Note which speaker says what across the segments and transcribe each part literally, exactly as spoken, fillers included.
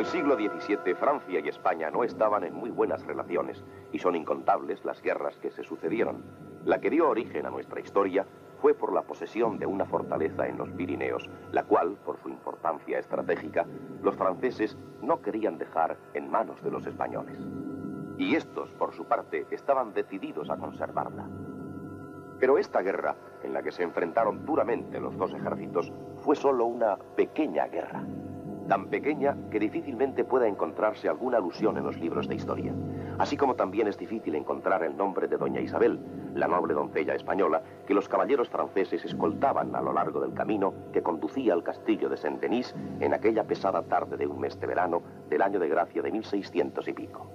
Speaker 1: el siglo diecisiete, Francia y España no estaban en muy buenas relaciones, y son incontables las guerras que se sucedieron. La que dio origen a nuestra historia fue por la posesión de una fortaleza en los Pirineos, la cual, por su importancia estratégica, los franceses no querían dejar en manos de los españoles. Y estos, por su parte, estaban decididos a conservarla. Pero esta guerra, en la que se enfrentaron duramente los dos ejércitos, fue solo una pequeña guerra. Tan pequeña que difícilmente pueda encontrarse alguna alusión en los libros de historia. Así como también es difícil encontrar el nombre de doña Isabel, la noble doncella española, que los caballeros franceses escoltaban a lo largo del camino que conducía al castillo de Saint-Denis en aquella pesada tarde de un mes de verano del año de gracia de mil seiscientos y pico.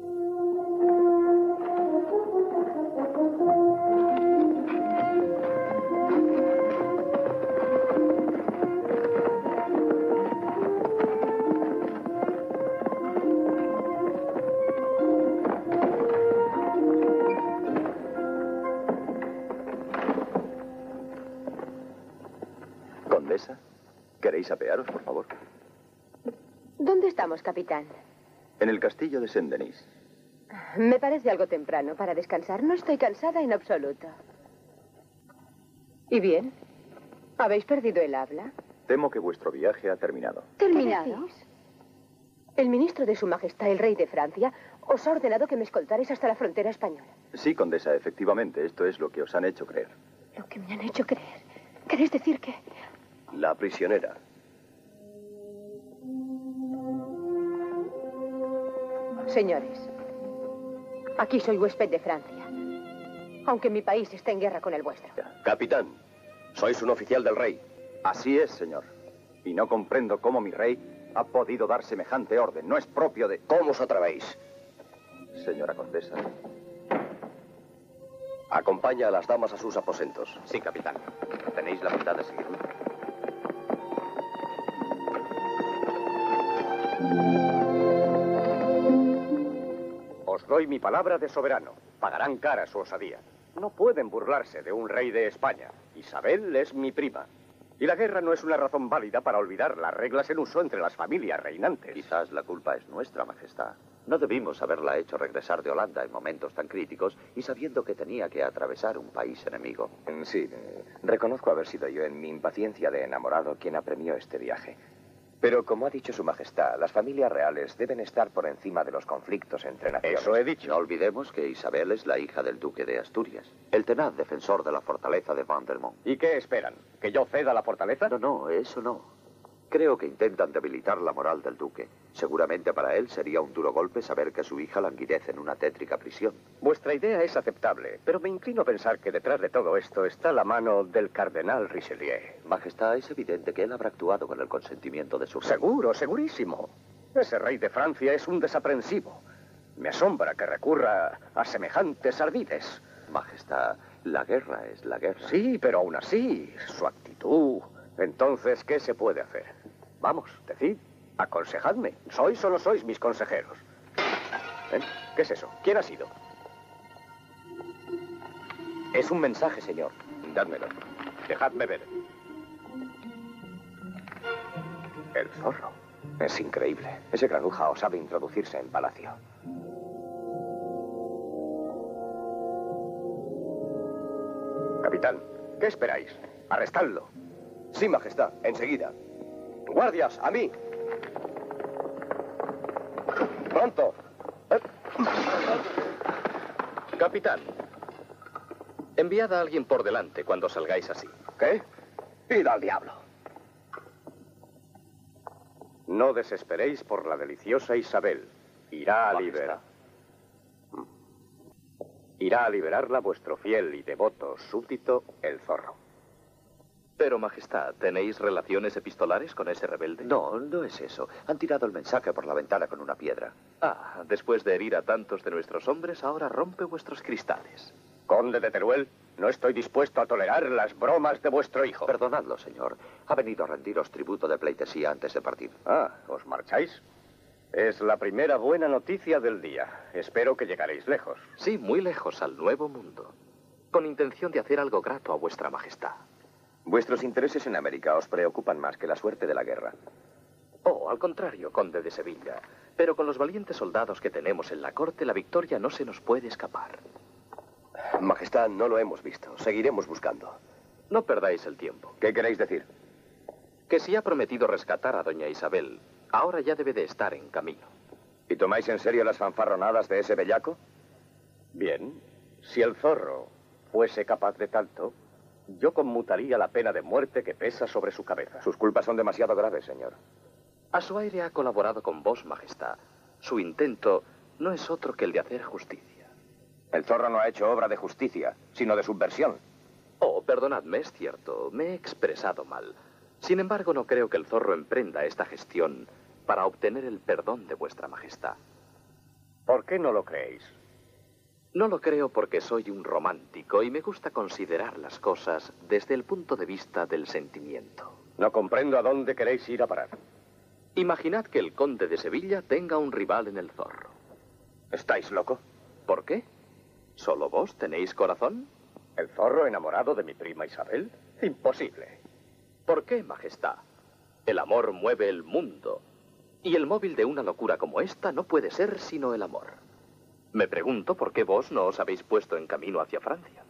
Speaker 2: Condesa, ¿queréis apearos, por favor?
Speaker 3: ¿Dónde estamos, capitán?
Speaker 2: En el castillo de Saint-Denis.
Speaker 3: Me parece algo temprano para descansar. No estoy cansada en absoluto. ¿Y bien? ¿Habéis perdido el habla?
Speaker 2: Temo que vuestro viaje ha terminado.
Speaker 3: ¿Terminado? El ministro de Su Majestad, el rey de Francia, os ha ordenado que me escoltarais hasta la frontera española.
Speaker 2: Sí, condesa, efectivamente. Esto es lo que os han hecho creer.
Speaker 3: Lo que me han hecho creer. ¿Queréis decir que...?
Speaker 1: La prisionera.
Speaker 3: Señores, aquí soy huésped de Francia, aunque mi país esté en guerra con el vuestro.
Speaker 1: Capitán, sois un oficial del rey.
Speaker 2: Así es, señor. Y no comprendo cómo mi rey ha podido dar semejante orden. No es propio de...
Speaker 1: ¿Cómo os atrevéis?
Speaker 2: Señora condesa.
Speaker 1: Acompaña a las damas a sus aposentos.
Speaker 2: Sí, capitán. ¿Tenéis la bondad de seguirme?
Speaker 4: Os doy mi palabra de soberano. Pagarán cara su osadía. No pueden burlarse de un rey de España. Isabel es mi prima. Y la guerra no es una razón válida para olvidar las reglas en uso entre las familias reinantes.
Speaker 5: Quizás la culpa es nuestra, Majestad. No debimos haberla hecho regresar de Holanda en momentos tan críticos y sabiendo que tenía que atravesar un país enemigo.
Speaker 6: Sí, reconozco haber sido yo en mi impaciencia de enamorado quien apremió este viaje. Pero como ha dicho Su Majestad, las familias reales deben estar por encima de los conflictos entre naciones.
Speaker 4: Eso he dicho.
Speaker 5: No olvidemos que Isabel es la hija del duque de Asturias, el tenaz defensor de la fortaleza de Vandermont.
Speaker 4: ¿Y qué esperan? ¿Que yo ceda la fortaleza?
Speaker 5: No, no, eso no. Creo que intentan debilitar la moral del duque. Seguramente para él sería un duro golpe saber que su hija languidece en una tétrica prisión.
Speaker 4: Vuestra idea es aceptable, pero me inclino a pensar que detrás de todo esto está la mano del cardenal Richelieu.
Speaker 5: Majestad, es evidente que él habrá actuado con el consentimiento de su rey.
Speaker 4: Seguro, segurísimo. Ese rey de Francia es un desaprensivo. Me asombra que recurra a semejantes ardides.
Speaker 5: Majestad, la guerra es la guerra.
Speaker 4: Sí, pero aún así, su actitud... Entonces, ¿qué se puede hacer? Vamos, decid, aconsejadme. ¿Sois o no sois mis consejeros? ¿Eh? ¿Qué es eso? ¿Quién ha sido?
Speaker 6: Es un mensaje, señor.
Speaker 4: Dádmelo. Dejadme ver. El zorro.
Speaker 6: Es increíble. Ese granuja os sabe introducirse en palacio.
Speaker 4: Capitán, ¿qué esperáis? Arrestadlo.
Speaker 1: Sí, Majestad, enseguida. ¡Guardias, a mí! ¡Pronto! ¿Eh?
Speaker 7: Capitán, enviad a alguien por delante cuando salgáis así.
Speaker 1: ¿Qué? ¡Id al diablo!
Speaker 4: No desesperéis por la deliciosa Isabel. Irá a liberar. Irá a liberarla vuestro fiel y devoto súbdito, el zorro.
Speaker 7: Pero, Majestad, ¿tenéis relaciones epistolares con ese rebelde?
Speaker 5: No, no es eso. Han tirado el mensaje por la ventana con una piedra.
Speaker 7: Ah, después de herir a tantos de nuestros hombres, ahora rompe vuestros cristales.
Speaker 4: Conde de Teruel, no estoy dispuesto a tolerar las bromas de vuestro hijo.
Speaker 5: Perdonadlo, señor. Ha venido a rendiros tributo de pleitesía antes de partir.
Speaker 4: Ah, ¿os marcháis? Es la primera buena noticia del día. Espero que llegaréis lejos.
Speaker 7: Sí, muy lejos, al Nuevo Mundo. Con intención de hacer algo grato a vuestra majestad.
Speaker 6: Vuestros intereses en América os preocupan más que la suerte de la guerra.
Speaker 4: Oh,
Speaker 7: No, al contrario, conde de Sevilla. Pero con los valientes soldados que tenemos en la corte, la victoria no se nos puede escapar.
Speaker 8: Majestad, no lo hemos visto. Seguiremos buscando.
Speaker 7: No perdáis el tiempo.
Speaker 2: ¿Qué queréis decir?
Speaker 7: Que si ha prometido rescatar a doña Isabel, ahora ya debe de estar en camino.
Speaker 2: ¿Y tomáis en serio las fanfarronadas de ese bellaco?
Speaker 4: Bien, si el zorro fuese capaz de tanto, yo conmutaría la pena de muerte que pesa sobre su cabeza.
Speaker 2: Sus culpas son demasiado graves, señor.
Speaker 7: A su aire ha colaborado con vos, Majestad. Su intento no es otro que el de hacer justicia.
Speaker 2: El zorro no ha hecho obra de justicia, sino de subversión.
Speaker 7: Oh, perdonadme, es cierto, me he expresado mal. Sin embargo, no creo que el zorro emprenda esta gestión para obtener el perdón de vuestra Majestad.
Speaker 4: ¿Por qué no lo creéis?
Speaker 7: No lo creo porque soy un romántico y me gusta considerar las cosas desde el punto de vista del sentimiento.
Speaker 4: No comprendo a dónde queréis ir a parar.
Speaker 7: Imaginad que el conde de Sevilla tenga un rival en el zorro.
Speaker 4: ¿Estáis loco?
Speaker 7: ¿Por qué? ¿Solo vos tenéis corazón?
Speaker 4: ¿El zorro enamorado de mi prima Isabel? Imposible.
Speaker 7: ¿Por qué, Majestad? El amor mueve el mundo. Y el móvil de una locura como esta no puede ser sino el amor. Me pregunto por qué vos no os habéis puesto en camino hacia Francia.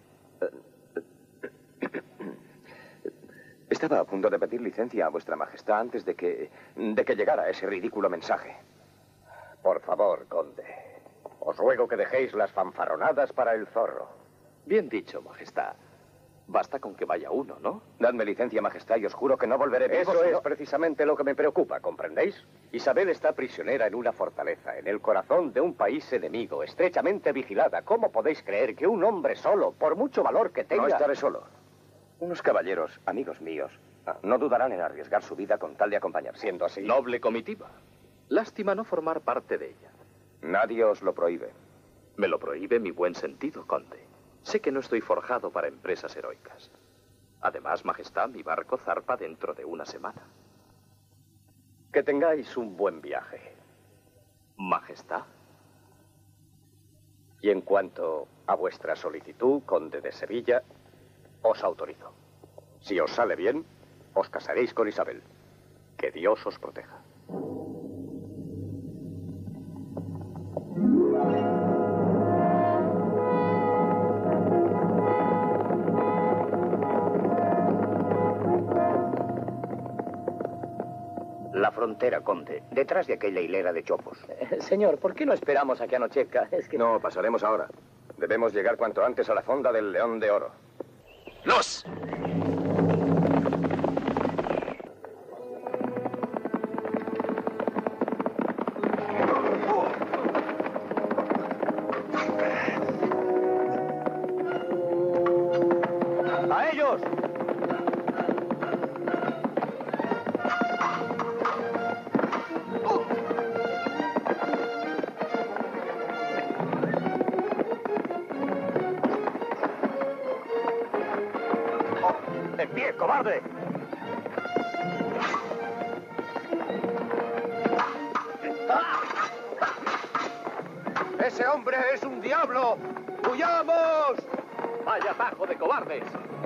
Speaker 2: Estaba a punto de pedir licencia a vuestra Majestad antes de que, de que llegara ese ridículo mensaje.
Speaker 4: Por favor, conde. Os ruego que dejéis las fanfarronadas para el zorro.
Speaker 7: Bien dicho, Majestad. Basta con que vaya uno, ¿no?
Speaker 2: Dadme licencia, Majestad, y os juro que no volveré vivo.
Speaker 4: Eso
Speaker 2: sino...
Speaker 4: es precisamente lo que me preocupa, ¿comprendéis? Isabel está prisionera en una fortaleza, en el corazón de un país enemigo, estrechamente vigilada. ¿Cómo podéis creer que un hombre solo, por mucho valor que tenga...
Speaker 2: No estaré solo. Unos caballeros, amigos míos, no dudarán en arriesgar su vida con tal de acompañar.
Speaker 4: Siendo así...
Speaker 7: Noble comitiva. Lástima no formar parte de ella.
Speaker 2: Nadie os lo prohíbe.
Speaker 7: Me lo prohíbe mi buen sentido, conde. Sé que no estoy forjado para empresas heroicas. Además, Majestad, mi barco zarpa dentro de una semana.
Speaker 4: Que tengáis un buen viaje.
Speaker 7: Majestad.
Speaker 4: Y en cuanto a vuestra solicitud, conde de Sevilla, os autorizo. Si os sale bien, os casaréis con Isabel. Que Dios os proteja.
Speaker 9: La frontera, conde, detrás de aquella hilera de chopos.
Speaker 10: Eh, señor, ¿por qué no esperamos a que anochezca? Es que...
Speaker 2: No, pasaremos ahora. Debemos llegar cuanto antes a la fonda del León de Oro.
Speaker 7: ¡Los!
Speaker 4: ¡A ellos! ¡En pie, cobarde! ¡Ese hombre es un diablo! ¡Huyamos!
Speaker 7: ¡Vaya tajo de cobardes!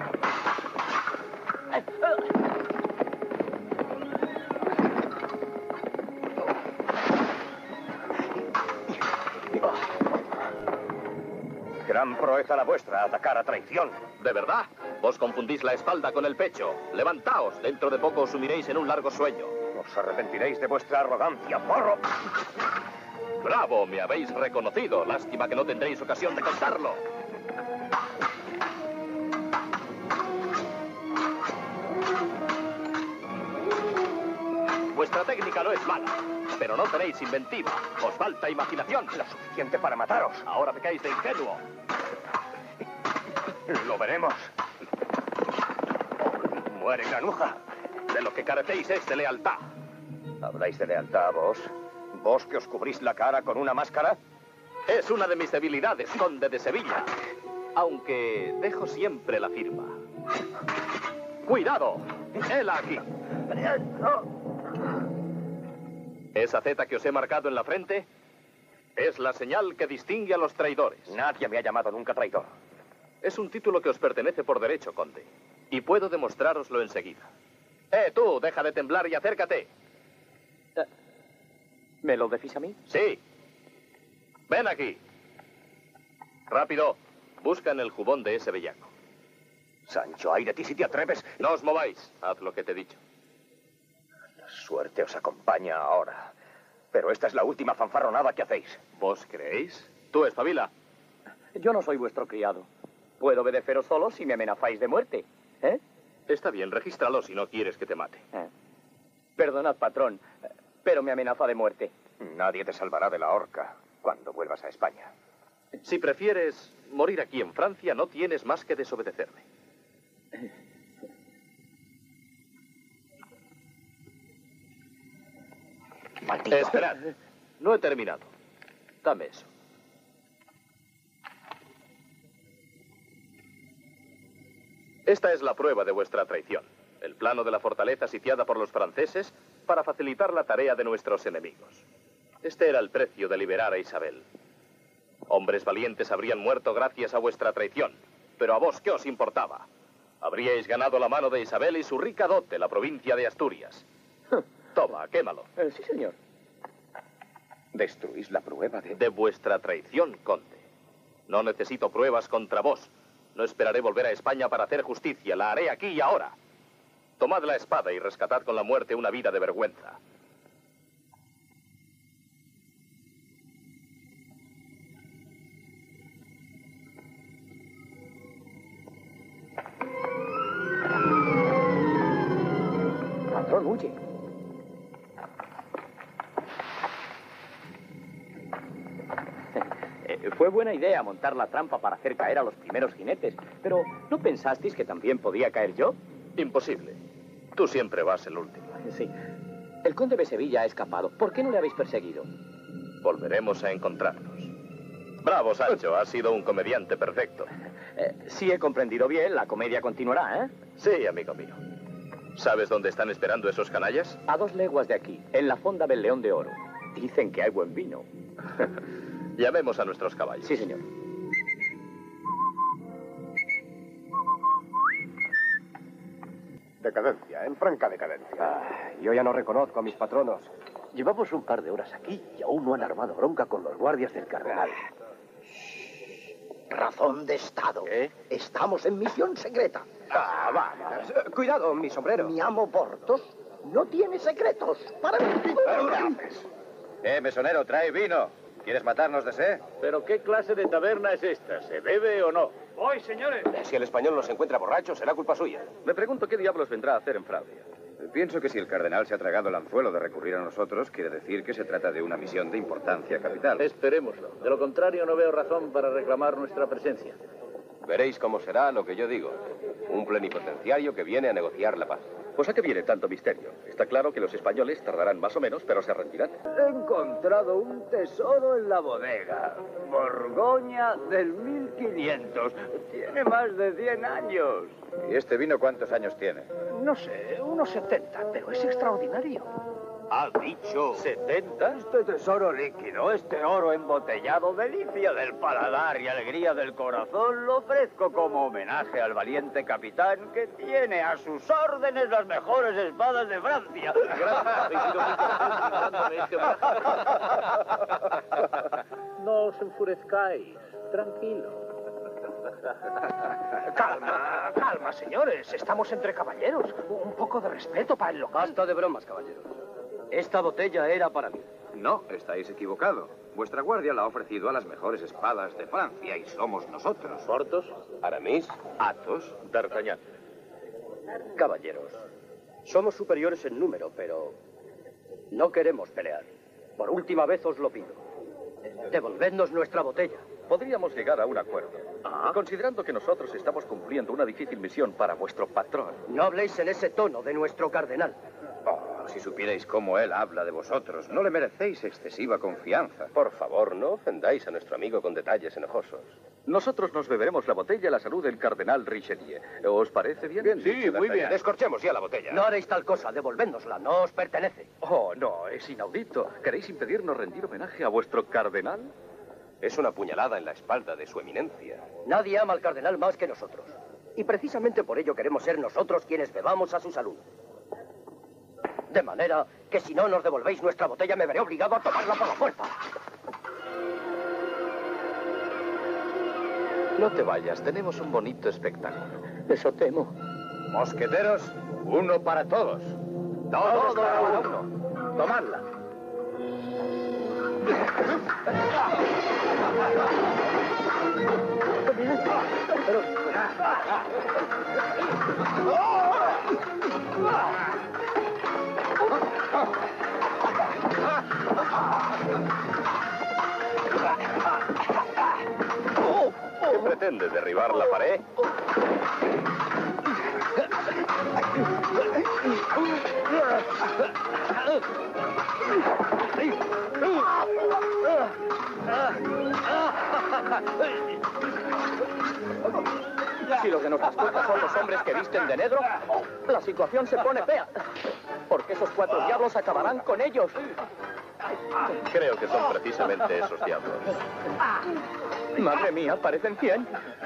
Speaker 4: Gran proeza la vuestra, atacar a traición.
Speaker 7: ¿De verdad? Vos confundís la espalda con el pecho. Levantaos, dentro de poco os sumiréis en un largo sueño.
Speaker 4: Os arrepentiréis de vuestra arrogancia, porro.
Speaker 7: ¡Bravo! Me habéis reconocido. Lástima que no tendréis ocasión de contarlo. Vuestra técnica no es mala, pero no tenéis inventiva. Os falta imaginación.
Speaker 4: Lo suficiente para mataros.
Speaker 7: Ahora pecáis de ingenuo.
Speaker 4: Lo veremos. Muere granuja.
Speaker 7: De lo que carecéis es de lealtad.
Speaker 4: ¿Habláis de lealtad, vos? ¿Vos que os cubrís la cara con una máscara?
Speaker 7: Es una de mis debilidades, conde de Sevilla. Aunque dejo siempre la firma. ¡Cuidado! ¡Hela aquí! ¿Esa Z que os he marcado en la frente? Es la señal que distingue a los traidores.
Speaker 4: Nadie me ha llamado nunca traidor.
Speaker 7: Es un título que os pertenece por derecho, conde. Y puedo demostrároslo enseguida. ¡Eh, tú! Deja de temblar y acércate.
Speaker 10: Eh, ¿Me lo decís a mí?
Speaker 7: Sí. Ven aquí. Rápido. Busca en el jubón de ese bellaco.
Speaker 9: Sancho, ay de ti si te atreves.
Speaker 7: No os mováis. Haz lo que te he dicho.
Speaker 9: La suerte os acompaña ahora. Pero esta es la última fanfarronada que hacéis.
Speaker 7: ¿Vos creéis? Tú, espabila.
Speaker 10: Yo no soy vuestro criado. Puedo obedeceros solo si me amenazáis de muerte. ¿Eh?
Speaker 7: Está bien, regístralo si no quieres que te mate.
Speaker 10: Eh. Perdonad, patrón, pero me amenaza de muerte.
Speaker 9: Nadie te salvará de la horca cuando vuelvas a España.
Speaker 7: Si prefieres morir aquí en Francia, no tienes más que desobedecerme.
Speaker 9: Maldito.
Speaker 7: Esperad. No he terminado. Dame eso. Esta es la prueba de vuestra traición. El plano de la fortaleza sitiada por los franceses para facilitar la tarea de nuestros enemigos. Este era el precio de liberar a Isabel. Hombres valientes habrían muerto gracias a vuestra traición. Pero a vos, ¿qué os importaba? Habríais ganado la mano de Isabel y su rica dote, la provincia de Asturias. Toma, quémalo.
Speaker 10: Eh, sí, señor.
Speaker 9: ¿Destruís la prueba de...?
Speaker 7: De vuestra traición, conde. No necesito pruebas contra vos. No esperaré volver a España para hacer justicia. La haré aquí y ahora. Tomad la espada y rescatad con la muerte una vida de vergüenza.
Speaker 10: Patrón, huye. Fue buena idea montar la trampa para hacer caer a los primeros jinetes, pero ¿no pensasteis que también podía caer yo?
Speaker 7: Imposible. Tú siempre vas el último.
Speaker 10: Sí. El conde de Sevilla ha escapado. ¿Por qué no le habéis perseguido?
Speaker 7: Volveremos a encontrarnos. Bravo, Sancho. Has sido un comediante perfecto.
Speaker 10: Eh, si he comprendido bien, la comedia continuará, ¿eh?
Speaker 7: Sí, amigo mío. ¿Sabes dónde están esperando esos canallas?
Speaker 10: A dos leguas de aquí, en la fonda del León de Oro. Dicen que hay buen vino.
Speaker 7: Llamemos a nuestros caballos.
Speaker 10: Sí, señor.
Speaker 8: Decadencia, en franca decadencia. Ah, yo ya no reconozco a mis patronos.
Speaker 9: Llevamos un par de horas aquí y aún no han armado bronca con los guardias del cardenal.
Speaker 11: Razón de Estado.
Speaker 8: ¿Qué?
Speaker 11: Estamos en misión secreta.
Speaker 8: Ah, vamos. Eh, Cuidado, mi sombrero.
Speaker 11: Mi amo Portos no tiene secretos. Para mí.
Speaker 8: ¿Pero qué haces?
Speaker 2: Eh, mesonero, trae vino. ¿Quieres matarnos de sed?
Speaker 12: ¿Pero qué clase de taberna es esta? ¿Se bebe o no?
Speaker 8: Voy, señores. Si el español nos encuentra borracho, será culpa suya.
Speaker 2: Me pregunto qué diablos vendrá a hacer en Francia. Pienso que si el cardenal se ha tragado el anzuelo de recurrir a nosotros, quiere decir que se trata de una misión de importancia capital.
Speaker 12: Esperémoslo. De lo contrario, no veo razón para reclamar nuestra presencia.
Speaker 8: Veréis cómo será lo que yo digo. Un plenipotenciario que viene a negociar la paz.
Speaker 13: Pues ¿a qué viene tanto misterio? Está claro que los españoles tardarán más o menos, pero se rendirán.
Speaker 14: He encontrado un tesoro en la bodega. Borgoña del mil quinientos. Tiene más de cien años.
Speaker 2: ¿Y este vino cuántos años tiene?
Speaker 14: No sé, unos setenta, pero es extraordinario.
Speaker 9: ¿Ha dicho?
Speaker 14: ¿setenta? Este tesoro líquido, este oro embotellado, delicia del paladar y alegría del corazón, lo ofrezco como homenaje al valiente capitán que tiene a sus órdenes las mejores espadas de Francia.
Speaker 12: No os enfurezcáis. Tranquilo.
Speaker 14: Calma, calma, señores. Estamos entre caballeros. Un poco de respeto para el local.
Speaker 15: Basta de bromas, caballeros. Esta botella era para mí.
Speaker 2: No, estáis equivocado. Vuestra guardia la ha ofrecido a las mejores espadas de Francia y somos nosotros.
Speaker 12: ¿Portos?
Speaker 8: ¿Aramis?
Speaker 2: Athos.
Speaker 7: D'Artagnan.
Speaker 15: Caballeros, somos superiores en número, pero no queremos pelear. Por última vez os lo pido. Devolvednos nuestra botella.
Speaker 13: Podríamos llegar a un acuerdo.
Speaker 15: ¿Ah?
Speaker 13: Considerando que nosotros estamos cumpliendo una difícil misión para vuestro patrón.
Speaker 15: No habléis en ese tono de nuestro cardenal.
Speaker 2: Oh, si supierais cómo él habla de vosotros, no le merecéis excesiva confianza.
Speaker 8: Por favor, no ofendáis a nuestro amigo con detalles enojosos.
Speaker 13: Nosotros nos beberemos la botella a la salud del cardenal Richelieu. ¿Os parece bien?
Speaker 2: Bien
Speaker 8: Sí, muy bien. Descorchemos ya la botella.
Speaker 15: No haréis tal cosa, devolvédnosla, no os pertenece.
Speaker 13: Oh, no, es inaudito. ¿Queréis impedirnos rendir homenaje a vuestro cardenal?
Speaker 8: Es una puñalada en la espalda de su eminencia.
Speaker 15: Nadie ama al cardenal más que nosotros. Y precisamente por ello queremos ser nosotros quienes bebamos a su salud. De manera que si no nos devolvéis nuestra botella, me veré obligado a tomarla por la fuerza.
Speaker 7: No te vayas, tenemos un bonito espectáculo.
Speaker 15: Eso temo.
Speaker 2: Mosqueteros, uno para todos.
Speaker 10: Todos para uno. Tomadla.
Speaker 8: ¿Qué pretende, derribar la pared?
Speaker 10: Si los que nos escoltan son los hombres que visten de negro, la situación se pone fea. Porque esos cuatro diablos acabarán con ellos.
Speaker 8: Creo que son precisamente esos diablos.
Speaker 10: Madre mía, parecen cien.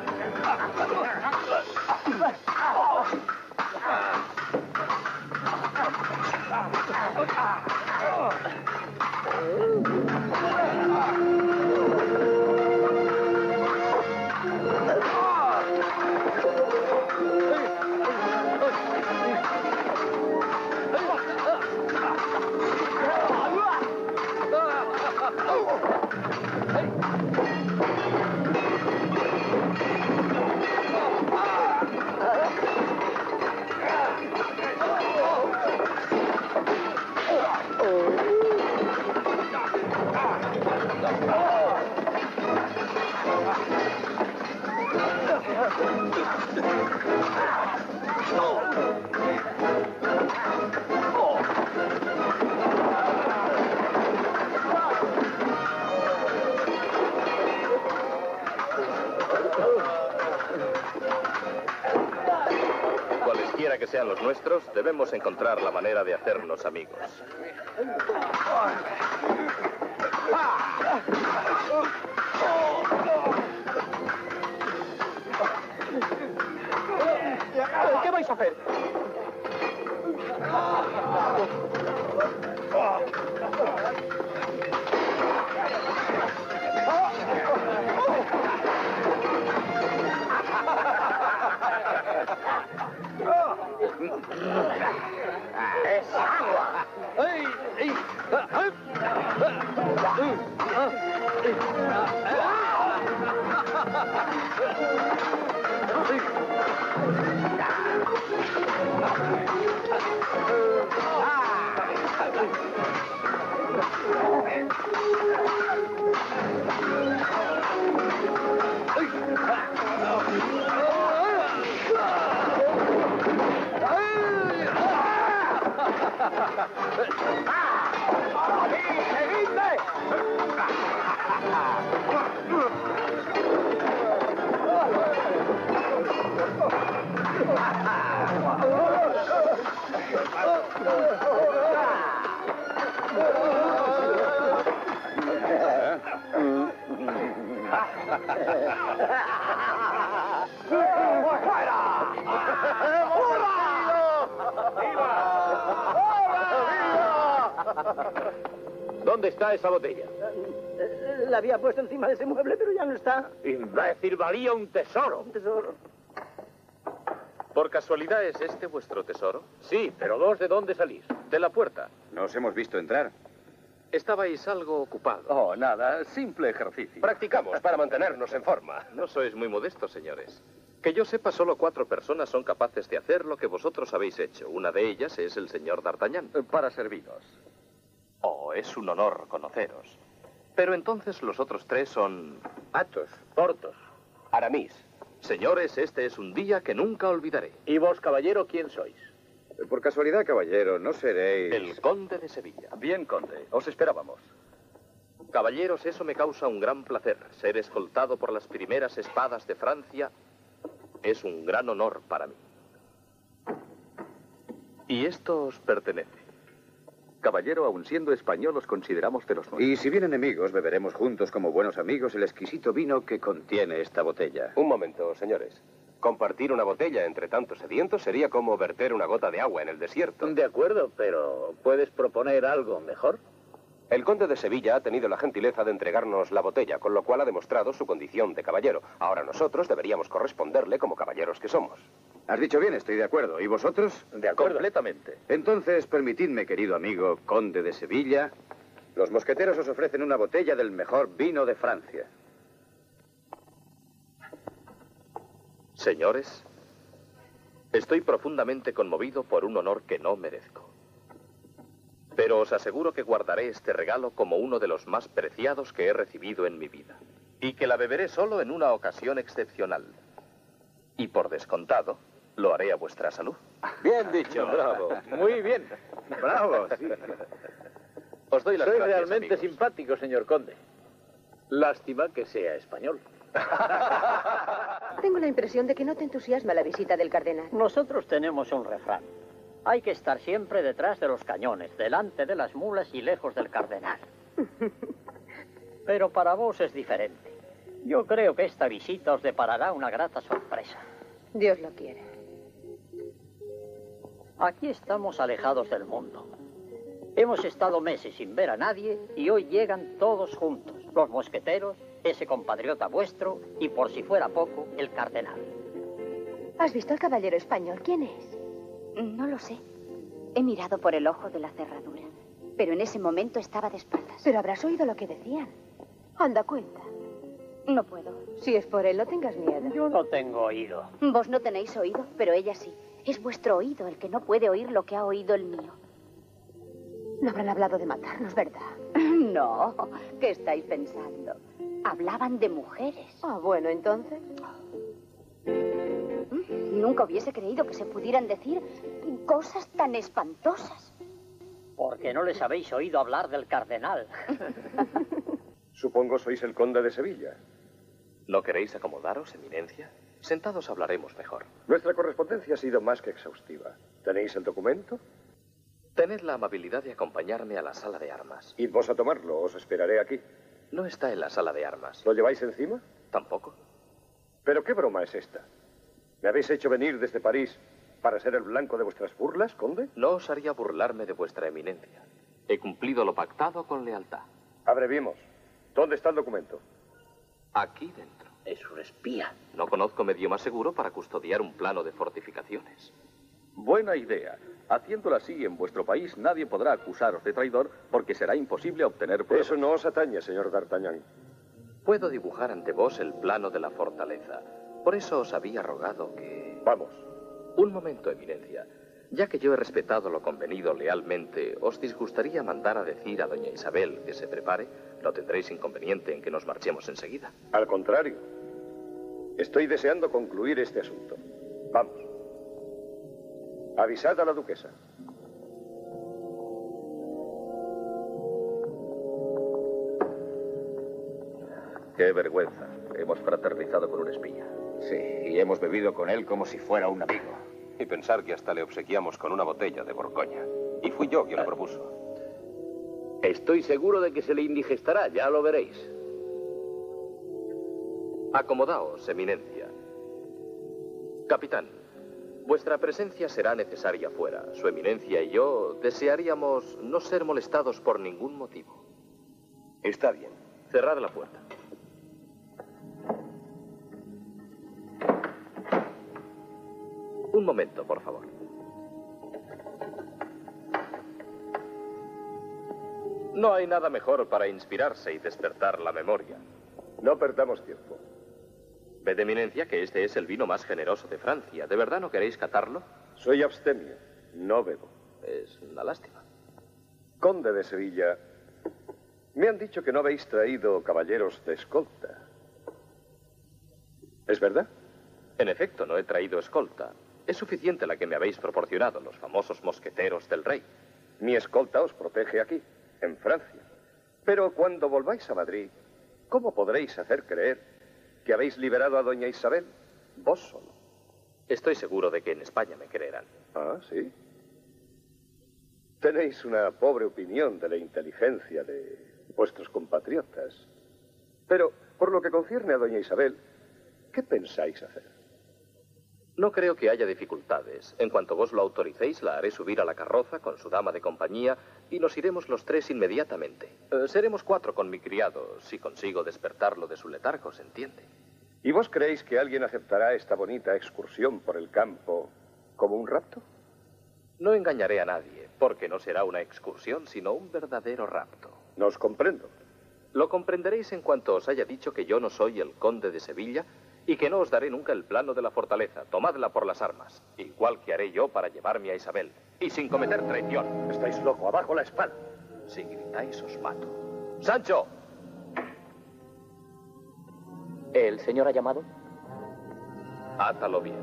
Speaker 8: Cualesquiera que sean los nuestros, debemos encontrar la manera de hacernos amigos.
Speaker 10: ¿Qué vais a hacer?
Speaker 11: ¡Es agua!
Speaker 10: ¿Dónde está esa botella?
Speaker 15: La había puesto encima de ese mueble, pero ya no está.
Speaker 10: Imbécil, valía un tesoro.
Speaker 15: Un tesoro.
Speaker 8: ¿Por casualidad es este vuestro tesoro?
Speaker 10: Sí, pero ¿vos de dónde salís?
Speaker 8: De la puerta.
Speaker 2: ¿No os hemos visto entrar?
Speaker 7: Estabais algo ocupado.
Speaker 13: Oh, nada, simple ejercicio.
Speaker 9: Practicamos para mantenernos en forma.
Speaker 7: No sois muy modestos, señores. Que yo sepa, solo cuatro personas son capaces de hacer lo que vosotros habéis hecho. Una de ellas es el señor D'Artagnan.
Speaker 13: Para serviros.
Speaker 7: Oh, es un honor conoceros. Pero entonces los otros tres son...
Speaker 10: Athos, Porthos,
Speaker 9: Aramis.
Speaker 7: Señores, este es un día que nunca olvidaré.
Speaker 10: ¿Y vos, caballero, quién sois?
Speaker 2: Por casualidad, caballero, ¿no seréis...?
Speaker 7: El conde de Sevilla.
Speaker 13: Bien, conde, os esperábamos.
Speaker 7: Caballeros, eso me causa un gran placer. Ser escoltado por las primeras espadas de Francia es un gran honor para mí. Y esto os pertenece.
Speaker 13: Caballero, aun siendo español, os consideramos de los nuestros.
Speaker 2: Y si bien enemigos, beberemos juntos como buenos amigos el exquisito vino que contiene esta botella.
Speaker 9: Un momento, señores.
Speaker 8: Compartir una botella entre tantos sedientos sería como verter una gota de agua en el desierto.
Speaker 12: De acuerdo, pero ¿puedes proponer algo mejor?
Speaker 8: El conde de Sevilla ha tenido la gentileza de entregarnos la botella, con lo cual ha demostrado su condición de caballero. Ahora nosotros deberíamos corresponderle como caballeros que somos.
Speaker 2: Has dicho bien, estoy de acuerdo. ¿Y vosotros?
Speaker 12: De acuerdo.
Speaker 7: Completamente.
Speaker 2: Entonces, permitidme, querido amigo conde de Sevilla, los mosqueteros os ofrecen una botella del mejor vino de Francia.
Speaker 7: Señores, estoy profundamente conmovido por un honor que no merezco. Pero os aseguro que guardaré este regalo como uno de los más preciados que he recibido en mi vida. Y que la beberé solo en una ocasión excepcional. Y por descontado, lo haré a vuestra salud.
Speaker 8: Bien dicho, bravo.
Speaker 12: Muy bien.
Speaker 2: Bravo, sí.
Speaker 7: Os doy las
Speaker 12: Soy
Speaker 7: gracias,
Speaker 12: realmente
Speaker 7: amigos.
Speaker 12: simpático, señor conde. Lástima que sea español.
Speaker 3: Tengo la impresión de que no te entusiasma la visita del cardenal.
Speaker 15: Nosotros tenemos un refrán. Hay que estar siempre detrás de los cañones, delante de las mulas y lejos del cardenal. Pero para vos es diferente. Yo creo que esta visita os deparará una grata sorpresa.
Speaker 3: Dios lo quiere.
Speaker 15: Aquí estamos alejados del mundo. Hemos estado meses sin ver a nadie y hoy llegan todos juntos. Los mosqueteros, ese compatriota vuestro y, por si fuera poco, el cardenal.
Speaker 3: ¿Has visto al caballero español? ¿Quién es?
Speaker 16: No lo sé. He mirado por el ojo de la cerradura, pero en ese momento estaba de espaldas.
Speaker 3: Pero habrás oído lo que decían. Anda, cuenta.
Speaker 16: No puedo.
Speaker 3: Si es por él, no tengas miedo.
Speaker 15: Yo no tengo oído.
Speaker 16: Vos no tenéis oído, pero ella sí. Es vuestro oído el que no puede oír lo que ha oído el mío.
Speaker 3: No habrán hablado de matarnos, ¿verdad?
Speaker 16: No. ¿Qué estáis pensando? Hablaban de mujeres.
Speaker 3: Ah, bueno, entonces.
Speaker 16: Nunca hubiese creído que se pudieran decir cosas tan espantosas.
Speaker 15: Porque no les habéis oído hablar del cardenal.
Speaker 4: Supongo sois el conde de Sevilla.
Speaker 7: ¿No queréis acomodaros, eminencia? Sentados hablaremos mejor.
Speaker 4: Nuestra correspondencia ha sido más que exhaustiva. ¿Tenéis el documento?
Speaker 7: Tened la amabilidad de acompañarme a la sala de armas.
Speaker 4: Id vos a tomarlo, os esperaré aquí.
Speaker 7: No está en la sala de armas.
Speaker 4: ¿Lo lleváis encima?
Speaker 7: Tampoco.
Speaker 4: ¿Pero qué broma es esta? ¿Me habéis hecho venir desde París para ser el blanco de vuestras burlas, conde?
Speaker 7: No os haría burlarme de vuestra eminencia. He cumplido lo pactado con lealtad.
Speaker 4: Abreviemos. ¿Dónde está el documento?
Speaker 7: Aquí dentro.
Speaker 12: Es un espía.
Speaker 7: No conozco medio más seguro para custodiar un plano de fortificaciones.
Speaker 13: Buena idea. Haciéndolo así, en vuestro país nadie podrá acusaros de traidor porque será imposible obtener pruebas.
Speaker 4: Eso no os atañe, señor D'Artagnan.
Speaker 7: Puedo dibujar ante vos el plano de la fortaleza. Por eso os había rogado que...
Speaker 4: Vamos.
Speaker 7: Un momento, eminencia. Ya que yo he respetado lo convenido lealmente, ¿os disgustaría mandar a decir a doña Isabel que se prepare? ¿No tendréis inconveniente en que nos marchemos enseguida?
Speaker 4: Al contrario. Estoy deseando concluir este asunto. Vamos. Avisad a la duquesa.
Speaker 13: Qué vergüenza. Hemos fraternizado con un espía.
Speaker 2: Sí, y hemos bebido con él como si fuera un amigo.
Speaker 8: Y pensar que hasta le obsequiamos con una botella de Borgoña. Y fui yo quien lo propuso.
Speaker 12: Estoy seguro de que se le indigestará, ya lo veréis.
Speaker 7: Acomodaos, eminencia. Capitán, vuestra presencia será necesaria fuera. Su eminencia y yo desearíamos no ser molestados por ningún motivo.
Speaker 8: Está bien.
Speaker 7: Cerrad la puerta. Un momento, por favor. No hay nada mejor para inspirarse y despertar la memoria.
Speaker 4: No perdamos tiempo.
Speaker 7: Ved, eminencia, que este es el vino más generoso de Francia. ¿De verdad no queréis catarlo?
Speaker 4: Soy abstemio. No bebo.
Speaker 7: Es una lástima.
Speaker 4: Conde de Sevilla, me han dicho que no habéis traído caballeros de escolta. ¿Es verdad?
Speaker 7: En efecto, no he traído escolta. Es suficiente la que me habéis proporcionado, los famosos mosqueteros del rey.
Speaker 4: Mi escolta os protege aquí, en Francia. Pero cuando volváis a Madrid, ¿cómo podréis hacer creer que habéis liberado a doña Isabel vos solo?
Speaker 7: Estoy seguro de que en España me creerán.
Speaker 4: Ah, ¿sí? Tenéis una pobre opinión de la inteligencia de vuestros compatriotas. Pero, por lo que concierne a doña Isabel, ¿qué pensáis hacer?
Speaker 7: No creo que haya dificultades. En cuanto vos lo autoricéis, la haré subir a la carroza con su dama de compañía y nos iremos los tres inmediatamente. Eh, seremos cuatro con mi criado, si consigo despertarlo de su letargo, ¿se entiende?
Speaker 4: ¿Y vos creéis que alguien aceptará esta bonita excursión por el campo como un rapto?
Speaker 7: No engañaré a nadie, porque no será una excursión, sino un verdadero rapto.
Speaker 4: No os comprendo.
Speaker 7: Lo comprenderéis en cuanto os haya dicho que yo no soy el conde de Sevilla y que no os daré nunca el plano de la fortaleza. Tomadla por las armas, igual que haré yo para llevarme a Isabel, y sin cometer traición.
Speaker 11: Estáis loco, abajo la espada.
Speaker 7: Si gritáis, os mato. ¡Sancho!
Speaker 10: ¿El señor ha llamado?
Speaker 7: Átalo bien.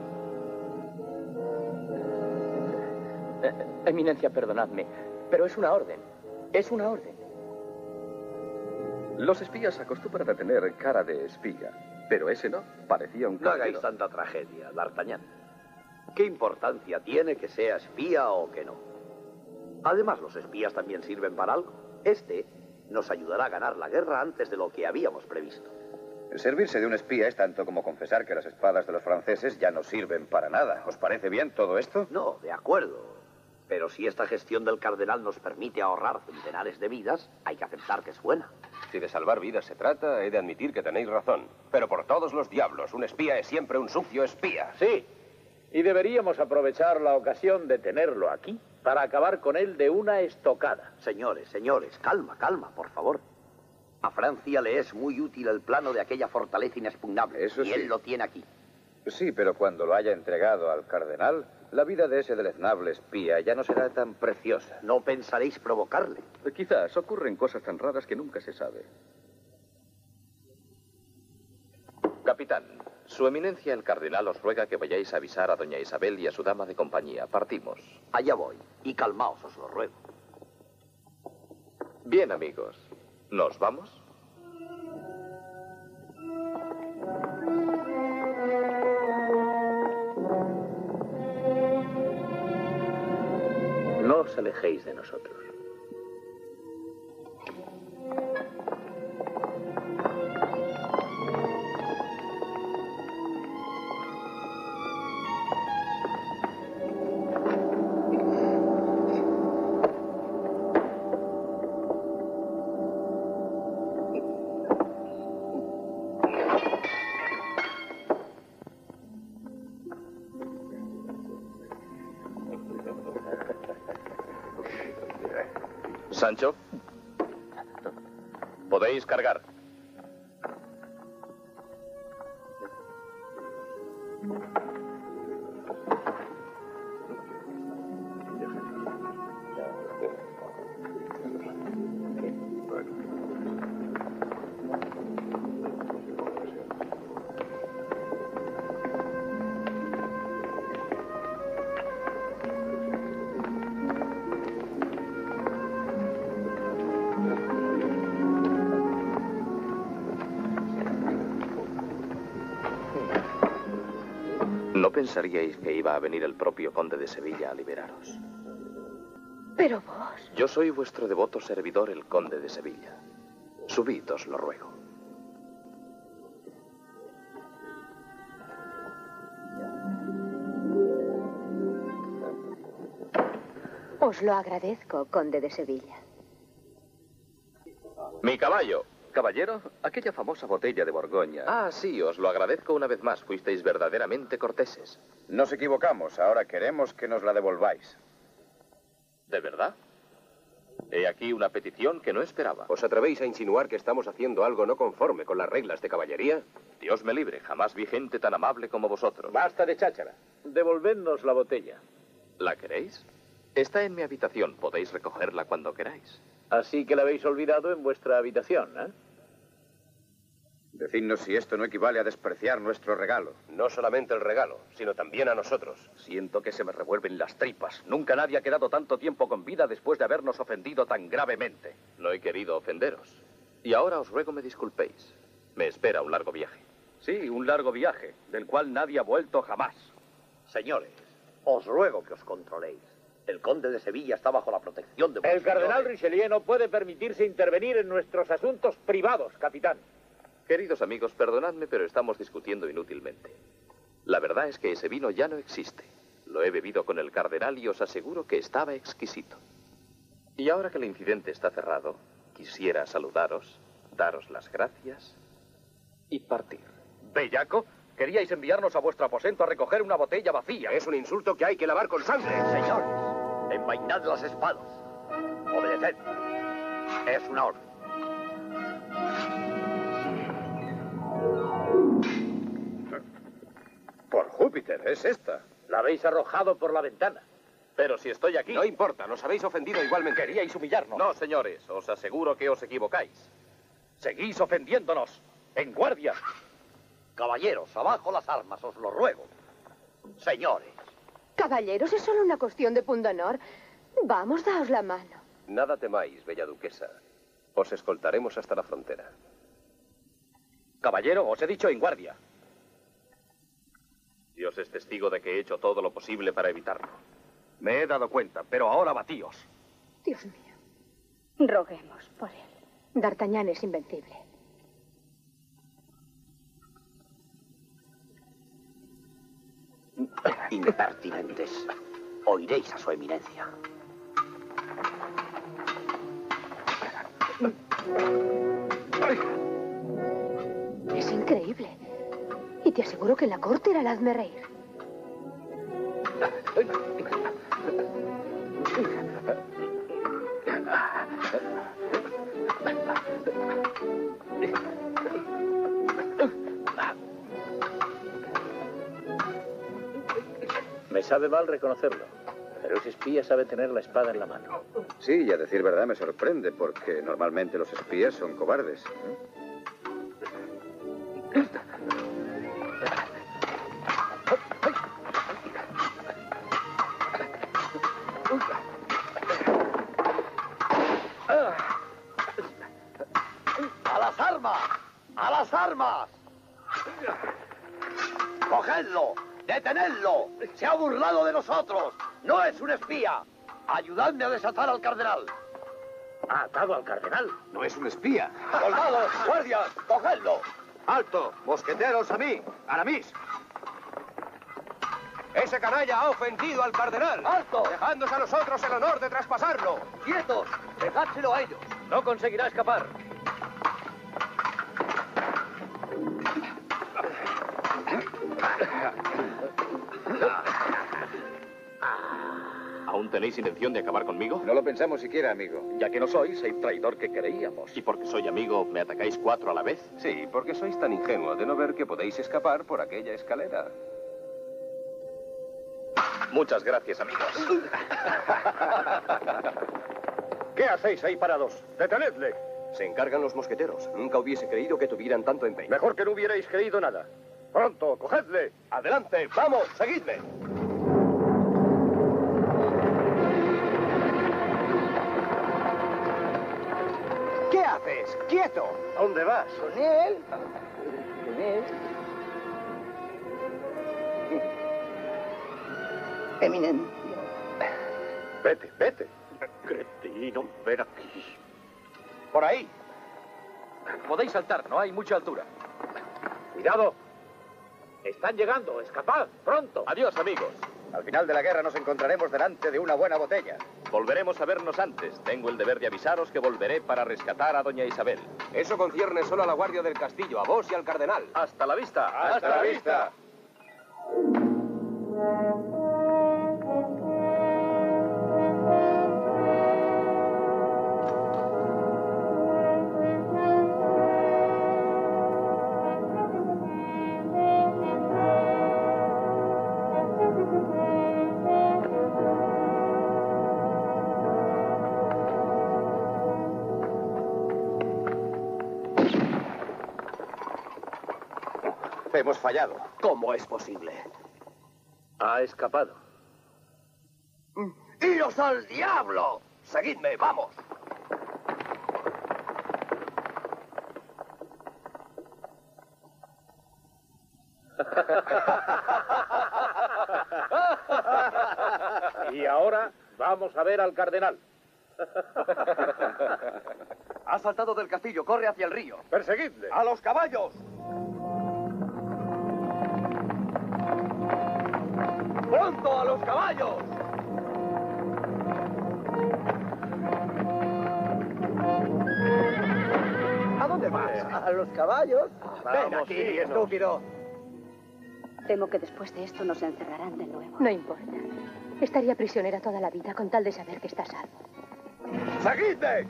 Speaker 10: Eh, eminencia, perdonadme, pero es una orden. Es una orden.
Speaker 13: Los espías acostumbran a tener cara de espía, pero ese no, parecía un
Speaker 11: No
Speaker 13: caballero.
Speaker 11: hagáis tanta tragedia, D'Artagnan. ¿Qué importancia tiene que sea espía o que no? Además, los espías también sirven para algo. Este nos ayudará a ganar la guerra antes de lo que habíamos previsto.
Speaker 2: Servirse de un espía es tanto como confesar que las espadas de los franceses ya no sirven para nada. ¿Os parece bien todo esto?
Speaker 11: No, de acuerdo. Pero si esta gestión del cardenal nos permite ahorrar centenares de vidas, hay que aceptar que es buena.
Speaker 8: Si de salvar vidas se trata, he de admitir que tenéis razón. Pero por todos los diablos, un espía es siempre un sucio espía.
Speaker 12: Sí, y deberíamos aprovechar la ocasión de tenerlo aquí para acabar con él de una estocada.
Speaker 11: Señores, señores, calma, calma, por favor. A Francia le es muy útil el plano de aquella fortaleza inexpugnable.
Speaker 2: Eso
Speaker 11: y
Speaker 2: sí.
Speaker 11: él lo tiene aquí.
Speaker 2: Sí, pero cuando lo haya entregado al cardenal, la vida de ese deleznable espía ya no será tan preciosa.
Speaker 11: No pensaréis provocarle.
Speaker 13: Quizás ocurren cosas tan raras que nunca se sabe.
Speaker 7: Capitán, su eminencia el cardenal os ruega que vayáis a avisar a doña Isabel y a su dama de compañía. Partimos.
Speaker 11: Allá voy. Y calmaos, os lo ruego.
Speaker 7: Bien, amigos. ¿Nos vamos?
Speaker 12: No os alejéis de nosotros.
Speaker 7: Sancho, podéis cargar. No pensaríais que iba a venir el propio conde de Sevilla a liberaros.
Speaker 3: Pero vos...
Speaker 7: Yo soy vuestro devoto servidor, el conde de Sevilla. Subid, os lo ruego.
Speaker 3: Os lo agradezco, conde de Sevilla.
Speaker 7: ¡Mi caballo!
Speaker 13: Caballero, aquella famosa botella de Borgoña.
Speaker 7: Ah, sí, os lo agradezco una vez más. Fuisteis verdaderamente corteses.
Speaker 2: Nos equivocamos. Ahora queremos que nos la devolváis.
Speaker 7: ¿De verdad? He aquí una petición que no esperaba.
Speaker 8: ¿Os atrevéis a insinuar que estamos haciendo algo no conforme con las reglas de caballería?
Speaker 7: Dios me libre, jamás vi gente tan amable como vosotros.
Speaker 12: Basta de cháchara. Devolvednos la botella.
Speaker 7: ¿La queréis? Está en mi habitación. Podéis recogerla cuando queráis.
Speaker 12: Así que la habéis olvidado en vuestra habitación, ¿eh?
Speaker 2: Decidnos si esto no equivale a despreciar nuestro regalo.
Speaker 8: No solamente el regalo, sino también a nosotros.
Speaker 13: Siento que se me revuelven las tripas. Nunca nadie ha quedado tanto tiempo con vida después de habernos ofendido tan gravemente.
Speaker 7: No he querido ofenderos. Y ahora os ruego me disculpéis. Me espera un largo viaje.
Speaker 13: Sí, un largo viaje, del cual nadie ha vuelto jamás.
Speaker 11: Señores, os ruego que os controléis. El conde de Sevilla está bajo la protección de vuestros
Speaker 12: El cardenal
Speaker 11: señores.
Speaker 12: Richelieu no puede permitirse intervenir en nuestros asuntos privados, capitán.
Speaker 7: Queridos amigos, perdonadme, pero estamos discutiendo inútilmente. La verdad es que ese vino ya no existe. Lo he bebido con el cardenal y os aseguro que estaba exquisito. Y ahora que el incidente está cerrado, quisiera saludaros, daros las gracias y partir.
Speaker 10: ¿Bellaco? Queríais enviarnos a vuestro aposento a recoger una botella vacía.
Speaker 8: Es un insulto que hay que lavar con sangre.
Speaker 11: Señores, envainad las espadas. Obedeced. Es una orden.
Speaker 2: Por Júpiter, es esta.
Speaker 12: La habéis arrojado por la ventana.
Speaker 7: Pero si estoy aquí...
Speaker 8: No importa, nos habéis ofendido igualmente.
Speaker 10: Queríais humillarnos.
Speaker 7: No, señores, os aseguro que os equivocáis.
Speaker 10: Seguís ofendiéndonos. ¡En guardia!
Speaker 11: Caballeros, abajo las armas, os lo ruego. Señores.
Speaker 3: Caballeros, es solo una cuestión de pundonor. Vamos, daos la mano.
Speaker 8: Nada temáis, bella duquesa. Os escoltaremos hasta la frontera.
Speaker 10: Caballero, os he dicho en guardia.
Speaker 7: Dios es testigo de que he hecho todo lo posible para evitarlo.
Speaker 10: Me he dado cuenta, pero ahora batíos.
Speaker 3: Dios mío. Roguemos por él. D'Artagnan es invencible.
Speaker 11: Impertinentes. Oiréis a su eminencia.
Speaker 3: Es increíble. Y te aseguro que en la corte era el hazme reír.
Speaker 12: Me sabe mal reconocerlo, pero ese espía sabe tener la espada en la mano.
Speaker 2: Sí, y a decir verdad me sorprende, porque normalmente los espías son cobardes.
Speaker 11: ¡A las armas! ¡A las armas! ¡Cogedlo! ¡Detenedlo! ¡Se ha burlado de nosotros! ¡No es un espía! ¡Ayudadme a desatar al cardenal!
Speaker 12: ¿Ha atado al cardenal?
Speaker 8: No es un espía.
Speaker 11: ¡Soldados! ¡Guardias! ¡Cogedlo!
Speaker 8: ¡Alto! ¡Mosqueteros a mí! ¡Aramis! Ese canalla ha ofendido al cardenal.
Speaker 11: ¡Alto!
Speaker 8: Dejándonos a nosotros el honor de traspasarlo.
Speaker 11: ¡Quietos! ¡Dejádselo a ellos!
Speaker 10: No conseguirá escapar.
Speaker 7: ¿Aún tenéis intención de acabar conmigo?
Speaker 2: No lo pensamos siquiera, amigo.
Speaker 10: Ya que no sois el traidor que creíamos.
Speaker 7: ¿Y porque soy amigo, me atacáis cuatro a la vez?
Speaker 8: Sí, porque sois tan ingenuos de no ver que podéis escapar por aquella escalera.
Speaker 7: Muchas gracias, amigos.
Speaker 10: ¿Qué hacéis ahí parados? ¡Detenedle!
Speaker 8: Se encargan los mosqueteros. Nunca hubiese creído que tuvieran tanto empeño.
Speaker 10: Mejor que no hubierais creído nada. ¡Pronto, cogedle!
Speaker 8: ¡Adelante! ¡Vamos! ¡Seguidme!
Speaker 14: ¿Qué haces? ¡Quieto!
Speaker 10: ¿Dónde vas?
Speaker 14: Con él. Con él. Eminencia.
Speaker 10: Vete, vete. Cretino, ven aquí. Por ahí. Podéis saltar, no hay mucha altura. Cuidado. Están llegando, escapad, pronto.
Speaker 7: Adiós, amigos.
Speaker 2: Al final de la guerra nos encontraremos delante de una buena botella.
Speaker 7: Volveremos a vernos antes. Tengo el deber de avisaros que volveré para rescatar a doña Isabel.
Speaker 8: Eso concierne solo a la guardia del castillo, a vos y al cardenal.
Speaker 7: Hasta la vista.
Speaker 2: Hasta, Hasta la vista. Hemos fallado.
Speaker 14: ¿Cómo es posible?
Speaker 12: Ha escapado.
Speaker 11: ¡Iros al diablo! Seguidme, vamos.
Speaker 12: Y ahora vamos a ver al cardenal.
Speaker 11: Ha saltado del castillo, corre hacia el río.
Speaker 10: Perseguidle.
Speaker 11: ¡A los caballos!
Speaker 10: ¡Pronto a los caballos! ¿A dónde vas?
Speaker 15: ¿A los caballos?
Speaker 10: Ven aquí, estúpido.
Speaker 16: Temo que después de esto nos encerrarán de nuevo.
Speaker 3: No importa. Estaría prisionera toda la vida con tal de saber que estás salvo.
Speaker 10: ¡Seguidme!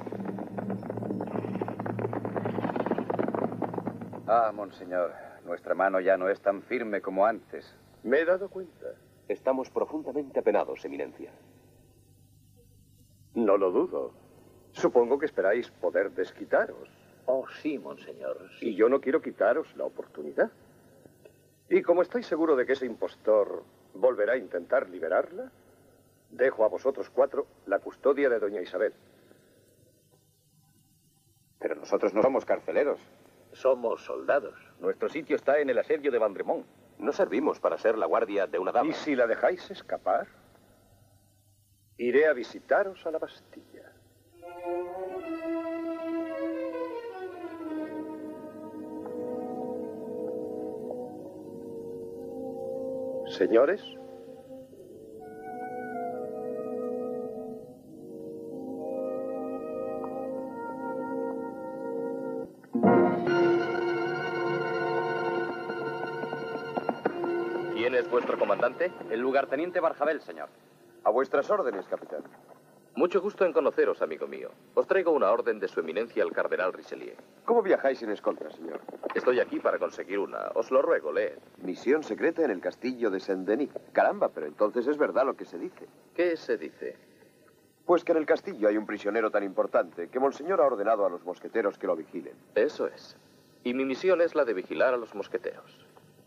Speaker 2: Ah, monseñor, nuestra mano ya no es tan firme como antes.
Speaker 8: Me he dado cuenta. Estamos profundamente apenados, Eminencia.
Speaker 4: No lo dudo. Supongo que esperáis poder desquitaros.
Speaker 12: Oh, sí, monseñor. Sí.
Speaker 4: Y yo no quiero quitaros la oportunidad. Y como estoy seguro de que ese impostor volverá a intentar liberarla, dejo a vosotros cuatro la custodia de doña Isabel.
Speaker 2: Pero nosotros no somos carceleros.
Speaker 12: Somos soldados.
Speaker 13: Nuestro sitio está en el asedio de Vandremont.
Speaker 8: No servimos para ser la guardia de una dama.
Speaker 4: Y si la dejáis escapar, iré a visitaros a la Bastilla. Señores,
Speaker 7: ¿quién es vuestro comandante?
Speaker 2: El lugarteniente Barjabel, señor. A vuestras órdenes, capitán.
Speaker 7: Mucho gusto en conoceros, amigo mío. Os traigo una orden de su eminencia el cardenal Richelieu.
Speaker 2: ¿Cómo viajáis sin escolta, señor?
Speaker 7: Estoy aquí para conseguir una. Os lo ruego, leed.
Speaker 2: Misión secreta en el castillo de Saint-Denis. Caramba, pero entonces es verdad lo que se dice.
Speaker 7: ¿Qué se dice?
Speaker 2: Pues que en el castillo hay un prisionero tan importante que Monseñor ha ordenado a los mosqueteros que lo vigilen.
Speaker 7: Eso es. Y mi misión es la de vigilar a los mosqueteros.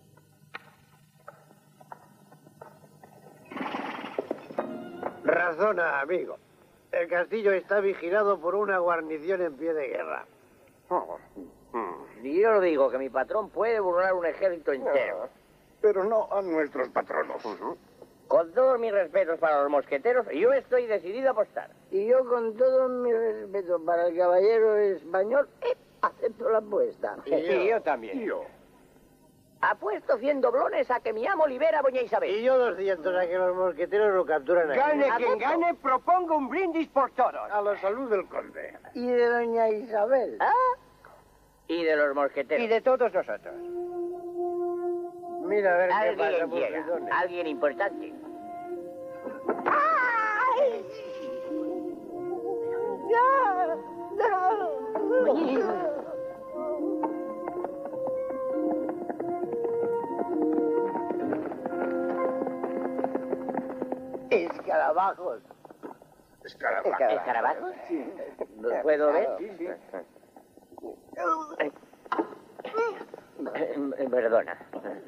Speaker 17: Razona, amigo. El castillo está vigilado por una guarnición en pie de guerra.
Speaker 15: Oh. Y yo lo digo, que mi patrón puede burlar un ejército entero.
Speaker 4: Ah, pero no a nuestros patronos.
Speaker 15: Uh-huh. Con todos mis respetos para los mosqueteros, yo estoy decidido a apostar.
Speaker 17: Y yo, con todo mi respeto para el caballero español, eh, acepto la apuesta.
Speaker 15: Y yo, y yo también.
Speaker 4: Y yo.
Speaker 15: Apuesto cien doblones a que mi amo libera a doña Isabel.
Speaker 17: Y yo doscientos a que los mosqueteros lo capturan a
Speaker 10: Gane
Speaker 17: él.
Speaker 10: quien gane, propongo un brindis por todos.
Speaker 4: A la salud del conde.
Speaker 17: Y de doña Isabel.
Speaker 15: ¿Ah? Y de los mosqueteros.
Speaker 10: Y de todos nosotros.
Speaker 17: Mira, a ver qué
Speaker 15: Alguien
Speaker 17: pasa,
Speaker 15: llega,
Speaker 17: mosquetones.
Speaker 15: alguien importante.
Speaker 17: ¡Ya! ¡No! Escarabajos.
Speaker 4: Escarabajos.
Speaker 15: ¿Escarabajos? Sí. ¿Los puedo ver?
Speaker 4: Sí, sí.
Speaker 15: Eh, Perdona.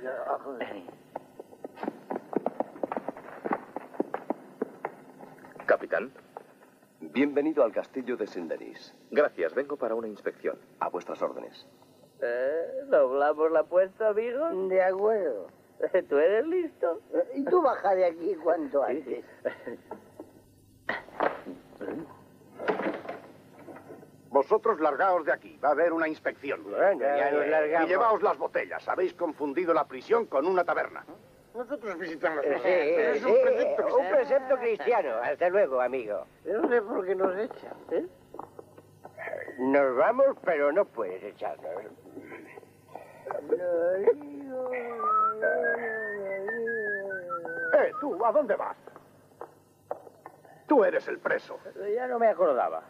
Speaker 7: Capitán.
Speaker 8: Bienvenido al castillo de Saint-Denis.
Speaker 7: Gracias, vengo para una inspección.
Speaker 8: A vuestras órdenes.
Speaker 15: Eh, ¿Doblamos la apuesta, amigo?
Speaker 17: De acuerdo.
Speaker 15: ¿Tú eres listo?
Speaker 17: Y tú baja de aquí cuanto antes.
Speaker 4: Vosotros largaos de aquí. Va a haber una inspección.
Speaker 17: Bueno, ya nos largamos.
Speaker 4: Y llevaos las botellas. Habéis confundido la prisión con una taberna. Nosotros visitamos.
Speaker 10: Sí,
Speaker 4: Es
Speaker 10: sí,
Speaker 4: un precepto
Speaker 10: un precepto cristiano. Hasta luego, amigo.
Speaker 17: No sé por qué nos echan, ¿eh?
Speaker 10: Nos vamos, pero no puedes echarnos.
Speaker 4: Eh, tú, ¿a dónde vas? Tú eres el preso.
Speaker 15: Ya no me acordaba.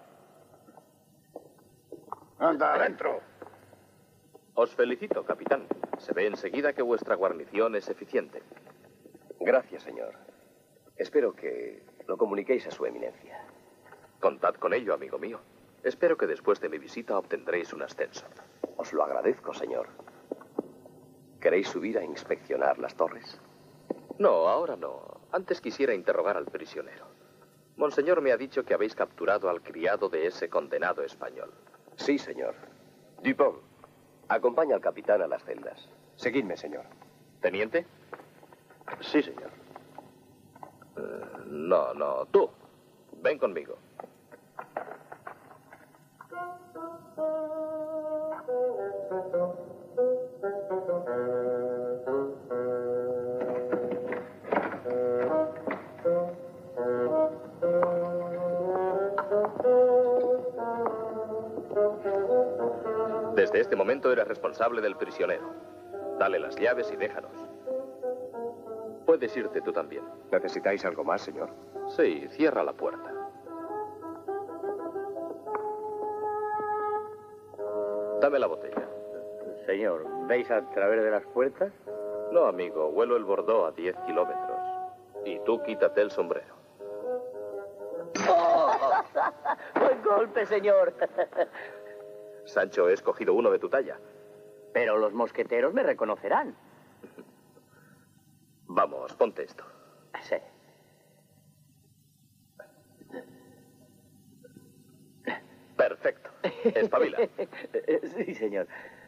Speaker 4: Anda, adentro.
Speaker 7: Os felicito, capitán. Se ve enseguida que vuestra guarnición es eficiente.
Speaker 8: Gracias, señor. Espero que lo comuniquéis a su eminencia.
Speaker 7: Contad con ello, amigo mío. Espero que después de mi visita obtendréis un ascenso.
Speaker 8: Os lo agradezco, señor. ¿Queréis subir a inspeccionar las torres?
Speaker 7: No, ahora no. Antes quisiera interrogar al prisionero. Monseñor me ha dicho que habéis capturado al criado de ese condenado español.
Speaker 8: Sí, señor. Dupont, acompaña al capitán a las celdas.
Speaker 4: Seguidme, señor.
Speaker 7: ¿Teniente?
Speaker 4: Sí, señor.
Speaker 7: Uh, no, no, tú. Ven conmigo. Desde este momento eres responsable del prisionero. Dale las llaves y déjanos. Puedes irte tú también.
Speaker 8: ¿Necesitáis algo más, señor?
Speaker 7: Sí, cierra la puerta. Dame la botella.
Speaker 10: Señor, ¿veis a través de las puertas?
Speaker 7: No, amigo, huelo el Bordeaux a diez kilómetros. Y tú quítate el sombrero.
Speaker 15: ¡Oh! ¡Buen golpe, señor!
Speaker 7: Sancho, he escogido uno de tu talla.
Speaker 15: Pero los mosqueteros me reconocerán.
Speaker 7: Vamos, ponte esto.
Speaker 15: Sí.
Speaker 7: Perfecto. Espabila.
Speaker 15: Sí, señor.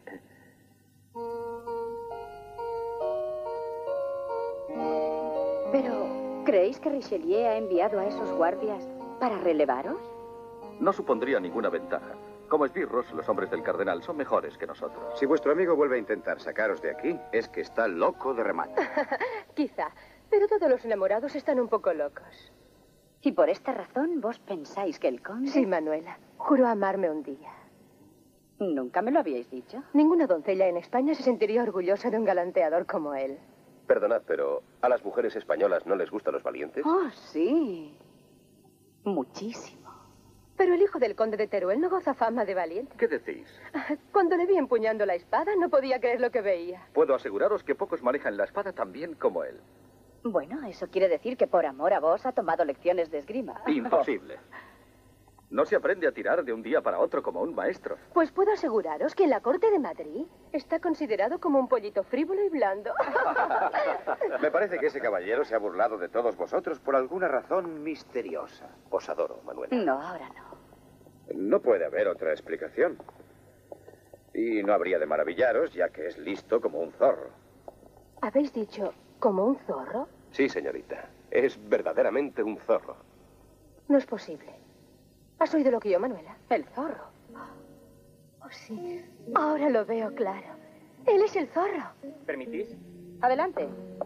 Speaker 16: Pero, ¿creéis que Richelieu ha enviado a esos guardias para relevaros?
Speaker 13: No supondría ninguna ventaja. Como esbirros, los hombres del cardenal son mejores que nosotros.
Speaker 2: Si vuestro amigo vuelve a intentar sacaros de aquí, es que está loco de remate.
Speaker 3: Quizá, pero todos los enamorados están un poco locos.
Speaker 16: ¿Y por esta razón vos pensáis que el conde...?
Speaker 3: Sí, Manuela. Juró amarme un día.
Speaker 16: ¿Nunca me lo habíais dicho?
Speaker 3: Ninguna doncella en España se sentiría orgullosa de un galanteador como él.
Speaker 8: Perdonad, pero ¿a las mujeres españolas no les gustan los valientes?
Speaker 16: Oh, sí. Muchísimo.
Speaker 3: Pero el hijo del conde de Teruel no goza fama de valiente.
Speaker 13: ¿Qué decís?
Speaker 3: Cuando le vi empuñando la espada, no podía creer lo que veía.
Speaker 13: Puedo aseguraros que pocos manejan la espada tan bien como él.
Speaker 16: Bueno, eso quiere decir que por amor a vos ha tomado lecciones de esgrima.
Speaker 13: Imposible. No se aprende a tirar de un día para otro como un maestro.
Speaker 3: Pues puedo aseguraros que en la corte de Madrid está considerado como un pollito frívolo y blando.
Speaker 2: Me parece que ese caballero se ha burlado de todos vosotros por alguna razón misteriosa.
Speaker 8: Os adoro, Manuela.
Speaker 16: No, ahora no.
Speaker 2: No puede haber otra explicación. Y no habría de maravillaros, ya que es listo como un zorro.
Speaker 3: ¿Habéis dicho como un zorro?
Speaker 8: Sí, señorita. Es verdaderamente un zorro.
Speaker 3: No es posible. ¿Has oído lo que yo, Manuela? El zorro. Oh, sí. Ahora lo veo claro. Él es el zorro.
Speaker 10: ¿Permitís?
Speaker 3: Adelante.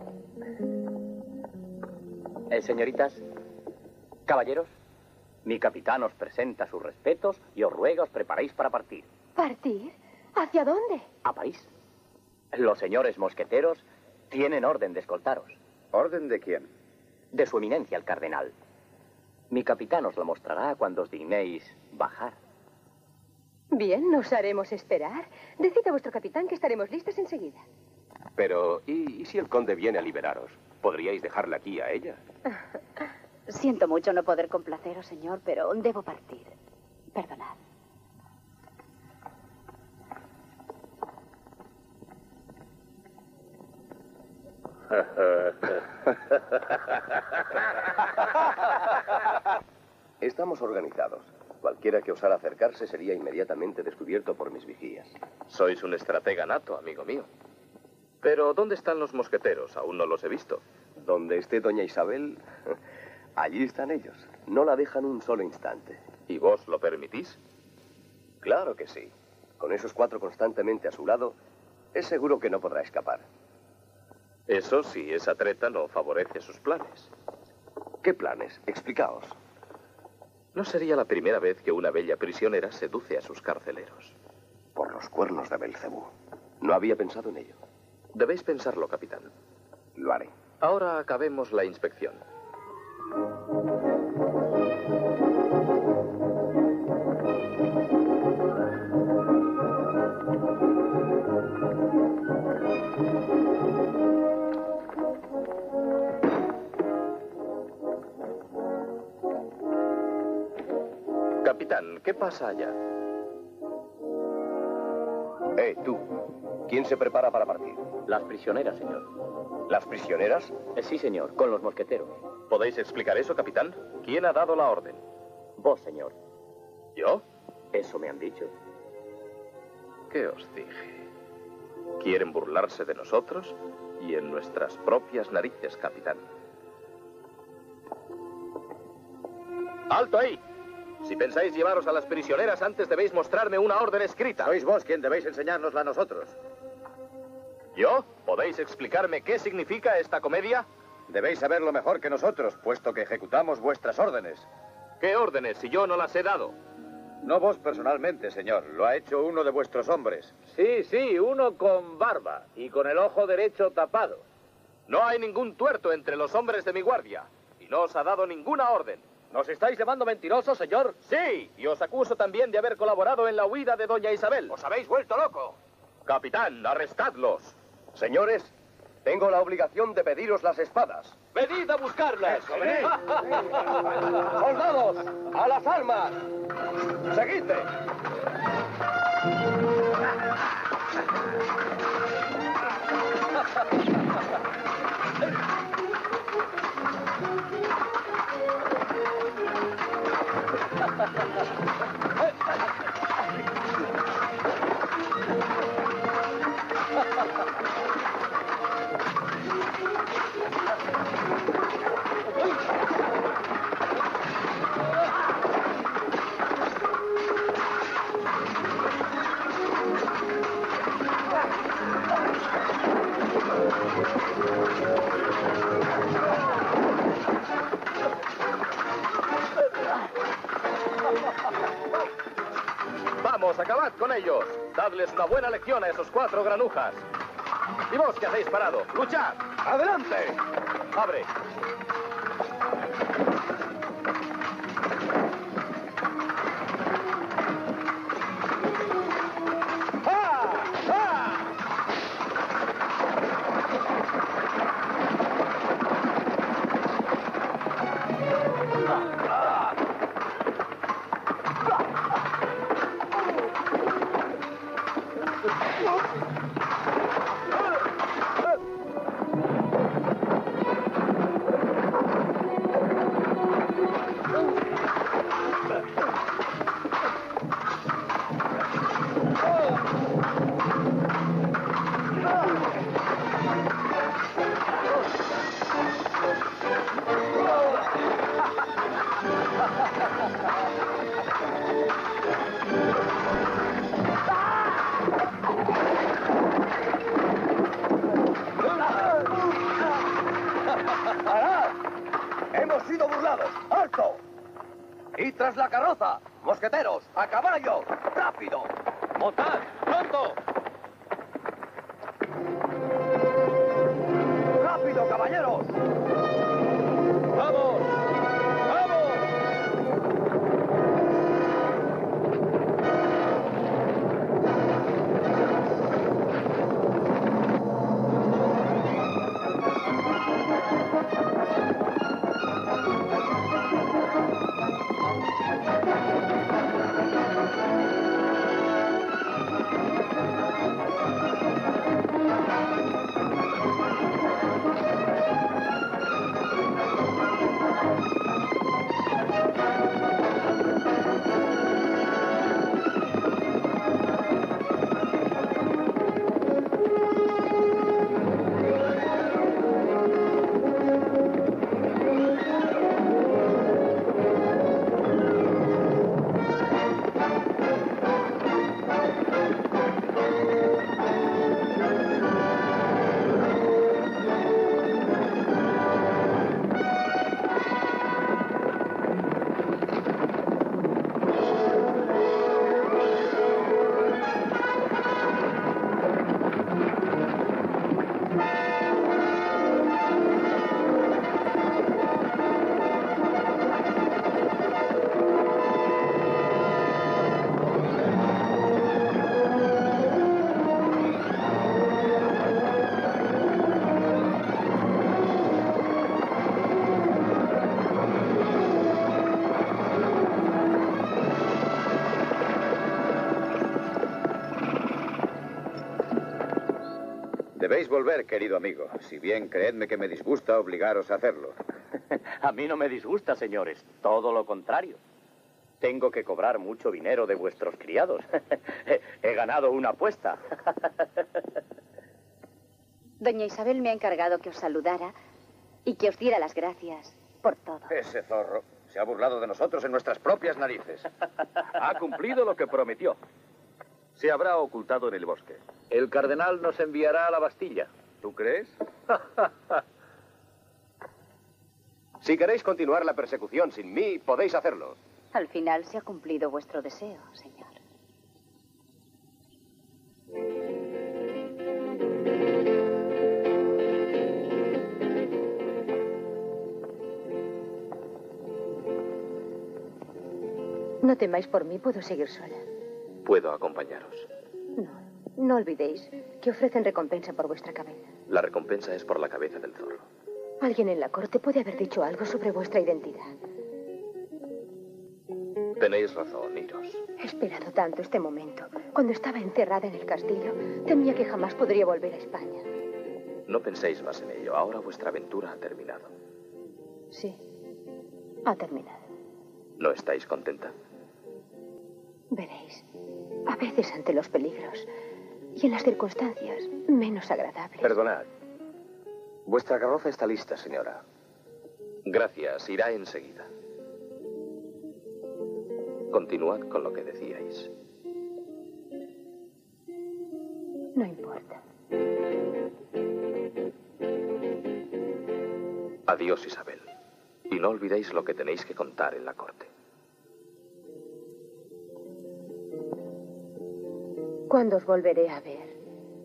Speaker 10: Eh, señoritas, caballeros, mi capitán os presenta sus respetos y os ruega os preparéis para partir.
Speaker 3: ¿Partir? ¿Hacia dónde?
Speaker 10: A París. Los señores mosqueteros tienen orden de escoltaros.
Speaker 2: ¿Orden de quién?
Speaker 10: De su eminencia, el cardenal. Mi capitán os lo mostrará cuando os dignéis bajar.
Speaker 3: Bien, nos haremos esperar. Decid a vuestro capitán que estaremos listas enseguida.
Speaker 8: Pero, ¿y, y si el conde viene a liberaros? ¿Podríais dejarle aquí a ella?
Speaker 16: Siento mucho no poder complaceros, señor, pero debo partir. Perdonad.
Speaker 8: Estamos organizados. Cualquiera que osara acercarse sería inmediatamente descubierto por mis vigías.
Speaker 7: Sois un estratega nato, amigo mío. Pero, ¿dónde están los mosqueteros? Aún no los he visto.
Speaker 8: Donde esté doña Isabel, allí están ellos. No la dejan un solo instante.
Speaker 7: ¿Y vos lo permitís?
Speaker 8: Claro que sí. Con esos cuatro constantemente a su lado, es seguro que no podrá escapar.
Speaker 7: Eso si esa treta no favorece sus planes.
Speaker 8: ¿Qué planes? Explicaos.
Speaker 7: No sería la primera vez que una bella prisionera seduce a sus carceleros.
Speaker 8: Por los cuernos de Belcebú. No había pensado en ello.
Speaker 7: Debéis pensarlo, capitán.
Speaker 8: Lo haré.
Speaker 7: Ahora acabemos la inspección. Capitán, ¿qué pasa allá?
Speaker 8: Eh, tú. ¿Quién se prepara para partir?
Speaker 10: Las prisioneras, señor.
Speaker 8: ¿Las prisioneras?
Speaker 10: Eh, sí, señor, con los mosqueteros.
Speaker 7: ¿Podéis explicar eso, capitán? ¿Quién ha dado la orden?
Speaker 10: Vos, señor.
Speaker 7: ¿Yo?
Speaker 10: Eso me han dicho.
Speaker 7: ¿Qué os dije? Quieren burlarse de nosotros y en nuestras propias narices, capitán. ¡Alto ahí! Si pensáis llevaros a las prisioneras, antes debéis mostrarme una orden escrita.
Speaker 2: Sois vos quien debéis enseñárnosla a nosotros.
Speaker 7: ¿Yo? ¿Podéis explicarme qué significa esta comedia?
Speaker 2: Debéis saberlo mejor que nosotros, puesto que ejecutamos vuestras órdenes.
Speaker 7: ¿Qué órdenes si yo no las he dado?
Speaker 2: No vos personalmente, señor. Lo ha hecho uno de vuestros hombres.
Speaker 12: Sí, sí, uno con barba y con el ojo derecho tapado.
Speaker 7: No hay ningún tuerto entre los hombres de mi guardia y no os ha dado ninguna orden.
Speaker 12: ¿Nos estáis llamando mentirosos, señor?
Speaker 7: Sí, y os acuso también de haber colaborado en la huida de doña Isabel.
Speaker 10: ¡Os habéis vuelto loco!
Speaker 7: Capitán, arrestadlos.
Speaker 8: Señores, tengo la obligación de pediros las espadas.
Speaker 12: ¡Venid a buscarlas!
Speaker 8: Eso, venid. ¡Soldados, a las armas! ¡Seguidme!
Speaker 7: Vamos, acabad con ellos. Dadles una buena lección a esos cuatro granujas. ¿Y vos qué hacéis parado? ¡Luchad! ¡Adelante! ¡Abre!
Speaker 8: ¡Hemos sido burlados! ¡Alto! ¡Y tras la carroza! ¡Mosqueteros! ¡A caballo! ¡Rápido!
Speaker 12: ¡Montad! ¡Pronto!
Speaker 8: ¡Rápido, caballeros!
Speaker 12: ¡Vamos! ¡Vamos!
Speaker 2: Debéis volver, querido amigo. Si bien creedme que me disgusta obligaros a hacerlo.
Speaker 10: A mí no me disgusta, señores. Todo lo contrario. Tengo que cobrar mucho dinero de vuestros criados. He ganado una apuesta.
Speaker 16: Doña Isabel me ha encargado que os saludara y que os diera las gracias por todo.
Speaker 2: Ese zorro se ha burlado de nosotros en nuestras propias narices.
Speaker 13: Ha cumplido lo que prometió. Se habrá ocultado en el bosque.
Speaker 12: El cardenal nos enviará a la Bastilla.
Speaker 13: ¿Tú crees?
Speaker 8: Si queréis continuar la persecución sin mí, podéis hacerlo.
Speaker 16: Al final se ha cumplido vuestro deseo, señor.
Speaker 3: No temáis por mí, puedo seguir sola.
Speaker 7: Puedo acompañaros.
Speaker 3: No, no olvidéis que ofrecen recompensa por vuestra cabeza.
Speaker 7: La recompensa es por la cabeza del zorro.
Speaker 3: Alguien en la corte puede haber dicho algo sobre vuestra identidad.
Speaker 7: Tenéis razón, iros.
Speaker 3: He esperado tanto este momento. Cuando estaba encerrada en el castillo, temía que jamás podría volver a España.
Speaker 7: No penséis más en ello. Ahora vuestra aventura ha terminado.
Speaker 3: Sí, ha terminado.
Speaker 7: ¿No estáis contenta?
Speaker 3: Veréis, a veces ante los peligros y en las circunstancias menos agradables.
Speaker 6: Perdonad. Vuestra carroza está lista, señora.
Speaker 7: Gracias, irá enseguida. Continuad con lo que decíais.
Speaker 3: No importa.
Speaker 7: Adiós, Isabel. Y no olvidéis lo que tenéis que contar en la corte.
Speaker 3: ¿Cuándo os volveré a ver?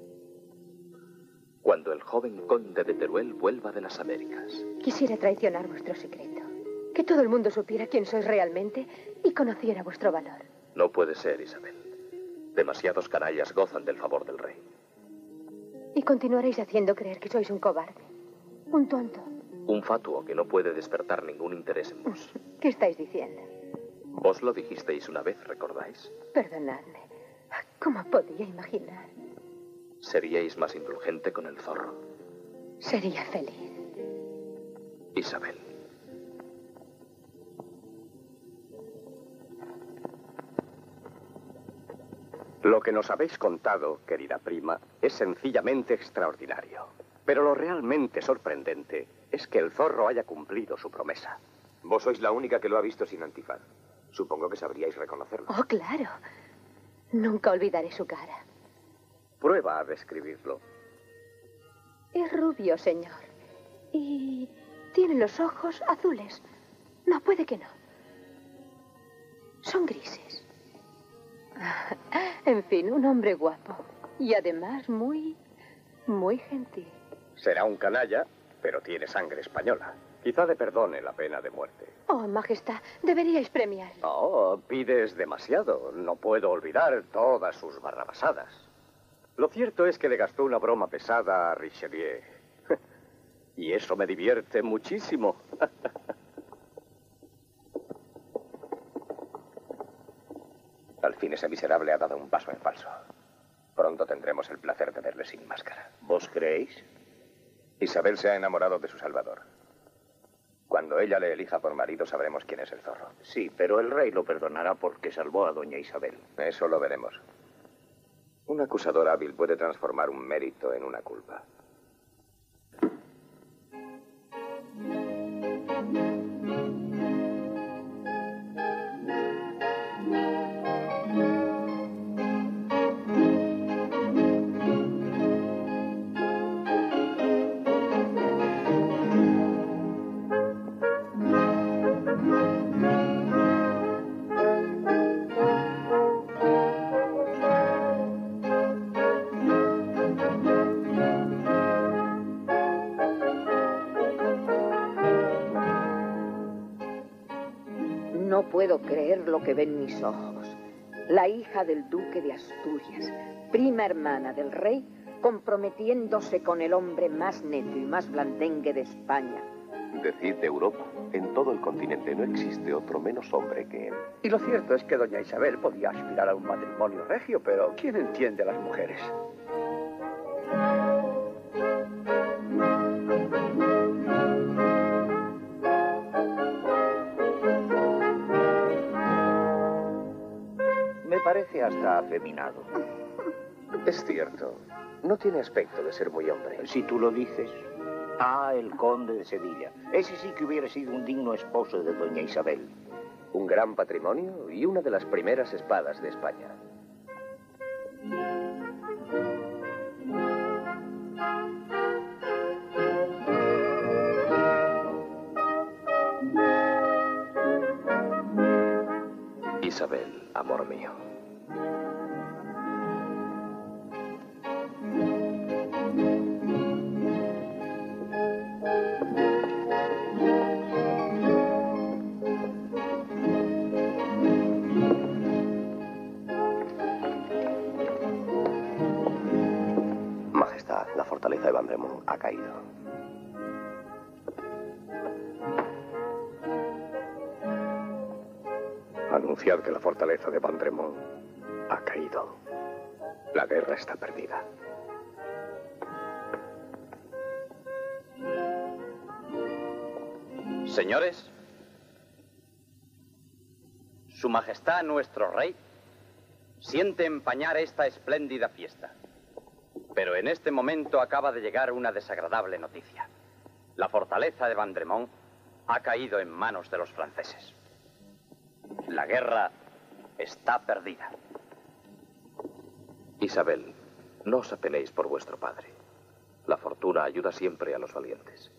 Speaker 7: Cuando el joven conde de Teruel vuelva de las Américas.
Speaker 3: Quisiera traicionar vuestro secreto. Que todo el mundo supiera quién sois realmente y conociera vuestro valor.
Speaker 7: No puede ser, Isabel. Demasiados canallas gozan del favor del rey.
Speaker 3: Y continuaréis haciendo creer que sois un cobarde. Un tonto.
Speaker 7: Un fatuo que no puede despertar ningún interés en vos.
Speaker 3: ¿Qué estáis diciendo?
Speaker 7: Vos lo dijisteis una vez, ¿recordáis?
Speaker 3: Perdonadme. ¿Cómo podía imaginar?
Speaker 7: Seríais más indulgente con el zorro.
Speaker 3: Sería feliz.
Speaker 7: Isabel.
Speaker 4: Lo que nos habéis contado, querida prima, es sencillamente extraordinario. Pero lo realmente sorprendente es que el zorro haya cumplido su promesa.
Speaker 8: Vos sois la única que lo ha visto sin antifaz. Supongo que sabríais reconocerlo.
Speaker 3: Oh, claro. Nunca olvidaré su cara.
Speaker 4: Prueba a describirlo.
Speaker 3: Es rubio, señor. Y tiene los ojos azules. No, puede que no. Son grises. En fin, un hombre guapo. Y además muy, muy gentil.
Speaker 4: Será un canalla, pero tiene sangre española. Quizá le perdone la pena de muerte.
Speaker 3: Oh, Majestad, deberíais premiar.
Speaker 4: Oh, pides demasiado. No puedo olvidar todas sus barrabasadas. Lo cierto es que le gastó una broma pesada a Richelieu. Y eso me divierte muchísimo.
Speaker 6: Al fin ese miserable ha dado un paso en falso. Pronto tendremos el placer de verle sin máscara.
Speaker 11: ¿Vos creéis?
Speaker 6: Isabel se ha enamorado de su salvador. Cuando ella le elija por marido sabremos quién es el zorro.
Speaker 11: Sí, pero el rey lo perdonará porque salvó a doña Isabel.
Speaker 6: Eso lo veremos. Un acusador hábil puede transformar un mérito en una culpa.
Speaker 18: No puedo creer lo que ven mis ojos. La hija del duque de Asturias, prima hermana del rey, comprometiéndose con el hombre más neto y más blandengue de España.
Speaker 1: Decid de Europa. En todo el continente no existe otro menos hombre que él.
Speaker 11: Y lo cierto es que doña Isabel podía aspirar a un matrimonio regio, pero ¿quién entiende a las mujeres? Me parece hasta afeminado.
Speaker 6: Es cierto. No tiene aspecto de ser muy hombre.
Speaker 11: Si tú lo dices. Ah, el conde de Sevilla. Ese sí que hubiera sido un digno esposo de doña Isabel.
Speaker 6: Un gran patrimonio y una de las primeras espadas de España.
Speaker 7: Isabel, amor mío.
Speaker 1: Majestad, la fortaleza de Vandremont ha caído.
Speaker 4: Anunciad que la fortaleza de Vandremont ha caído. La guerra está perdida.
Speaker 15: Señores, Su Majestad nuestro Rey siente empañar esta espléndida fiesta. Pero en este momento acaba de llegar una desagradable noticia. La fortaleza de Vandremont ha caído en manos de los franceses. La guerra está perdida.
Speaker 7: Isabel, no os apenéis por vuestro padre. La fortuna ayuda siempre a los valientes.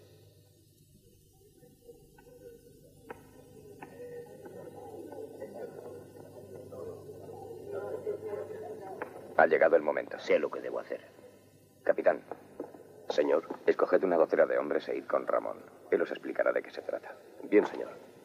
Speaker 6: Ha llegado el momento.
Speaker 11: Sé lo que debo hacer.
Speaker 6: Capitán.
Speaker 8: Señor.
Speaker 6: Escoged una docena de hombres e id con Ramón. Él os explicará de qué se trata.
Speaker 8: Bien, señor.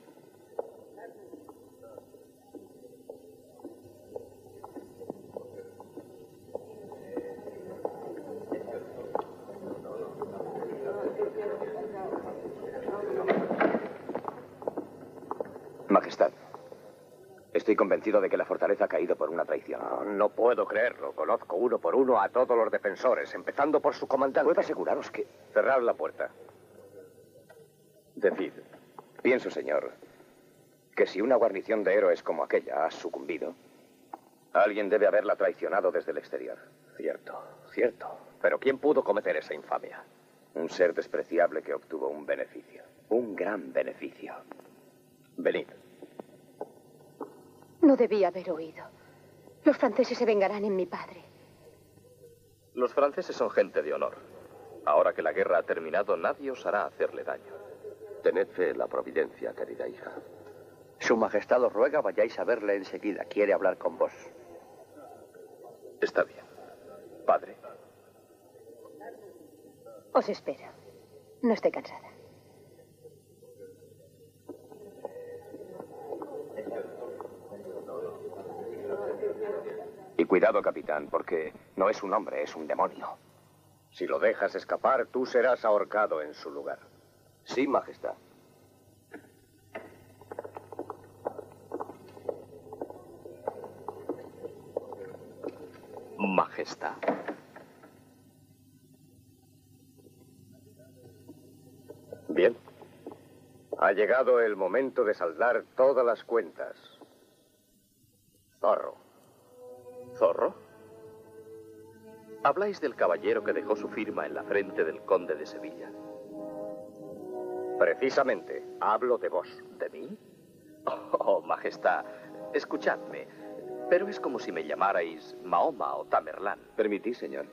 Speaker 6: Majestad, estoy convencido de que la fortaleza ha caído por una traición.
Speaker 4: No, no puedo creerlo. Conozco uno por uno a todos los defensores, empezando por su comandante.
Speaker 6: Puedo aseguraros que...
Speaker 4: Cerrad la puerta. Decid.
Speaker 6: Pienso, señor, que si una guarnición de héroes como aquella ha sucumbido, alguien debe haberla traicionado desde el exterior.
Speaker 4: Cierto, cierto. Pero ¿quién pudo cometer esa infamia?
Speaker 6: Un ser despreciable que obtuvo un beneficio. Un gran beneficio.
Speaker 4: Venid.
Speaker 3: No debía haber oído. Los franceses se vengarán en mi padre.
Speaker 7: Los franceses son gente de honor. Ahora que la guerra ha terminado, nadie osará hacerle daño.
Speaker 1: Tened fe en la providencia, querida hija.
Speaker 11: Su Majestad os ruega vayáis a verle enseguida. Quiere hablar con vos.
Speaker 7: Está bien. Padre.
Speaker 3: Os espero. No estoy cansada.
Speaker 6: Y cuidado, capitán, porque no es un hombre, es un demonio.
Speaker 4: Si lo dejas escapar, tú serás ahorcado en su lugar.
Speaker 1: Sí, Majestad.
Speaker 7: Majestad.
Speaker 4: Bien. Ha llegado el momento de saldar todas las cuentas. Zorro.
Speaker 7: ¿Zorro? ¿Habláis del caballero que dejó su firma en la frente del conde de Sevilla?
Speaker 4: Precisamente, hablo de vos.
Speaker 7: ¿De mí? Oh, oh, Majestad, escuchadme. Pero es como si me llamarais Mahoma o Tamerlán.
Speaker 6: ¿Permitís, señor?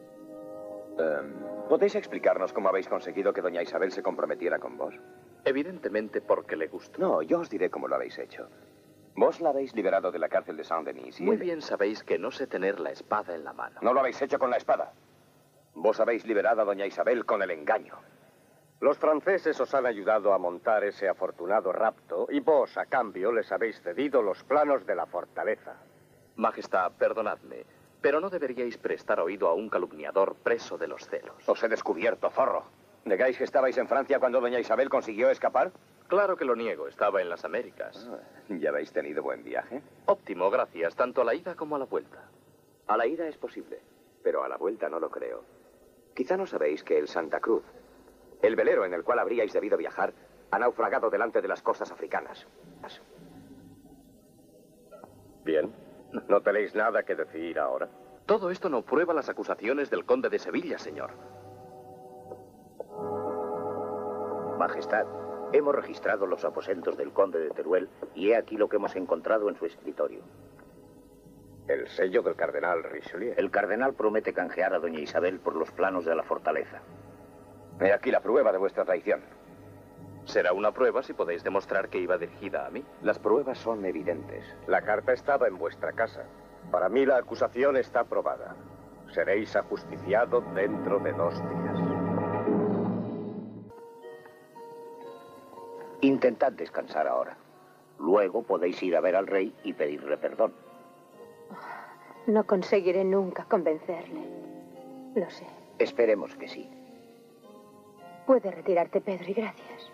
Speaker 6: Um, ¿Podéis explicarnos cómo habéis conseguido que doña Isabel se comprometiera con vos?
Speaker 7: Evidentemente porque le gusto.
Speaker 6: No, yo os diré cómo lo habéis hecho. Vos la habéis liberado de la cárcel de Saint-Denis y...
Speaker 7: Muy
Speaker 6: él...
Speaker 7: bien sabéis que no sé tener la espada en la mano.
Speaker 6: No lo habéis hecho con la espada. Vos habéis liberado a doña Isabel con el engaño.
Speaker 4: Los franceses os han ayudado a montar ese afortunado rapto y vos, a cambio, les habéis cedido los planos de la fortaleza.
Speaker 7: Majestad, perdonadme, pero no deberíais prestar oído a un calumniador preso de los celos.
Speaker 6: Os he descubierto, zorro. ¿Negáis que estabais en Francia cuando doña Isabel consiguió escapar?
Speaker 7: Claro que lo niego, estaba en las Américas.
Speaker 6: Ah, ¿ya habéis tenido buen viaje?
Speaker 7: Óptimo, gracias, tanto a la ida como a la vuelta.
Speaker 6: A la ida es posible, pero a la vuelta no lo creo. Quizá no sabéis que el Santa Cruz, el velero en el cual habríais debido viajar, ha naufragado delante de las costas africanas.
Speaker 4: Bien. ¿No tenéis nada que decir ahora?
Speaker 7: Todo esto no prueba las acusaciones del conde de Sevilla, señor.
Speaker 11: Majestad, hemos registrado los aposentos del conde de Teruel y he aquí lo que hemos encontrado en su escritorio.
Speaker 4: El sello del cardenal Richelieu.
Speaker 11: El cardenal promete canjear a doña Isabel por los planos de la fortaleza.
Speaker 6: He aquí la prueba de vuestra traición.
Speaker 7: Será una prueba si podéis demostrar que iba dirigida a mí.
Speaker 6: Las pruebas son evidentes.
Speaker 4: La carta estaba en vuestra casa. Para mí la acusación está probada. Seréis ajusticiado dentro de dos días.
Speaker 11: Intentad descansar ahora. Luego podéis ir a ver al rey y pedirle perdón.
Speaker 3: No conseguiré nunca convencerle. Lo sé.
Speaker 11: Esperemos que sí.
Speaker 3: Puedes retirarte, Pedro, y gracias.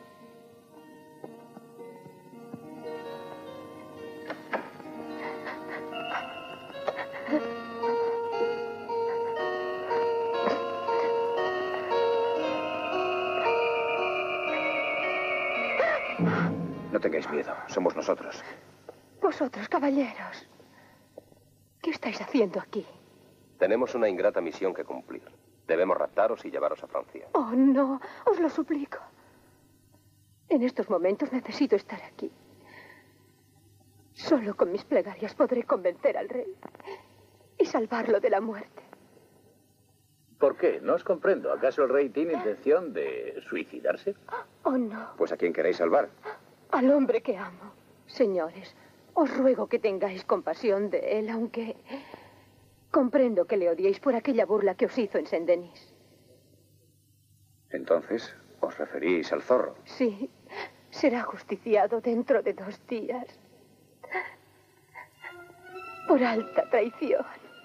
Speaker 2: No tengáis miedo, somos nosotros.
Speaker 3: Vosotros, caballeros, ¿qué estáis haciendo aquí?
Speaker 8: Tenemos una ingrata misión que cumplir. Debemos raptaros y llevaros a Francia.
Speaker 3: Oh, no, os lo suplico. En estos momentos necesito estar aquí. Solo con mis plegarias podré convencer al rey y salvarlo de la muerte.
Speaker 12: ¿Por qué? No os comprendo. ¿Acaso el rey tiene intención de suicidarse?
Speaker 3: Oh, no.
Speaker 2: Pues ¿a quién queréis salvar?
Speaker 3: Al hombre que amo. Señores, os ruego que tengáis compasión de él, aunque comprendo que le odiéis por aquella burla que os hizo en Saint-Denis.
Speaker 2: Entonces, ¿os referís al zorro?
Speaker 3: Sí, será justiciado dentro de dos días. Por alta traición.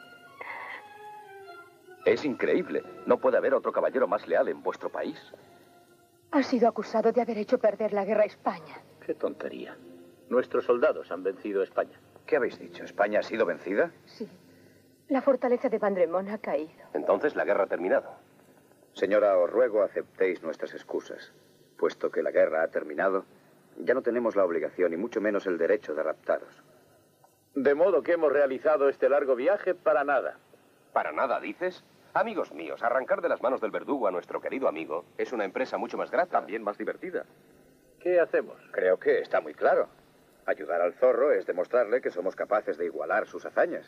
Speaker 7: Es increíble. No puede haber otro caballero más leal en vuestro país.
Speaker 3: Ha sido acusado de haber hecho perder la guerra a España.
Speaker 12: Qué tontería. Nuestros soldados han vencido a España.
Speaker 2: ¿Qué habéis dicho? ¿España ha sido vencida?
Speaker 3: Sí. La fortaleza de Vandremont ha caído.
Speaker 8: Entonces la guerra ha terminado.
Speaker 2: Señora, os ruego aceptéis nuestras excusas. Puesto que la guerra ha terminado, ya no tenemos la obligación y mucho menos el derecho de raptaros.
Speaker 12: De modo que hemos realizado este largo viaje para nada.
Speaker 8: ¿Para nada, dices? Amigos míos, arrancar de las manos del verdugo a nuestro querido amigo es una empresa mucho más grata.
Speaker 7: También más divertida.
Speaker 12: ¿Qué hacemos?
Speaker 2: Creo que está muy claro. Ayudar al zorro es demostrarle que somos capaces de igualar sus hazañas.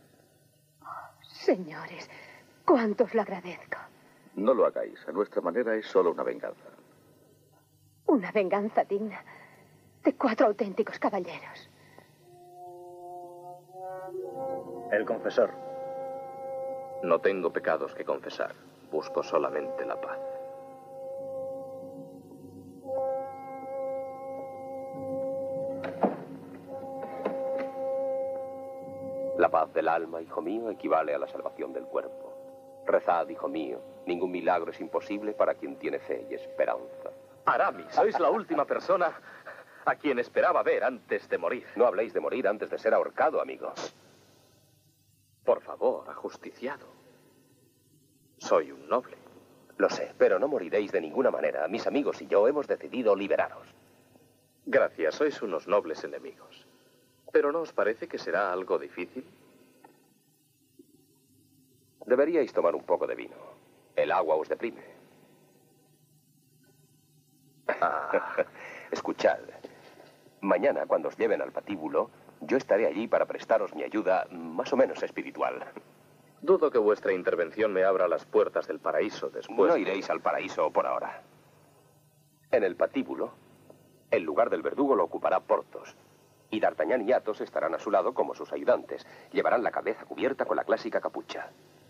Speaker 3: Señores, cuánto os lo agradezco.
Speaker 13: No lo hagáis. A nuestra manera es solo una venganza.
Speaker 3: Una venganza digna de cuatro auténticos caballeros.
Speaker 12: El confesor.
Speaker 7: No tengo pecados que confesar. Busco solamente la paz.
Speaker 8: La paz del alma, hijo mío, equivale a la salvación del cuerpo. Rezad, hijo mío. Ningún milagro es imposible para quien tiene fe y esperanza.
Speaker 7: Aramis, sois la última persona a quien esperaba ver antes de morir.
Speaker 8: No habléis de morir antes de ser ahorcado, amigo.
Speaker 7: Por favor, ajusticiado. Soy un noble.
Speaker 8: Lo sé, pero no moriréis de ninguna manera. Mis amigos y yo hemos decidido liberaros.
Speaker 7: Gracias, sois unos nobles enemigos. ¿Pero no os parece que será algo difícil?
Speaker 8: Deberíais tomar un poco de vino. El agua os deprime. Ah. Escuchad. Mañana, cuando os lleven al patíbulo, yo estaré allí para prestaros mi ayuda más o menos espiritual.
Speaker 7: Dudo que vuestra intervención me abra las puertas del paraíso después.
Speaker 8: No iréis al paraíso por ahora. En el patíbulo, el lugar del verdugo lo ocupará Porthos. Y D'Artagnan y Athos estarán a su lado como sus ayudantes. Llevarán la cabeza cubierta con la clásica capucha.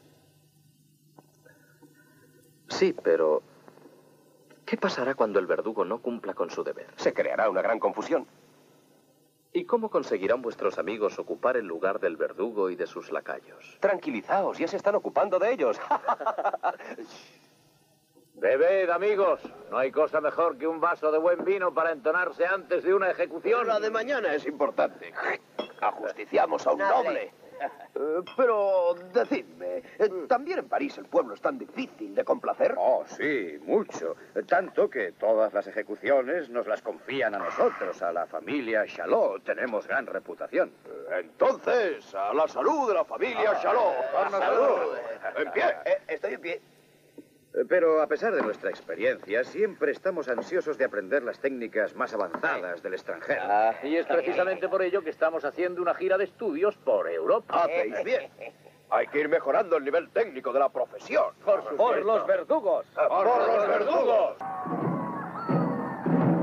Speaker 7: Sí, pero ¿qué pasará cuando el verdugo no cumpla con su deber?
Speaker 8: Se creará una gran confusión.
Speaker 7: ¿Y cómo conseguirán vuestros amigos ocupar el lugar del verdugo y de sus lacayos?
Speaker 8: Tranquilizaos, ya se están ocupando de ellos.
Speaker 12: Bebed, amigos. No hay cosa mejor que un vaso de buen vino para entonarse antes de una ejecución.
Speaker 14: La de mañana es importante.
Speaker 8: Ajusticiamos a un noble.
Speaker 14: Eh, pero, decidme, eh, ¿también en París el pueblo es tan difícil de complacer?
Speaker 2: Oh, sí, mucho. Tanto que todas las ejecuciones nos las confían a nosotros, a la familia Chalot. Tenemos gran reputación.
Speaker 14: Entonces, a la salud de la familia Chalot.
Speaker 2: ¡A la salud!
Speaker 14: En pie, eh, estoy en pie.
Speaker 2: Pero a pesar de nuestra experiencia, siempre estamos ansiosos de aprender las técnicas más avanzadas del extranjero.
Speaker 12: Ah, y es precisamente por ello que estamos haciendo una gira de estudios por Europa.
Speaker 14: Hacéis bien. Hay que ir mejorando el nivel técnico de la profesión.
Speaker 12: Por, por los verdugos.
Speaker 14: ¡Por, por los verdugos!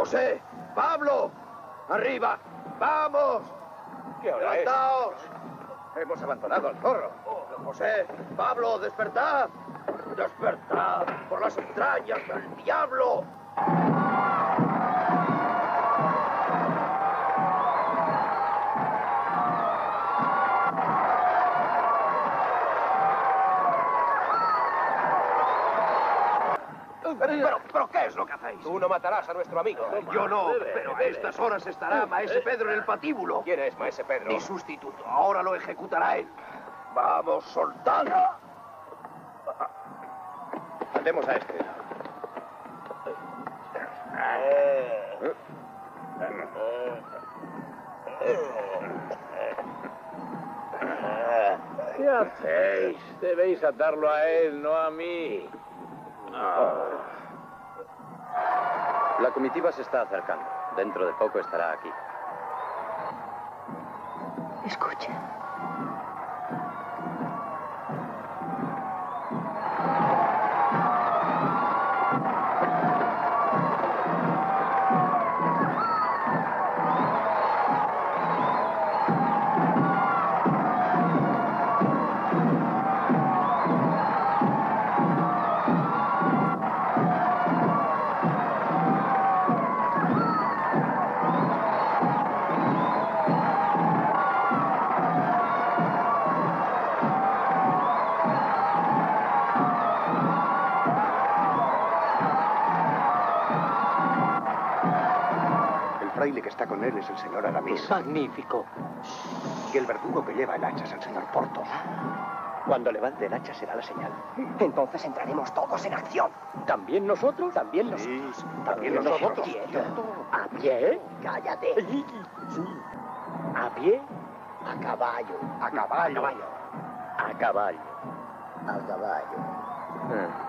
Speaker 11: José, Pablo, arriba, vamos.
Speaker 9: ¿Qué hora es?
Speaker 11: ¡Levantaos!
Speaker 9: Hemos abandonado al zorro.
Speaker 11: José, Pablo, despertad. Despertad por las entrañas del diablo.
Speaker 8: Pero, pero, ¿qué es lo que hacéis? Tú no matarás a nuestro amigo.
Speaker 11: Yo no, pero a estas horas estará Maese Pedro en el patíbulo.
Speaker 8: ¿Quién es Maese Pedro?
Speaker 11: Mi sustituto. Ahora lo ejecutará él. Vamos, soltad.
Speaker 8: Atemos a este.
Speaker 12: ¿Qué hacéis? Debéis atarlo a él, no a mí.
Speaker 19: La comitiva se está acercando. Dentro de poco estará aquí.
Speaker 3: Escucha.
Speaker 20: fraile que está con él es el señor Aramis.
Speaker 10: Magnífico.
Speaker 20: Y el verdugo que lleva el hacha es el señor Porthos. Cuando levante el hacha será la señal.
Speaker 10: Entonces entraremos todos en acción. ¿También nosotros? También nosotros.
Speaker 20: Sí, también nosotros.
Speaker 10: Quieto. ¿A pie? Cállate. ¿A pie? A caballo.
Speaker 20: A caballo.
Speaker 10: A caballo. A caballo. Ah.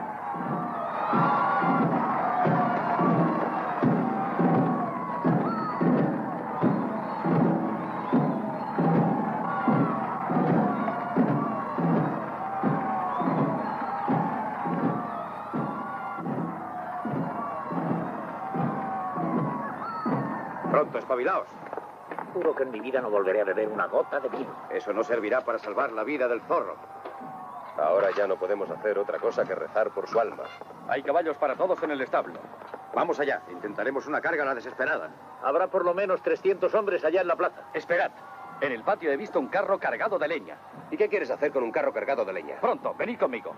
Speaker 2: Pronto, espabilaos.
Speaker 12: Juro que en mi vida no volveré a beber una gota de vino.
Speaker 2: Eso no servirá para salvar la vida del zorro.
Speaker 8: Ahora ya no podemos hacer otra cosa que rezar por su alma.
Speaker 13: Hay caballos para todos en el establo.
Speaker 2: Vamos allá. Intentaremos una carga a la desesperada.
Speaker 12: Habrá por lo menos trescientos hombres allá en la plaza.
Speaker 13: Esperad. En el patio he visto un carro cargado de leña.
Speaker 8: ¿Y qué quieres hacer con un carro cargado de leña?
Speaker 13: Pronto, venid conmigo.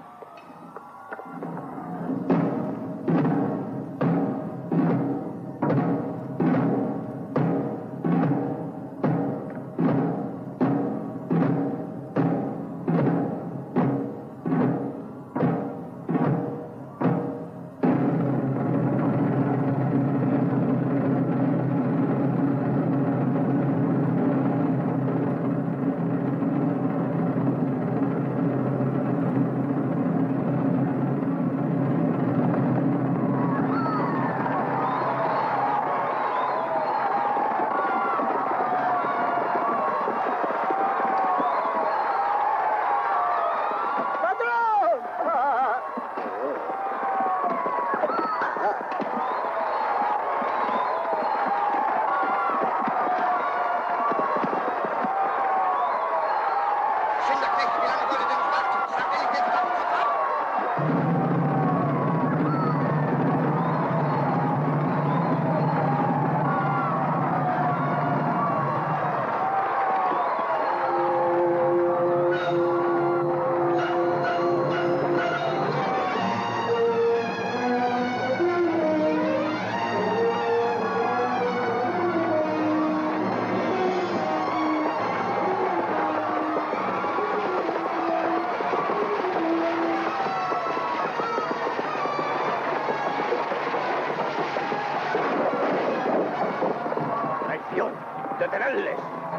Speaker 11: ¡Detenedles!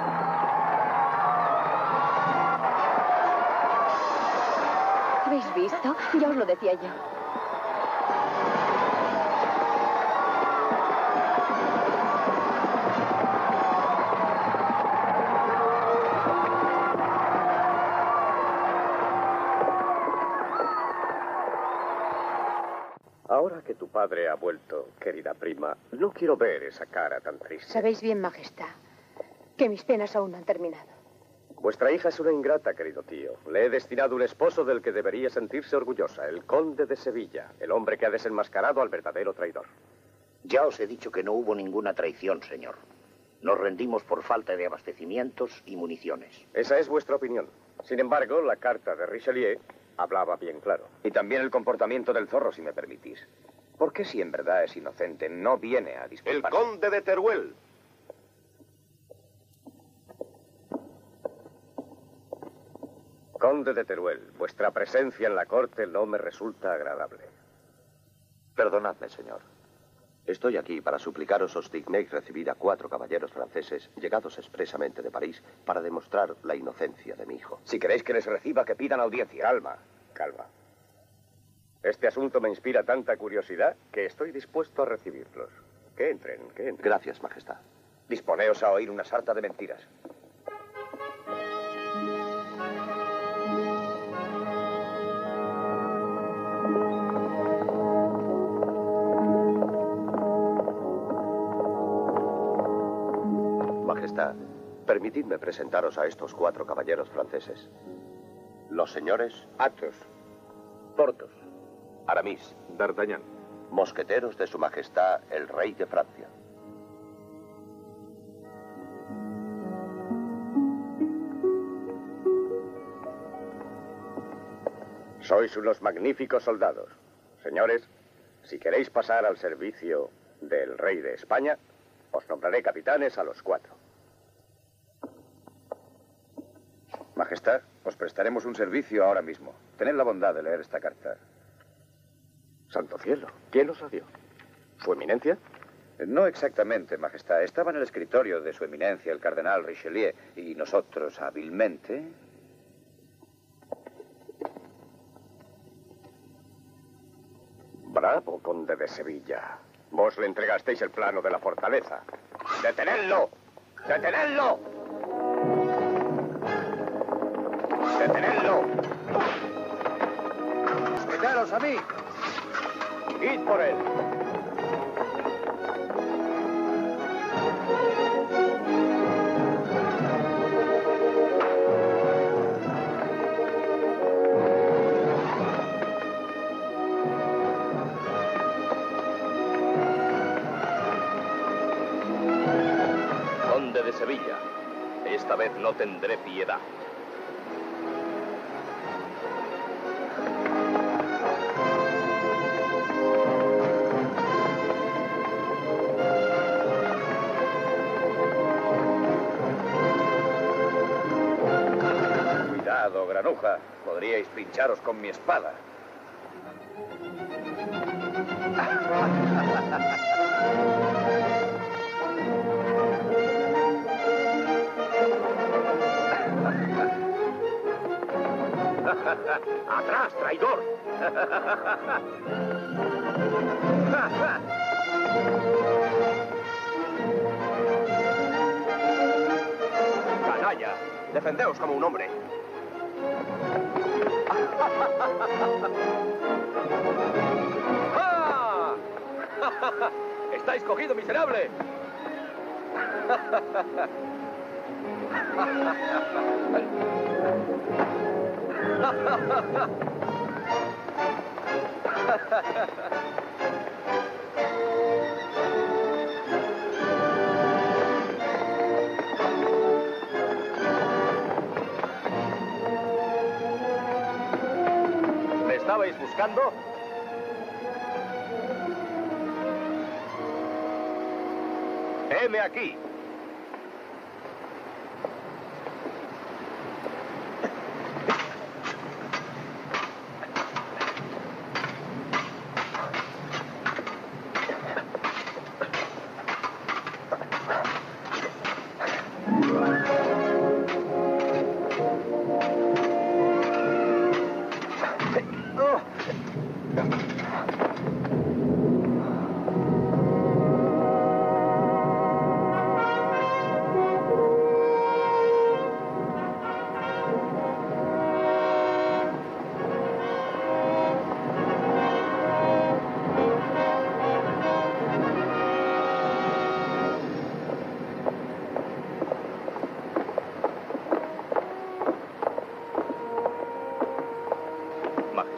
Speaker 3: ¿Habéis visto? Ya os lo decía yo.
Speaker 4: Ahora que tu padre ha vuelto, querida prima, no quiero ver esa cara tan triste.
Speaker 3: Sabéis bien, Majestad, que mis penas aún no han terminado.
Speaker 4: Vuestra hija es una ingrata, querido tío. Le he destinado un esposo del que debería sentirse orgullosa, el conde de Sevilla, el hombre que ha desenmascarado al verdadero traidor.
Speaker 11: Ya os he dicho que no hubo ninguna traición, señor. Nos rendimos por falta de abastecimientos y municiones.
Speaker 4: Esa es vuestra opinión. Sin embargo, la carta de Richelieu hablaba bien claro.
Speaker 6: Y también el comportamiento del zorro, si me permitís. ¿Por qué, si en verdad es inocente, no viene a disculparse?
Speaker 1: El conde de Teruel.
Speaker 4: Conde de Teruel, vuestra presencia en la corte no me resulta agradable.
Speaker 5: Perdonadme, señor. Estoy aquí para suplicaros os dignéis recibir a cuatro caballeros franceses llegados expresamente de París para demostrar la inocencia de mi hijo.
Speaker 6: Si queréis que les reciba, que pidan audiencia.
Speaker 4: Calma, calma. Este asunto me inspira tanta curiosidad que estoy dispuesto a recibirlos. Que entren, que entren.
Speaker 5: Gracias, Majestad.
Speaker 6: Disponeos a oír una sarta de mentiras.
Speaker 5: Majestad, permitidme presentaros a estos cuatro caballeros franceses. Los señores
Speaker 4: Athos, Porthos,
Speaker 5: Aramis,
Speaker 13: D'Artagnan,
Speaker 5: mosqueteros de su Majestad el Rey de Francia.
Speaker 4: Sois unos magníficos soldados. Señores, si queréis pasar al servicio del Rey de España, os nombraré capitanes a los cuatro.
Speaker 2: Majestad, os prestaremos un servicio ahora mismo. Tened la bondad de leer esta carta.
Speaker 4: Santo cielo, ¿quién os la dio? ¿Su eminencia?
Speaker 2: No exactamente, Majestad. Estaba en el escritorio de su eminencia, el cardenal Richelieu, y nosotros, hábilmente...
Speaker 4: Bravo, conde de Sevilla. Vos le entregasteis el plano de la fortaleza. ¡Detenedlo! ¡Detenedlo! ¡Detenedlo! ¡Mosqueteros a mí! ¡Id por él!
Speaker 7: Conde de Sevilla, esta vez no tendré piedad.
Speaker 2: Cuidado, granuja. Podríais pincharos con mi espada.
Speaker 4: ¡Atrás, traidor!
Speaker 8: ¡Canalla! Defendeos como un hombre.
Speaker 4: ¡Ah! ¡Estáis cogido, miserable! ¿Me estabais buscando? ¡Heme aquí!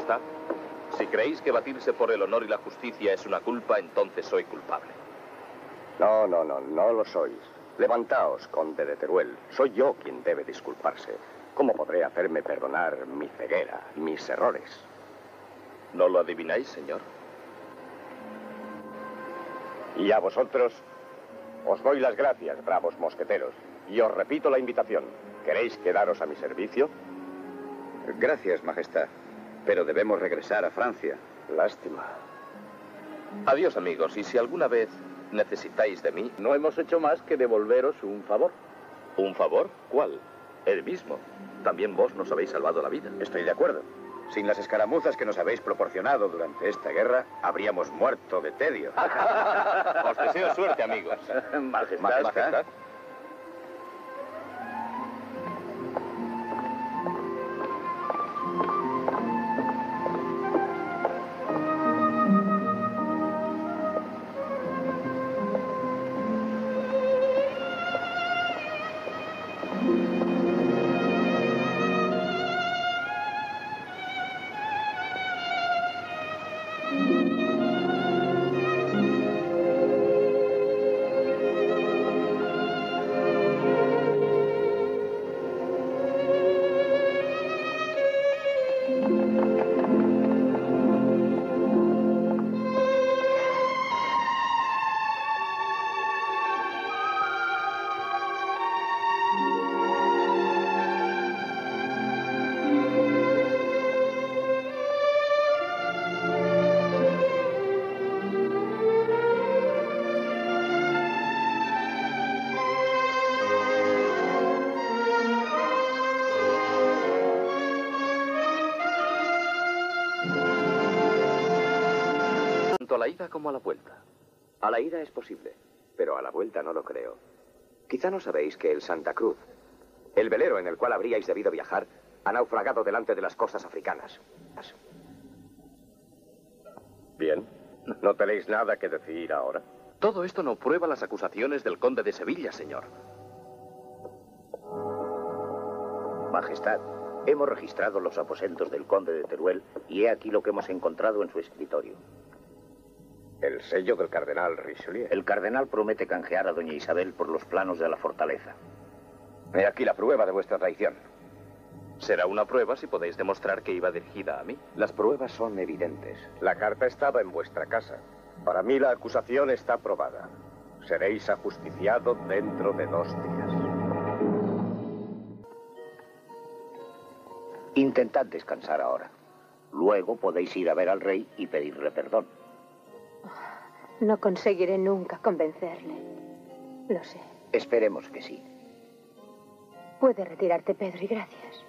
Speaker 7: Majestad, si creéis que batirse por el honor y la justicia es una culpa, entonces soy culpable.
Speaker 4: No, no, no, no lo sois. Levantaos, conde de Teruel. Soy yo quien debe disculparse. ¿Cómo podré hacerme perdonar mi ceguera y mis errores?
Speaker 7: ¿No lo adivináis, señor?
Speaker 4: Y a vosotros, os doy las gracias, bravos mosqueteros. Y os repito la invitación. ¿Queréis quedaros a mi servicio?
Speaker 2: Gracias, Majestad. Pero debemos regresar a Francia.
Speaker 4: Lástima.
Speaker 7: Adiós, amigos. Y si alguna vez necesitáis de mí...
Speaker 12: No hemos hecho más que devolveros un favor.
Speaker 7: ¿Un favor? ¿Cuál? El mismo. También vos nos habéis salvado la vida.
Speaker 2: Estoy de acuerdo. Sin las escaramuzas que nos habéis proporcionado durante esta guerra, habríamos muerto de tedio.
Speaker 7: Os deseo suerte, amigos.
Speaker 12: Majestad.
Speaker 7: Majestad.
Speaker 6: Tanto a la ida como a la vuelta.
Speaker 2: A la ida es posible, pero a la vuelta no lo creo. Quizá no sabéis que el Santa Cruz, el velero en el cual habríais debido viajar, ha naufragado delante de las costas africanas.
Speaker 4: Bien. ¿No tenéis nada que decir ahora?
Speaker 7: Todo esto no prueba las acusaciones del conde de Sevilla, señor.
Speaker 11: Majestad, hemos registrado los aposentos del conde de Teruel y he aquí lo que hemos encontrado en su escritorio.
Speaker 4: El sello del cardenal Richelieu.
Speaker 11: El cardenal promete canjear a doña Isabel por los planos de la fortaleza.
Speaker 4: He aquí la prueba de vuestra traición.
Speaker 7: Será una prueba si podéis demostrar que iba dirigida a mí.
Speaker 2: Las pruebas son evidentes.
Speaker 4: La carta estaba en vuestra casa. Para mí la acusación está probada. Seréis ajusticiado dentro de dos días.
Speaker 11: Intentad descansar ahora. Luego podéis ir a ver al rey y pedirle perdón.
Speaker 3: No conseguiré nunca convencerle. Lo sé.
Speaker 11: Esperemos que sí.
Speaker 3: Puede retirarte, Pedro, y gracias.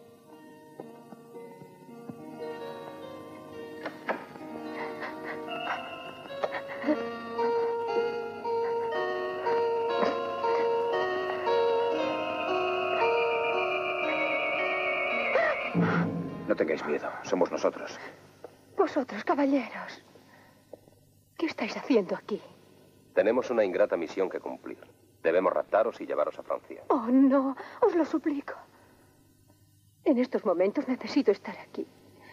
Speaker 2: No tengáis miedo, somos nosotros.
Speaker 3: Vosotros, caballeros, ¿qué estáis haciendo aquí?
Speaker 8: Tenemos una ingrata misión que cumplir. Debemos raptaros y llevaros a Francia.
Speaker 3: Oh, no, os lo suplico. En estos momentos necesito estar aquí.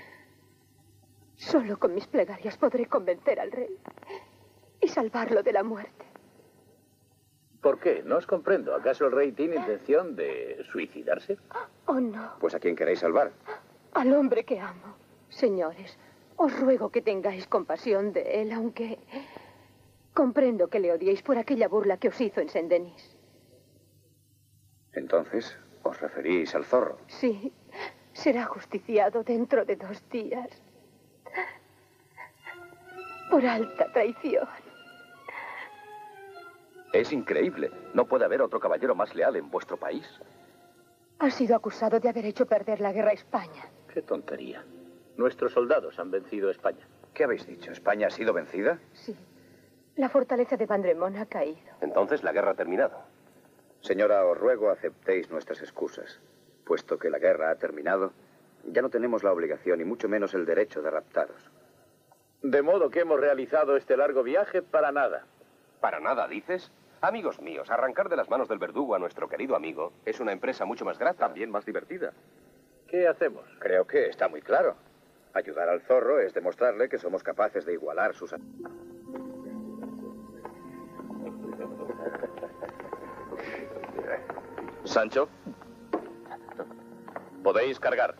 Speaker 3: Solo con mis plegarias podré convencer al rey y salvarlo de la muerte.
Speaker 12: ¿Por qué? No os comprendo. ¿Acaso el rey tiene intención de suicidarse?
Speaker 3: Oh, no.
Speaker 2: Pues ¿a quién queréis salvar?
Speaker 3: Al hombre que amo. Señores, os ruego que tengáis compasión de él, aunque comprendo que le odiéis por aquella burla que os hizo en Saint-Denis.
Speaker 2: Entonces, ¿os referís al zorro?
Speaker 3: Sí, será justiciado dentro de dos días. Por alta traición.
Speaker 8: Es increíble. No puede haber otro caballero más leal en vuestro país.
Speaker 3: Ha sido acusado de haber hecho perder la guerra a España.
Speaker 12: Qué tontería. Nuestros soldados han vencido a España.
Speaker 2: ¿Qué habéis dicho? ¿España ha sido vencida?
Speaker 3: Sí. La fortaleza de Vandremont ha caído.
Speaker 8: Entonces la guerra ha terminado.
Speaker 2: Señora, os ruego aceptéis nuestras excusas. Puesto que la guerra ha terminado, ya no tenemos la obligación y mucho menos el derecho de raptaros.
Speaker 12: De modo que hemos realizado este largo viaje para nada.
Speaker 8: ¿Para nada, dices? Amigos míos, arrancar de las manos del verdugo a nuestro querido amigo es una empresa mucho más grata.
Speaker 13: También más divertida.
Speaker 12: ¿Qué hacemos?
Speaker 2: Creo que está muy claro.
Speaker 9: Ayudar al zorro es demostrarle que somos capaces de igualar sus...
Speaker 7: Sancho, podéis cargar.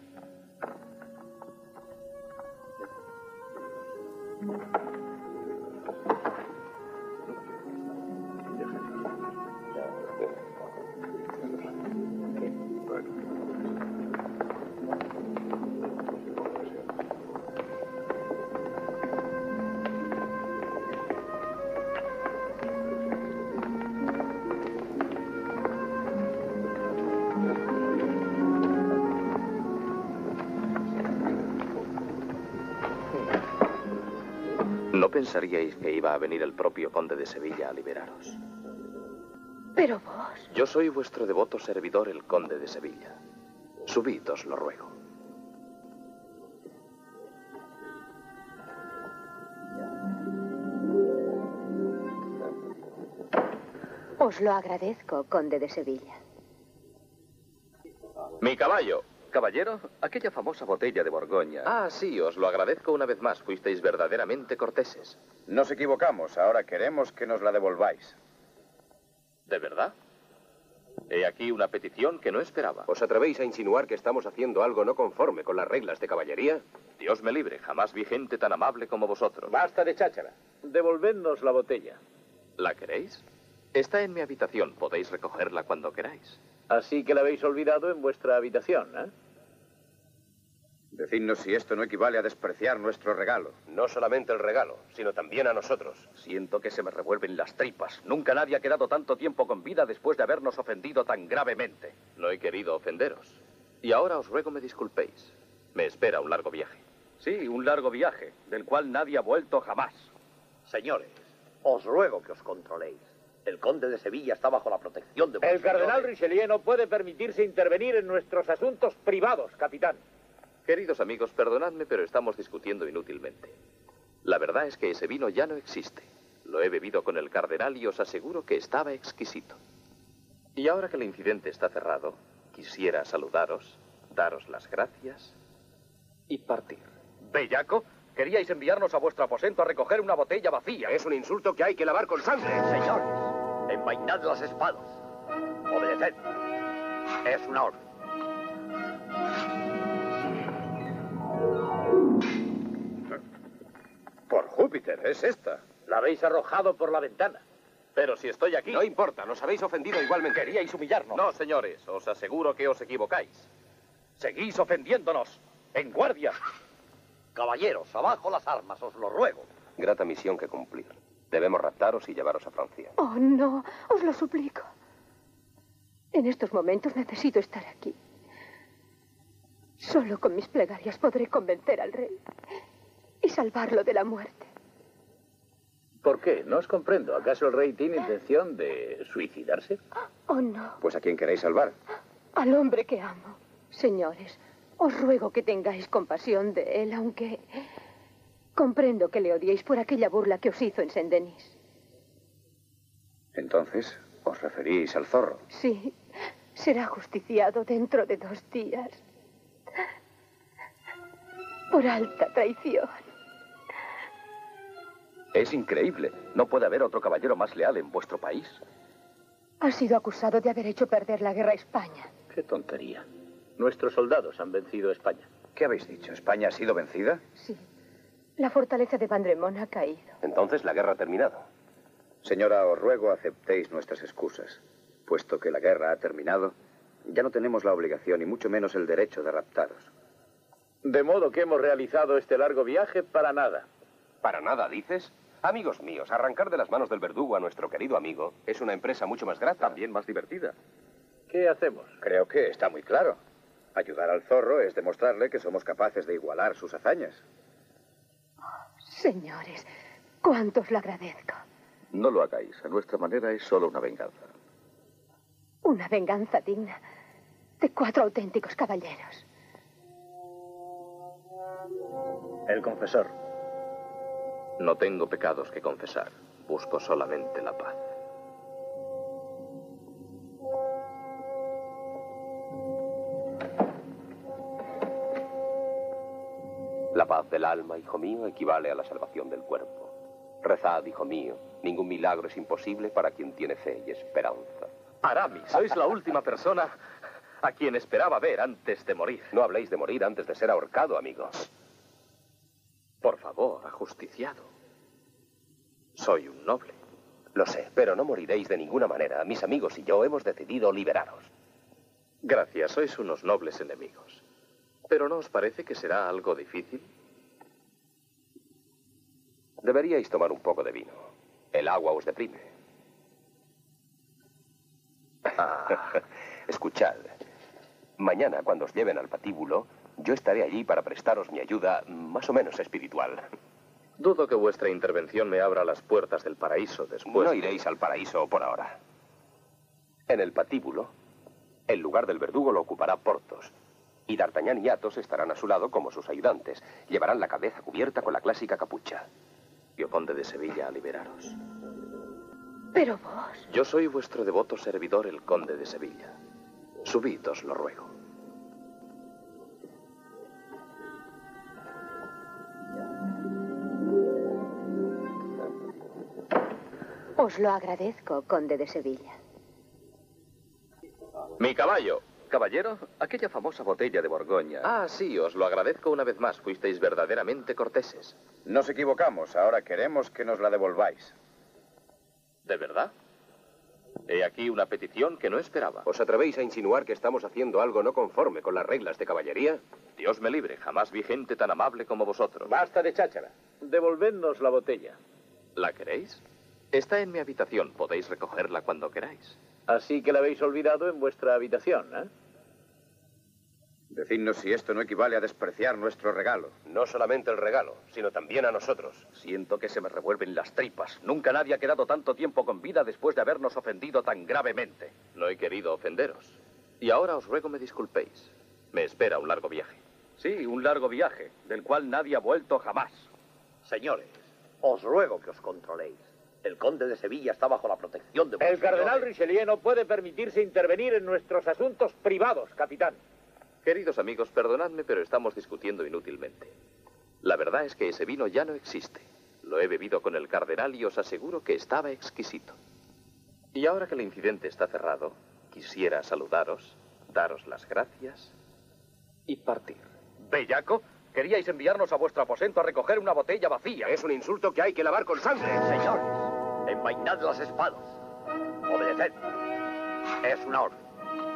Speaker 7: No pensaríais que iba a venir el propio conde de Sevilla a liberaros.
Speaker 3: Pero vos...
Speaker 7: Yo soy vuestro devoto servidor, el conde de Sevilla. Subid, os lo ruego.
Speaker 3: Os lo agradezco, conde de Sevilla.
Speaker 7: Mi caballo.
Speaker 13: Caballero, aquella famosa botella de Borgoña.
Speaker 7: Ah, sí, os lo agradezco una vez más. Fuisteis verdaderamente corteses.
Speaker 9: Nos equivocamos. Ahora queremos que nos la devolváis.
Speaker 7: ¿De verdad? He aquí una petición que no esperaba.
Speaker 8: ¿Os atrevéis a insinuar que estamos haciendo algo no conforme con las reglas de caballería?
Speaker 7: Dios me libre, jamás vi gente tan amable como vosotros.
Speaker 12: Basta de cháchara. Devolvednos la botella.
Speaker 7: ¿La queréis? Está en mi habitación. Podéis recogerla cuando queráis.
Speaker 12: Así que la habéis olvidado en vuestra habitación, ¿eh?
Speaker 9: Decidnos si esto no equivale a despreciar nuestro regalo.
Speaker 8: No solamente el regalo, sino también a nosotros.
Speaker 13: Siento que se me revuelven las tripas. Nunca nadie ha quedado tanto tiempo con vida después de habernos ofendido tan gravemente.
Speaker 7: No he querido ofenderos. Y ahora os ruego me disculpéis. Me espera un largo viaje.
Speaker 13: Sí, un largo viaje, del cual nadie ha vuelto jamás.
Speaker 11: Señores, os ruego que os controléis. El conde de Sevilla está bajo la protección de...
Speaker 12: El cardenal Richelieu no puede permitirse intervenir en nuestros asuntos privados, capitán.
Speaker 7: Queridos amigos, perdonadme, pero estamos discutiendo inútilmente. La verdad es que ese vino ya no existe. Lo he bebido con el cardenal y os aseguro que estaba exquisito. Y ahora que el incidente está cerrado, quisiera saludaros, daros las gracias y partir.
Speaker 13: ¿Bellaco? Queríais enviarnos a vuestro aposento a recoger una botella vacía.
Speaker 8: Es un insulto que hay que lavar con sangre.
Speaker 11: Señores, envainad las espadas. Obedeced. Es una orden.
Speaker 9: Por Júpiter, es esta.
Speaker 12: La habéis arrojado por la ventana.
Speaker 7: Pero si estoy aquí...
Speaker 8: No importa, nos habéis ofendido igualmente.
Speaker 13: Queríais humillarnos.
Speaker 7: No, señores, os aseguro que os equivocáis.
Speaker 13: Seguís ofendiéndonos. ¡En guardia!
Speaker 11: Caballeros, abajo las armas, os lo ruego.
Speaker 8: Grata misión que cumplir. Debemos raptaros y llevaros a Francia.
Speaker 3: Oh, no, os lo suplico. En estos momentos necesito estar aquí. Solo con mis plegarias podré convencer al rey y salvarlo de la muerte.
Speaker 12: ¿Por qué? No os comprendo. ¿Acaso el rey tiene intención de suicidarse?
Speaker 3: Oh, no.
Speaker 9: Pues ¿a quién queréis salvar?
Speaker 3: Al hombre que amo. Señores, os ruego que tengáis compasión de él, aunque comprendo que le odiéis por aquella burla que os hizo en Saint-Denis.
Speaker 9: Entonces, ¿os referís al zorro?
Speaker 3: Sí, será justiciado dentro de dos días. Por alta traición.
Speaker 13: Es increíble. No puede haber otro caballero más leal en vuestro país.
Speaker 3: Ha sido acusado de haber hecho perder la guerra a España.
Speaker 12: Qué tontería. Nuestros soldados han vencido a España.
Speaker 9: ¿Qué habéis dicho? ¿España ha sido vencida?
Speaker 3: Sí. La fortaleza de Vandremont ha caído.
Speaker 8: Entonces la guerra ha terminado.
Speaker 9: Señora, os ruego aceptéis nuestras excusas. Puesto que la guerra ha terminado, ya no tenemos la obligación y mucho menos el derecho de raptaros.
Speaker 12: De modo que hemos realizado este largo viaje para nada.
Speaker 8: ¿Para nada, dices? Amigos míos, arrancar de las manos del verdugo a nuestro querido amigo es una empresa mucho más grata.
Speaker 13: También más divertida.
Speaker 12: ¿Qué hacemos?
Speaker 9: Creo que está muy claro. Ayudar al zorro es demostrarle que somos capaces de igualar sus hazañas.
Speaker 3: Oh, señores, cuánto os lo agradezco.
Speaker 13: No lo hagáis. A nuestra manera es solo una venganza.
Speaker 3: Una venganza digna de cuatro auténticos caballeros.
Speaker 12: El confesor.
Speaker 7: No tengo pecados que confesar. Busco solamente la paz.
Speaker 8: La paz del alma, hijo mío, equivale a la salvación del cuerpo. Rezad, hijo mío, ningún milagro es imposible para quien tiene fe y esperanza.
Speaker 7: Aramis, sois la última persona a quien esperaba ver antes de morir.
Speaker 8: No habléis de morir antes de ser ahorcado, amigo.
Speaker 7: Por favor, ajusticiado. Soy un noble.
Speaker 8: Lo sé, pero no moriréis de ninguna manera. Mis amigos y yo hemos decidido liberaros.
Speaker 7: Gracias, sois unos nobles enemigos. ¿Pero no os parece que será algo difícil?
Speaker 8: Deberíais tomar un poco de vino. El agua os deprime. Ah. Escuchad. Mañana, cuando os lleven al patíbulo, yo estaré allí para prestaros mi ayuda más o menos espiritual.
Speaker 7: Dudo que vuestra intervención me abra las puertas del paraíso después.
Speaker 8: No iréis al paraíso por ahora. En el patíbulo, el lugar del verdugo lo ocupará Porthos. Y D'Artagnan y Athos estarán a su lado como sus ayudantes. Llevarán la cabeza cubierta con la clásica capucha.
Speaker 7: Yo, conde de Sevilla, a liberaros.
Speaker 3: Pero vos...
Speaker 7: Yo soy vuestro devoto servidor, el conde de Sevilla. Subid, os lo ruego.
Speaker 3: Os lo agradezco, conde de Sevilla.
Speaker 7: ¡Mi caballo!
Speaker 13: Caballero, aquella famosa botella de Borgoña.
Speaker 7: Ah, sí, os lo agradezco una vez más. Fuisteis verdaderamente corteses.
Speaker 9: Nos equivocamos. Ahora queremos que nos la devolváis.
Speaker 7: ¿De verdad? He aquí una petición que no esperaba.
Speaker 8: ¿Os atrevéis a insinuar que estamos haciendo algo no conforme con las reglas de caballería?
Speaker 7: Dios me libre, jamás vi gente tan amable como vosotros.
Speaker 12: Basta de cháchara. Devolvednos la botella.
Speaker 7: ¿La queréis? Está en mi habitación. Podéis recogerla cuando queráis.
Speaker 12: Así que la habéis olvidado en vuestra habitación, ¿eh?
Speaker 9: Decidnos si esto no equivale a despreciar nuestro regalo.
Speaker 8: No solamente el regalo, sino también a nosotros.
Speaker 13: Siento que se me revuelven las tripas. Nunca nadie ha quedado tanto tiempo con vida después de habernos ofendido tan gravemente.
Speaker 7: No he querido ofenderos. Y ahora os ruego me disculpéis. Me espera un largo viaje.
Speaker 13: Sí, un largo viaje, del cual nadie ha vuelto jamás.
Speaker 11: Señores, os ruego que os controléis. El conde de Sevilla está bajo la protección de...
Speaker 12: El cardenal Richelieu no puede permitirse intervenir en nuestros asuntos privados, capitán.
Speaker 7: Queridos amigos, perdonadme, pero estamos discutiendo inútilmente. La verdad es que ese vino ya no existe. Lo he bebido con el cardenal y os aseguro que estaba exquisito. Y ahora que el incidente está cerrado, quisiera saludaros, daros las gracias y partir.
Speaker 13: ¿Bellaco? Queríais enviarnos a vuestro aposento a recoger una botella vacía.
Speaker 8: Es un insulto que hay que lavar con sangre.
Speaker 11: Señores, envainad las espadas. Obedeced. Es una orden.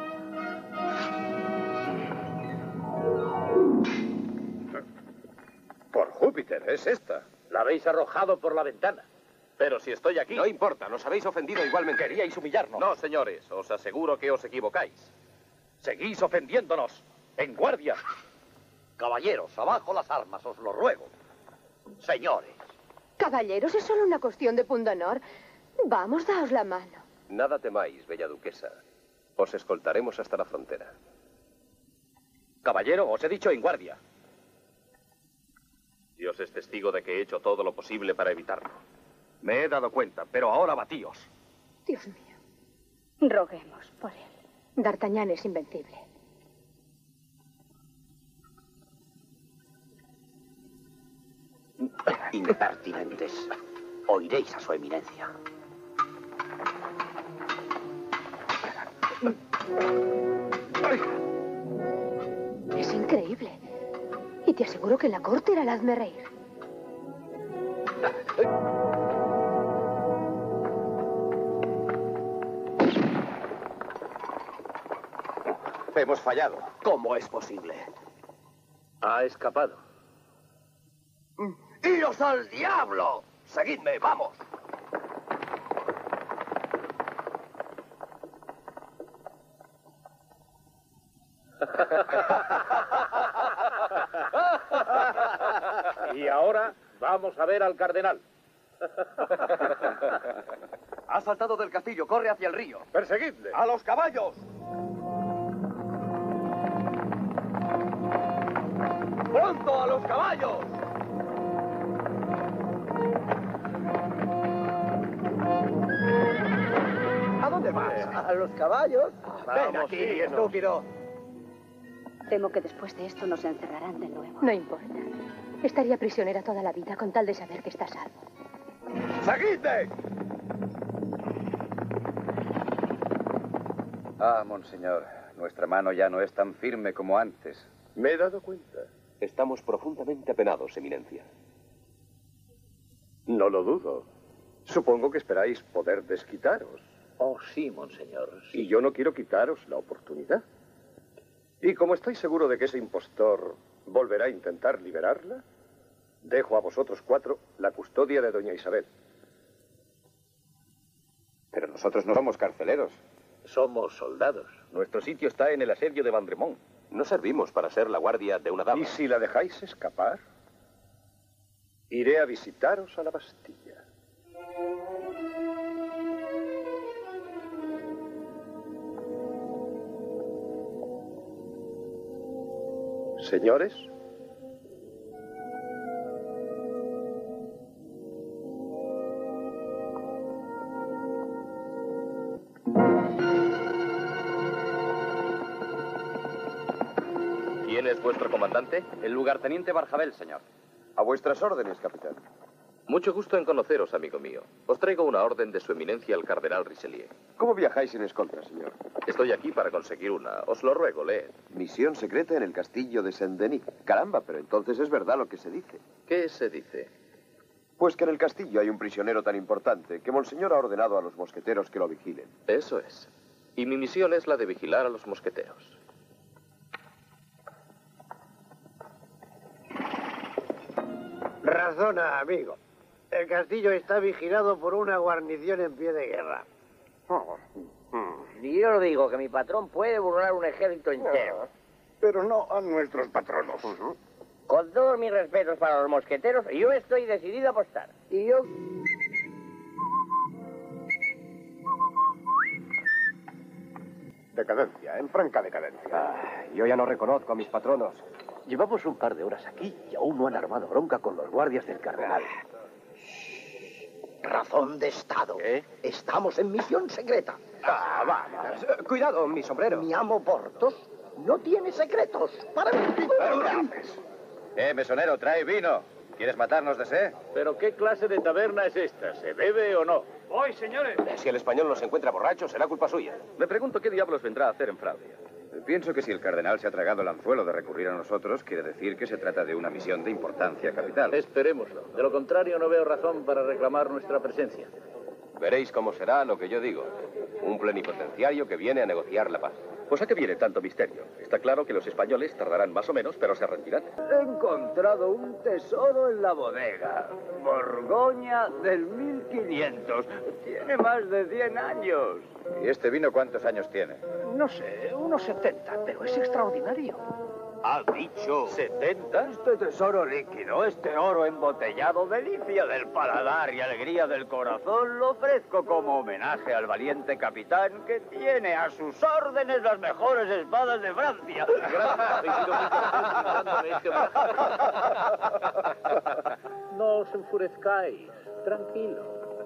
Speaker 12: Por Júpiter, es esta. La habéis arrojado por la ventana.
Speaker 7: Pero si estoy aquí...
Speaker 8: No importa, nos habéis ofendido igualmente.
Speaker 13: Queríais humillarnos.
Speaker 7: No, señores, os aseguro que os equivocáis.
Speaker 13: Seguís ofendiéndonos. ¡En guardia!
Speaker 11: Caballeros, abajo las armas, os lo ruego. Señores.
Speaker 3: Caballeros, es solo una cuestión de pundonor. Vamos, daos la mano.
Speaker 8: Nada temáis, bella duquesa. Os escoltaremos hasta la frontera.
Speaker 13: Caballero, os he dicho en guardia.
Speaker 7: Dios es testigo de que he hecho todo lo posible para evitarlo.
Speaker 13: Me he dado cuenta, pero ahora batíos.
Speaker 3: Dios mío. Roguemos por él. D'Artagnan es invencible.
Speaker 11: Impertinentes. Oiréis a su eminencia.
Speaker 3: Es increíble. Y te aseguro que en la corte era el hazme reír.
Speaker 8: Hemos fallado.
Speaker 11: ¿Cómo es posible?
Speaker 12: Ha escapado.
Speaker 11: ¡Iros al diablo! Seguidme, vamos.
Speaker 12: Y ahora vamos a ver al cardenal.
Speaker 13: Ha saltado del castillo, corre hacia el río.
Speaker 12: Perseguidle.
Speaker 13: ¡A los caballos! ¡Pronto a los caballos!
Speaker 17: ¿A dónde vas? A los caballos.
Speaker 12: Ven aquí, estúpido.
Speaker 16: Temo que después de esto nos encerrarán de nuevo.
Speaker 3: No importa. Estaría prisionera toda la vida con tal de saber que está salvo.
Speaker 14: ¡Seguidme!
Speaker 9: Ah, monseñor, nuestra mano ya no es tan firme como antes.
Speaker 8: Me he dado cuenta. Estamos profundamente apenados, Eminencia.
Speaker 4: No lo dudo. Supongo que esperáis poder desquitaros.
Speaker 12: Oh, sí, monseñor. Sí.
Speaker 4: Y yo no quiero quitaros la oportunidad. Y como estoy seguro de que ese impostor volverá a intentar liberarla, dejo a vosotros cuatro la custodia de doña Isabel.
Speaker 9: Pero nosotros no somos carceleros.
Speaker 12: Somos soldados.
Speaker 13: Nuestro sitio está en el asedio de Vandremont.
Speaker 8: No servimos para ser la guardia de una dama.
Speaker 4: ¿Y si la dejáis escapar? Iré a visitaros a la Bastilla. Señores,
Speaker 7: ¿quién es vuestro comandante?
Speaker 19: El lugarteniente Barjabel, señor.
Speaker 9: A vuestras órdenes, capitán.
Speaker 7: Mucho gusto en conoceros, amigo mío. Os traigo una orden de su eminencia el cardenal Richelieu.
Speaker 5: ¿Cómo viajáis sin escolta, señor?
Speaker 7: Estoy aquí para conseguir una. Os lo ruego, leed.
Speaker 5: Misión secreta en el castillo de Saint-Denis. Caramba, pero entonces es verdad lo que se dice.
Speaker 7: ¿Qué se dice?
Speaker 5: Pues que en el castillo hay un prisionero tan importante que Monseñor ha ordenado a los mosqueteros que lo vigilen.
Speaker 7: Eso es. Y mi misión es la de vigilar a los mosqueteros.
Speaker 17: Razona, amigo. El castillo está vigilado por una guarnición en pie de guerra.
Speaker 14: Y yo digo que mi patrón puede burlar un ejército entero.
Speaker 4: pero no a nuestros patronos.
Speaker 14: Con todos mis respetos para los mosqueteros, yo estoy decidido a apostar.
Speaker 17: Y yo...
Speaker 4: Decadencia, en franca decadencia.
Speaker 8: Ah, yo ya no reconozco a mis patronos.
Speaker 20: Llevamos un par de horas aquí y aún no han armado bronca con los guardias del cardenal.
Speaker 14: Razón de Estado. ¿Eh? Estamos en misión secreta.
Speaker 8: Ah, vamos. Cuidado, mi sombrero.
Speaker 14: Mi amo Portos no tiene secretos. Para mí.
Speaker 9: Eh, mesonero, trae vino. ¿Quieres matarnos de sed?
Speaker 12: ¿Pero qué clase de taberna es esta? ¿Se bebe o no?
Speaker 8: ¡Voy, señores! Si el español nos encuentra borracho, será culpa suya.
Speaker 13: Me pregunto qué diablos vendrá a hacer en Francia.
Speaker 9: Pienso que si el cardenal se ha tragado el anzuelo de recurrir a nosotros, quiere decir que se trata de una misión de importancia capital.
Speaker 12: Esperémoslo. De lo contrario, no veo razón para reclamar nuestra presencia.
Speaker 8: Veréis cómo será lo que yo digo. Un plenipotenciario que viene a negociar la paz.
Speaker 13: Pues ¿a qué viene tanto misterio? Está claro que los españoles tardarán más o menos, pero se rendirán.
Speaker 14: He encontrado un tesoro en la bodega. Borgoña del mil quinientos. Tiene más de cien años.
Speaker 9: ¿Y este vino cuántos años tiene?
Speaker 20: No sé, unos setenta, pero es extraordinario.
Speaker 14: ¿Ha dicho
Speaker 12: setenta?
Speaker 14: Este tesoro líquido, este oro embotellado, delicia del paladar y alegría del corazón, lo ofrezco como homenaje al valiente capitán que tiene a sus órdenes las mejores espadas de Francia.
Speaker 12: No os enfurezcáis. Tranquilo.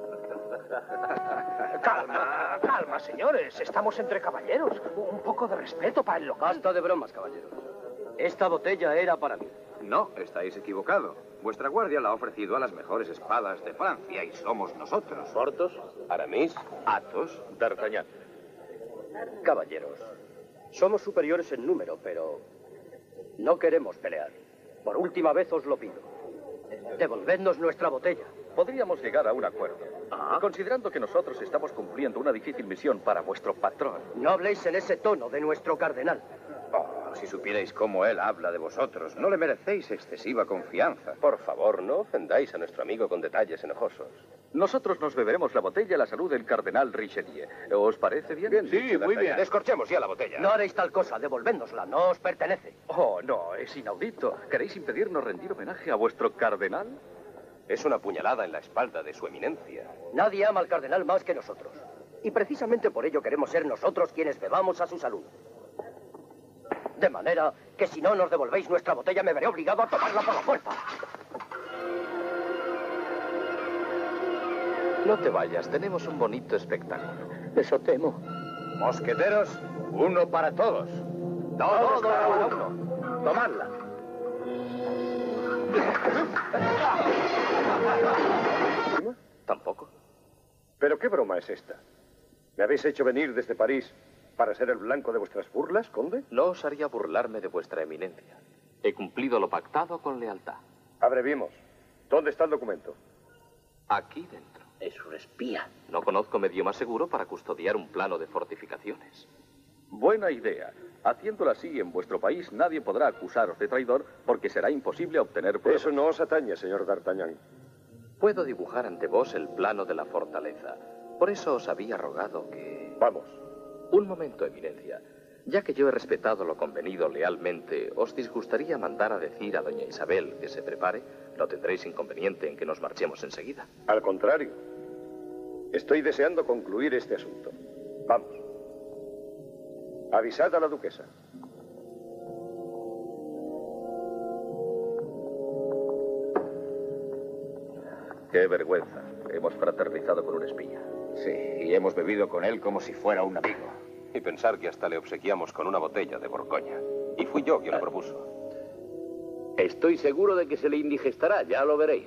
Speaker 20: Calma, calma, señores. Estamos entre caballeros. Un poco de respeto para el local.
Speaker 10: Basta de bromas, caballeros. Esta botella era para mí.
Speaker 9: No, estáis equivocado. Vuestra guardia la ha ofrecido a las mejores espadas de Francia y somos nosotros.
Speaker 12: ¿Portos?
Speaker 8: Aramis,
Speaker 9: Athos,
Speaker 13: D'Artagnan.
Speaker 10: Caballeros, somos superiores en número, pero no queremos pelear. Por última vez os lo pido. Devolvednos nuestra botella.
Speaker 13: Podríamos llegar a un acuerdo.
Speaker 10: ¿Ah?
Speaker 13: Considerando que nosotros estamos cumpliendo una difícil misión para vuestro patrón.
Speaker 10: No habléis en ese tono de nuestro cardenal.
Speaker 9: Oh, si supierais cómo él habla de vosotros, no le merecéis excesiva confianza.
Speaker 8: por favor, no ofendáis a nuestro amigo con detalles enojosos.
Speaker 13: Nosotros nos beberemos la botella a la salud del cardenal Richelieu. ¿Os parece bien?
Speaker 8: Bien, sí, muy bien. Descorchemos ya la botella.
Speaker 10: No haréis tal cosa, devolvédnosla, no os pertenece.
Speaker 13: Oh, no, es inaudito. ¿Queréis impedirnos rendir homenaje a vuestro cardenal?
Speaker 8: Es una puñalada en la espalda de su eminencia.
Speaker 10: Nadie ama al cardenal más que nosotros. Y precisamente por ello queremos ser nosotros quienes bebamos a su salud. De manera que si no nos devolvéis nuestra botella, me veré obligado a tomarla por la fuerza.
Speaker 7: No te vayas, tenemos un bonito espectáculo.
Speaker 15: Eso temo.
Speaker 9: Mosqueteros, uno para todos.
Speaker 14: Todos cada uno. Tomadla.
Speaker 7: Tampoco.
Speaker 8: ¿Pero qué broma es esta? ¿Me habéis hecho venir desde París para ser el blanco de vuestras burlas, conde?
Speaker 7: No osaría burlarme de vuestra eminencia. He cumplido lo pactado con lealtad.
Speaker 8: Abreviemos. ¿Dónde está el documento?
Speaker 7: Aquí dentro.
Speaker 14: Es un espía.
Speaker 7: No conozco medio más seguro para custodiar un plano de fortificaciones.
Speaker 13: Buena idea. Haciéndolo así, en vuestro país nadie podrá acusaros de traidor porque será imposible obtener pruebas.
Speaker 8: Eso no os atañe, señor D'Artagnan.
Speaker 7: Puedo dibujar ante vos el plano de la fortaleza. Por eso os había rogado que...
Speaker 8: Vamos.
Speaker 7: Un momento, eminencia. Ya que yo he respetado lo convenido lealmente, ¿os disgustaría mandar a decir a doña Isabel que se prepare? ¿No tendréis inconveniente en que nos marchemos enseguida?
Speaker 8: Al contrario. Estoy deseando concluir este asunto. Vamos. Avisad a la duquesa.
Speaker 13: Qué vergüenza. Hemos fraternizado con un espía.
Speaker 2: Sí, y hemos bebido con él como si fuera un amigo.
Speaker 8: Y pensar que hasta le obsequiamos con una botella de Borgoña. Y fui yo quien lo propuso.
Speaker 11: Estoy seguro de que se le indigestará, ya lo veréis.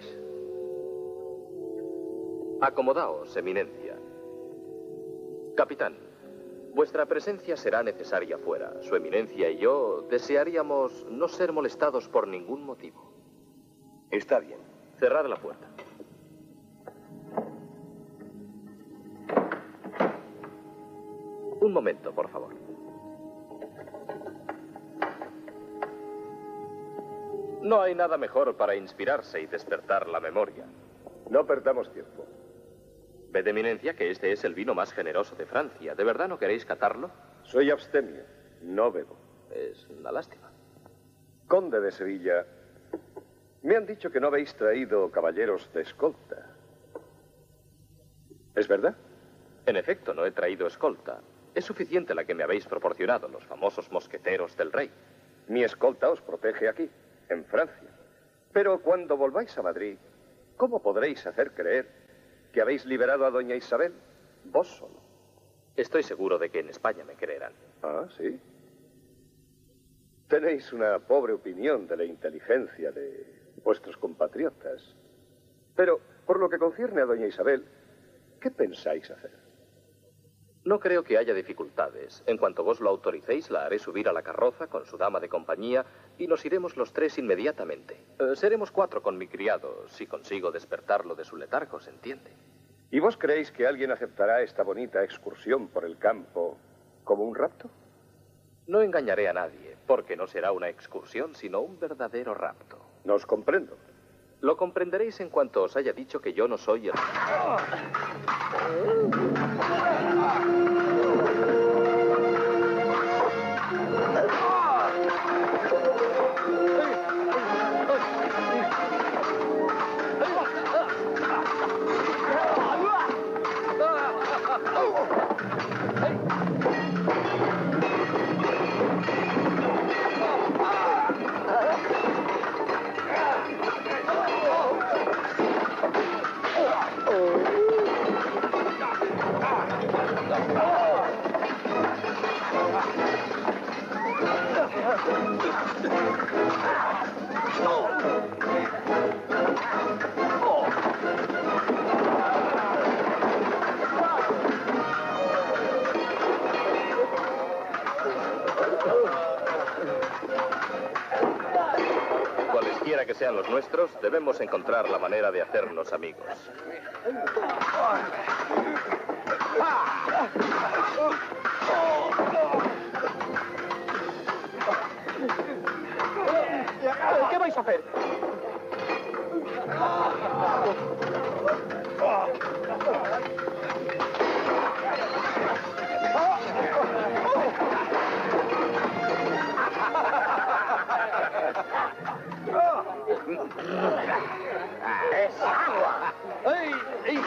Speaker 7: Acomodaos, eminencia. Capitán, vuestra presencia será necesaria fuera. Su eminencia y yo desearíamos no ser molestados por ningún motivo.
Speaker 8: Está bien.
Speaker 7: Cerrad la puerta. Un momento, por favor. No hay nada mejor para inspirarse y despertar la memoria.
Speaker 8: No perdamos tiempo.
Speaker 7: Ved, eminencia, que este es el vino más generoso de Francia. ¿De verdad no queréis catarlo?
Speaker 8: Soy abstemio. No bebo.
Speaker 7: Es una lástima.
Speaker 8: Conde de Sevilla, me han dicho que no habéis traído caballeros de escolta. ¿Es verdad?
Speaker 7: En efecto, no he traído escolta. Es suficiente la que me habéis proporcionado, los famosos mosqueteros del rey.
Speaker 8: Mi escolta os protege aquí, en Francia. Pero cuando volváis a Madrid, ¿cómo podréis hacer creer que habéis liberado a doña Isabel? Vos solo.
Speaker 7: Estoy seguro de que en España me creerán.
Speaker 8: Ah, ¿sí? Tenéis una pobre opinión de la inteligencia de vuestros compatriotas. Pero, por lo que concierne a doña Isabel, ¿qué pensáis hacer?
Speaker 7: No creo que haya dificultades. En cuanto vos lo autoricéis, la haré subir a la carroza con su dama de compañía y nos iremos los tres inmediatamente. Eh, seremos cuatro con mi criado, si consigo despertarlo de su letargo, ¿se entiende?
Speaker 8: ¿Y vos creéis que alguien aceptará esta bonita excursión por el campo como un rapto?
Speaker 7: No engañaré a nadie, porque no será una excursión, sino un verdadero rapto.
Speaker 8: No os comprendo.
Speaker 7: Lo comprenderéis en cuanto os haya dicho que yo no soy el... Cualesquiera que sean los nuestros, debemos encontrar la manera de hacernos amigos.
Speaker 10: ¿Qué vais a hacer?
Speaker 14: ¡Es agua! ¡Ey! ¡Ey!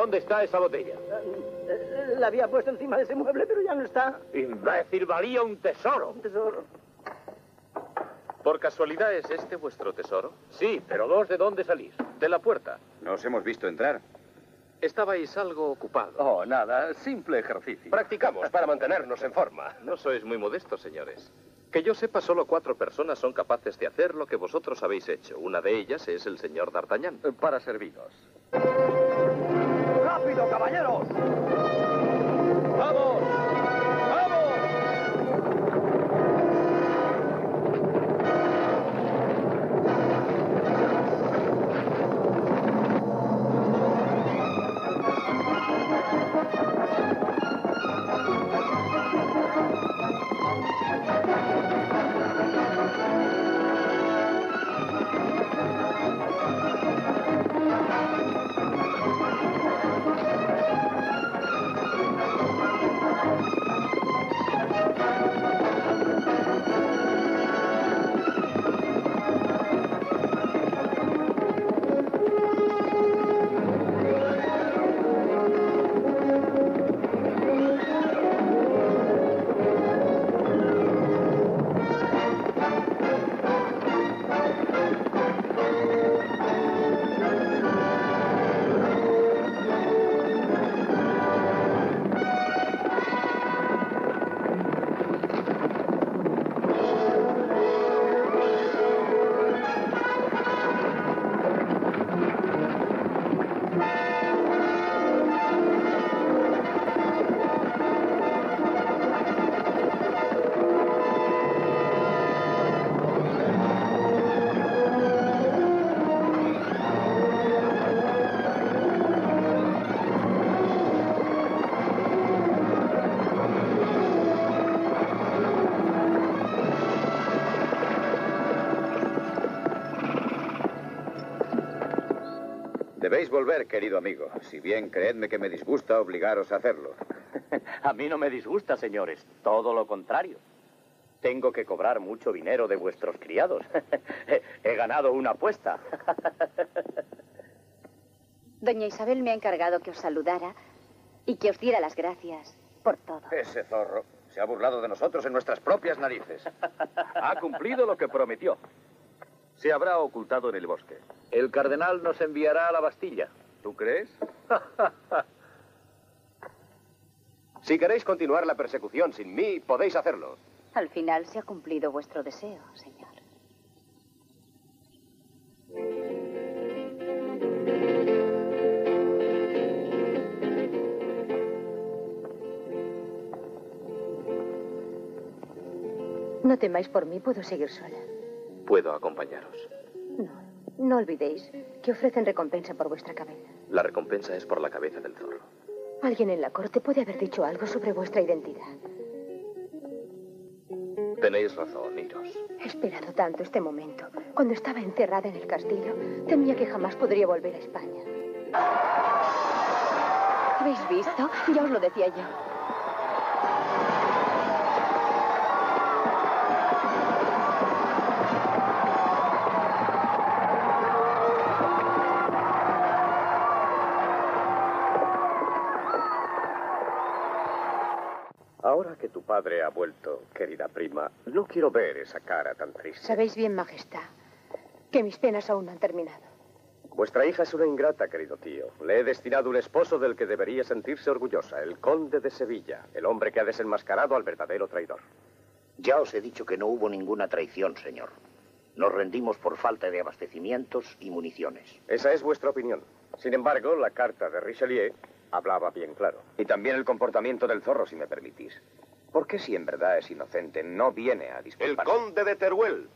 Speaker 12: ¿Dónde está esa botella?
Speaker 17: La había puesto encima de ese mueble, pero ya no está.
Speaker 12: Imbécil, valía un tesoro.
Speaker 17: Un tesoro.
Speaker 7: ¿Por casualidad es este vuestro tesoro?
Speaker 12: Sí, pero ¿vos de dónde salís?
Speaker 7: De la puerta.
Speaker 9: No os hemos visto entrar.
Speaker 7: Estabais algo ocupado.
Speaker 13: Oh, nada, simple ejercicio.
Speaker 8: Practicamos para mantenernos en forma.
Speaker 7: No sois muy modestos, señores. Que yo sepa, solo cuatro personas son capaces de hacer lo que vosotros habéis hecho. Una de ellas es el señor D'Artagnan.
Speaker 13: Para serviros.
Speaker 14: ¡Rápido, caballeros! ¡Vamos! ¡Vamos!
Speaker 9: Debéis volver, querido amigo. Si bien creedme que me disgusta obligaros a hacerlo.
Speaker 19: A mí no me disgusta, señores. Todo lo contrario. Tengo que cobrar mucho dinero de vuestros criados. He ganado una apuesta.
Speaker 16: Doña Isabel me ha encargado que os saludara y que os diera las gracias por todo.
Speaker 9: Ese zorro se ha burlado de nosotros en nuestras propias narices.
Speaker 13: Ha cumplido lo que prometió. Se habrá ocultado en el bosque.
Speaker 12: El cardenal nos enviará a la Bastilla.
Speaker 13: ¿Tú crees?
Speaker 8: Si queréis continuar la persecución sin mí, podéis hacerlo.
Speaker 16: Al final se ha cumplido vuestro deseo, señor.
Speaker 3: No temáis por mí, puedo seguir sola.
Speaker 7: Puedo acompañaros.
Speaker 3: No, no olvidéis que ofrecen recompensa por vuestra cabeza.
Speaker 7: La recompensa es por la cabeza del zorro.
Speaker 3: Alguien en la corte puede haber dicho algo sobre vuestra identidad.
Speaker 7: Tenéis razón, iros.
Speaker 3: He esperado tanto este momento. Cuando estaba encerrada en el castillo, temía que jamás podría volver a España.
Speaker 16: ¿Habéis visto? Ya os lo decía yo.
Speaker 4: Ahora que tu padre ha vuelto, querida prima, no quiero ver esa cara tan triste.
Speaker 3: Sabéis bien, Majestad, que mis penas aún no han terminado.
Speaker 4: Vuestra hija es una ingrata, querido tío. Le he destinado un esposo del que debería sentirse orgullosa, el conde de Sevilla, el hombre que ha desenmascarado al verdadero traidor.
Speaker 11: Ya os he dicho que no hubo ninguna traición, señor. Nos rendimos por falta de abastecimientos y municiones.
Speaker 4: Esa es vuestra opinión. Sin embargo, la carta de Richelieu hablaba bien claro.
Speaker 9: Y también el comportamiento del zorro, si me permitís. ¿Por qué, si en verdad es inocente, no viene a disculparse?
Speaker 1: El conde de Teruel.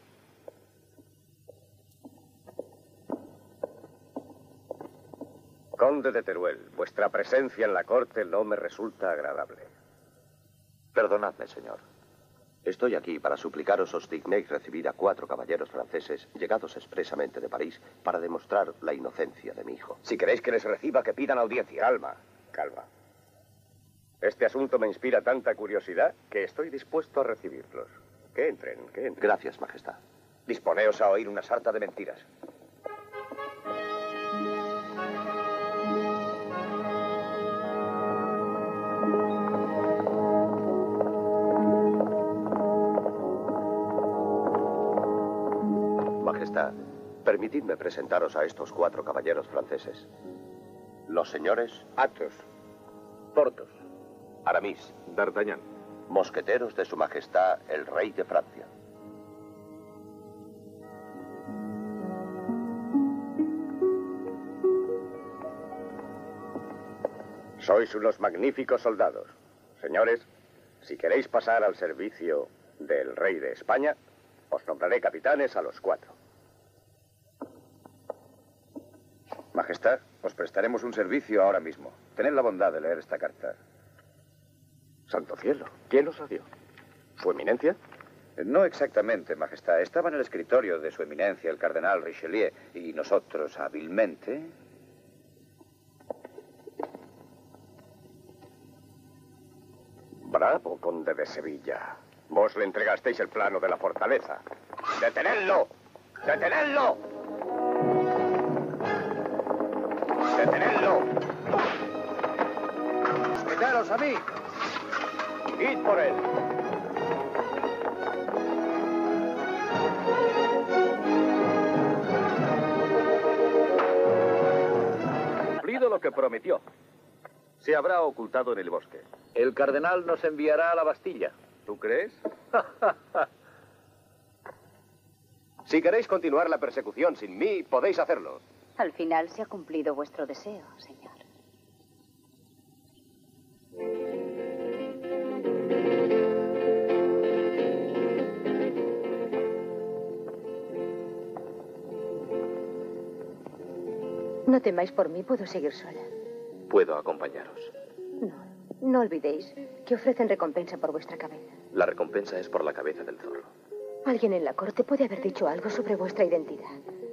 Speaker 4: Conde de Teruel, vuestra presencia en la corte no me resulta agradable.
Speaker 5: Perdonadme, señor. Estoy aquí para suplicaros os dignéis recibir a cuatro caballeros franceses llegados expresamente de París para demostrar la inocencia de mi hijo.
Speaker 9: Si queréis que les reciba, que pidan audiencia.
Speaker 4: Calma, calma. Este asunto me inspira tanta curiosidad que estoy dispuesto a recibirlos. Que entren, que entren.
Speaker 5: Gracias, Majestad.
Speaker 9: Disponeos a oír una sarta de mentiras.
Speaker 5: Majestad, permitidme presentaros a estos cuatro caballeros franceses. Los señores
Speaker 12: Athos, Porthos,
Speaker 8: Aramis, D'Artagnan.
Speaker 5: Mosqueteros de Su Majestad el Rey de Francia.
Speaker 4: Sois unos magníficos soldados. Señores, si queréis pasar al servicio del Rey de España, os nombraré capitanes a los cuatro.
Speaker 9: Majestad, os prestaremos un servicio ahora mismo. Tened la bondad de leer esta carta.
Speaker 4: Santo cielo, ¿quién os la dio? ¿Su eminencia?
Speaker 9: No exactamente, Majestad. Estaba en el escritorio de su eminencia, el cardenal Richelieu, y nosotros, hábilmente...
Speaker 4: Bravo, conde de Sevilla. Vos le entregasteis el plano de la fortaleza. ¡Detenedlo! ¡Detenedlo! ¡Detenedlo! ¡Mosqueteros a mí! ¡Id por él!
Speaker 13: Cumplido lo que prometió. Se habrá ocultado en el bosque.
Speaker 12: El cardenal nos enviará a la Bastilla.
Speaker 13: ¿Tú crees?
Speaker 2: Si queréis continuar la persecución sin mí, podéis hacerlo.
Speaker 16: Al final se ha cumplido vuestro deseo, señor.
Speaker 3: No temáis por mí, puedo seguir sola.
Speaker 7: Puedo acompañaros.
Speaker 3: No, no olvidéis que ofrecen recompensa por vuestra cabeza.
Speaker 7: La recompensa es por la cabeza del zorro.
Speaker 3: Alguien en la corte puede haber dicho algo sobre vuestra identidad.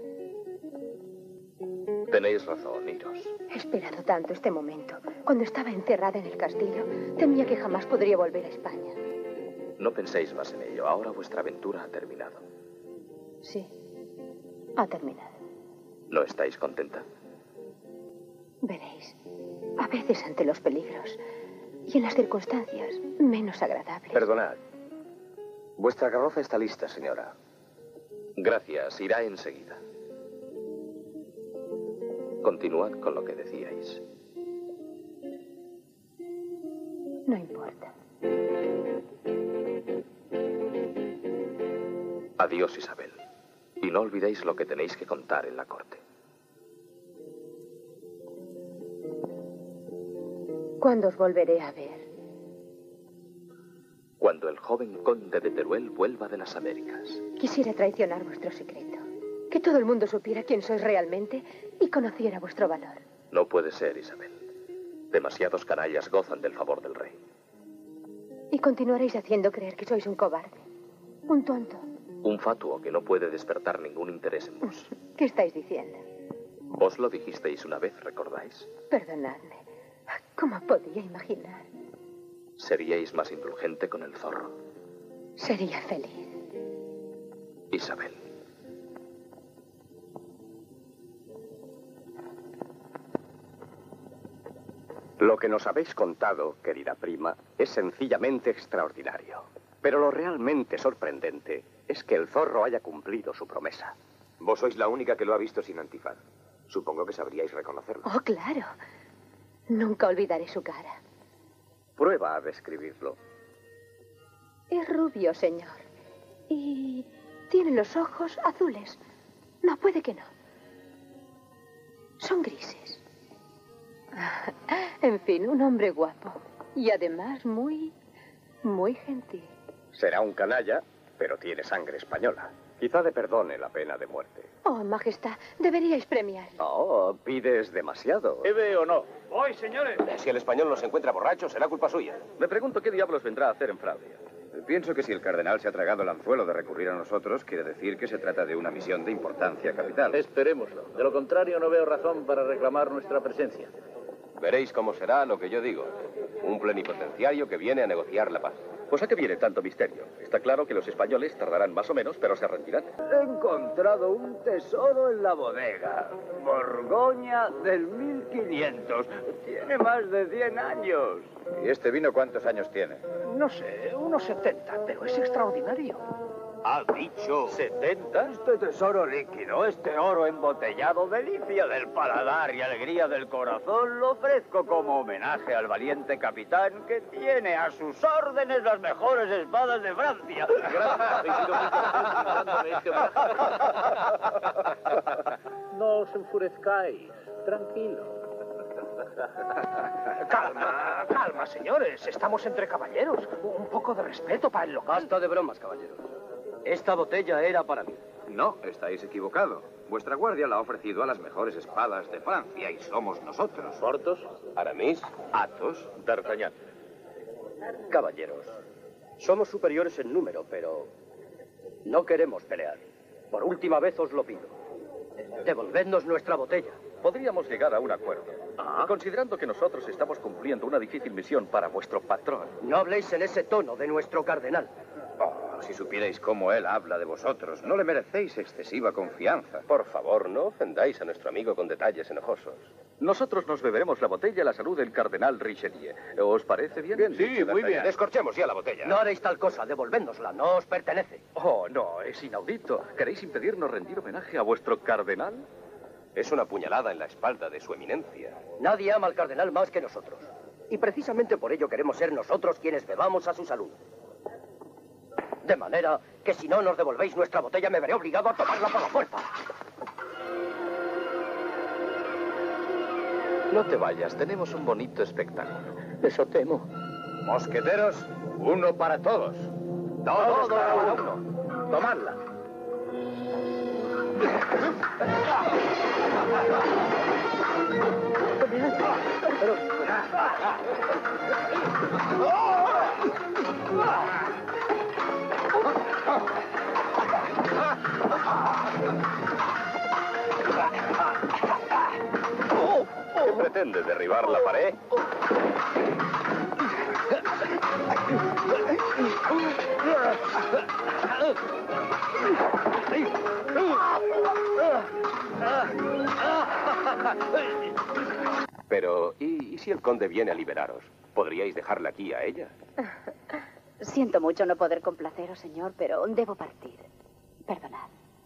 Speaker 7: Tenéis razón, iros.
Speaker 3: He esperado tanto este momento. Cuando estaba encerrada en el castillo, temía que jamás podría volver a España.
Speaker 7: No penséis más en ello. Ahora vuestra aventura ha terminado.
Speaker 3: Sí, ha terminado.
Speaker 7: ¿No estáis contenta?
Speaker 3: Veréis, a veces ante los peligros y en las circunstancias menos agradables.
Speaker 2: Perdonad. Vuestra carroza está lista, señora.
Speaker 7: Gracias, irá enseguida. Continuad con lo que decíais.
Speaker 3: No importa.
Speaker 7: Adiós, Isabel. Y no olvidéis lo que tenéis que contar en la corte.
Speaker 3: ¿Cuándo os volveré a ver?
Speaker 7: Cuando el joven conde de Teruel vuelva de las Américas.
Speaker 3: Quisiera traicionar vuestro secreto. Que todo el mundo supiera quién sois realmente y conociera vuestro valor.
Speaker 7: No puede ser, Isabel. Demasiados canallas gozan del favor del rey.
Speaker 3: Y continuaréis haciendo creer que sois un cobarde. Un tonto.
Speaker 7: Un fatuo que no puede despertar ningún interés en vos.
Speaker 3: ¿Qué estáis diciendo?
Speaker 7: Vos lo dijisteis una vez, ¿recordáis?
Speaker 3: Perdonadme. ¿Cómo podía imaginar?
Speaker 7: Seríais más indulgente con el zorro.
Speaker 3: Sería feliz.
Speaker 7: Isabel.
Speaker 4: Lo que nos habéis contado, querida prima, es sencillamente extraordinario. Pero lo realmente sorprendente es que el zorro haya cumplido su promesa.
Speaker 2: Vos sois la única que lo ha visto sin antifaz. Supongo que sabríais reconocerlo.
Speaker 3: Oh, claro. Nunca olvidaré su cara.
Speaker 4: Prueba a describirlo.
Speaker 3: Es rubio, señor. Y tiene los ojos azules. No, puede que no. Son grises. En fin, un hombre guapo. Y además muy, muy gentil.
Speaker 4: Será un canalla, pero tiene sangre española. Quizá le perdone la pena de muerte.
Speaker 3: Oh, Majestad, deberíais premiarlo.
Speaker 4: Oh, pides demasiado.
Speaker 12: ¿Bebe o no?
Speaker 8: ¡Voy, señores! Si el español nos encuentra borracho, será culpa suya.
Speaker 13: Me pregunto qué diablos vendrá a hacer en Francia.
Speaker 9: Pienso que si el cardenal se ha tragado el anzuelo de recurrir a nosotros, quiere decir que se trata de una misión de importancia capital.
Speaker 12: Esperémoslo. De lo contrario, no veo razón para reclamar nuestra presencia.
Speaker 8: Veréis cómo será lo que yo digo. Un plenipotenciario que viene a negociar la paz.
Speaker 13: Pues a qué viene tanto misterio. Está claro que los españoles tardarán más o menos, pero se rendirán.
Speaker 14: He encontrado un tesoro en la bodega. Borgoña del mil quinientos. Tiene más de cien años.
Speaker 9: ¿Y este vino cuántos años tiene?
Speaker 14: No sé, unos setenta, pero es extraordinario. Ha dicho...
Speaker 12: ¿setenta?
Speaker 14: Este tesoro líquido, este oro embotellado, delicia del paladar y alegría del corazón, lo ofrezco como homenaje al valiente capitán que tiene a sus órdenes las mejores espadas de Francia.
Speaker 12: No os enfurezcáis. Tranquilo.
Speaker 10: Calma, calma, señores. Estamos entre caballeros. Un poco de respeto para el local. Basta de bromas, caballeros. Esta botella era para mí.
Speaker 9: No, estáis equivocado. Vuestra guardia la ha ofrecido a las mejores espadas de Francia y somos nosotros.
Speaker 12: ¿Portos?
Speaker 8: Aramis,
Speaker 12: Athos, D'Artagnan.
Speaker 10: Caballeros, somos superiores en número, pero no queremos pelear. Por última vez os lo pido. Devolvednos nuestra botella.
Speaker 13: Podríamos llegar a un acuerdo.
Speaker 10: Ah.
Speaker 13: Considerando que nosotros estamos cumpliendo una difícil misión para vuestro patrón.
Speaker 10: No habléis en ese tono de nuestro cardenal.
Speaker 9: Oh, si supierais cómo él habla de vosotros, no le merecéis excesiva confianza.
Speaker 8: por favor, no ofendáis a nuestro amigo con detalles enojosos.
Speaker 13: Nosotros nos beberemos la botella a la salud del cardenal Richelieu. ¿Os parece bien?
Speaker 8: Bien dicho, D'Artagnan. Descorchemos ya la botella.
Speaker 10: No haréis tal cosa, devolvédnosla, no os pertenece.
Speaker 13: Oh, no, es inaudito. ¿Queréis impedirnos rendir homenaje a vuestro cardenal?
Speaker 8: Es una puñalada en la espalda de su eminencia.
Speaker 10: Nadie ama al cardenal más que nosotros. Y precisamente por ello queremos ser nosotros quienes bebamos a su salud. De manera que si no nos devolvéis nuestra botella me veré obligado a tomarla por la fuerza.
Speaker 7: No te vayas, tenemos un bonito espectáculo.
Speaker 15: Eso temo.
Speaker 9: Mosqueteros, uno para todos.
Speaker 10: Todos para uno.
Speaker 9: Tomadla.
Speaker 8: ¿Qué pretende, derribar la pared? Pero, ¿y, ¿y si el conde viene a liberaros? ¿Podríais dejarla aquí a ella?
Speaker 16: Siento mucho no poder complaceros, señor, pero debo partir. Perdonad.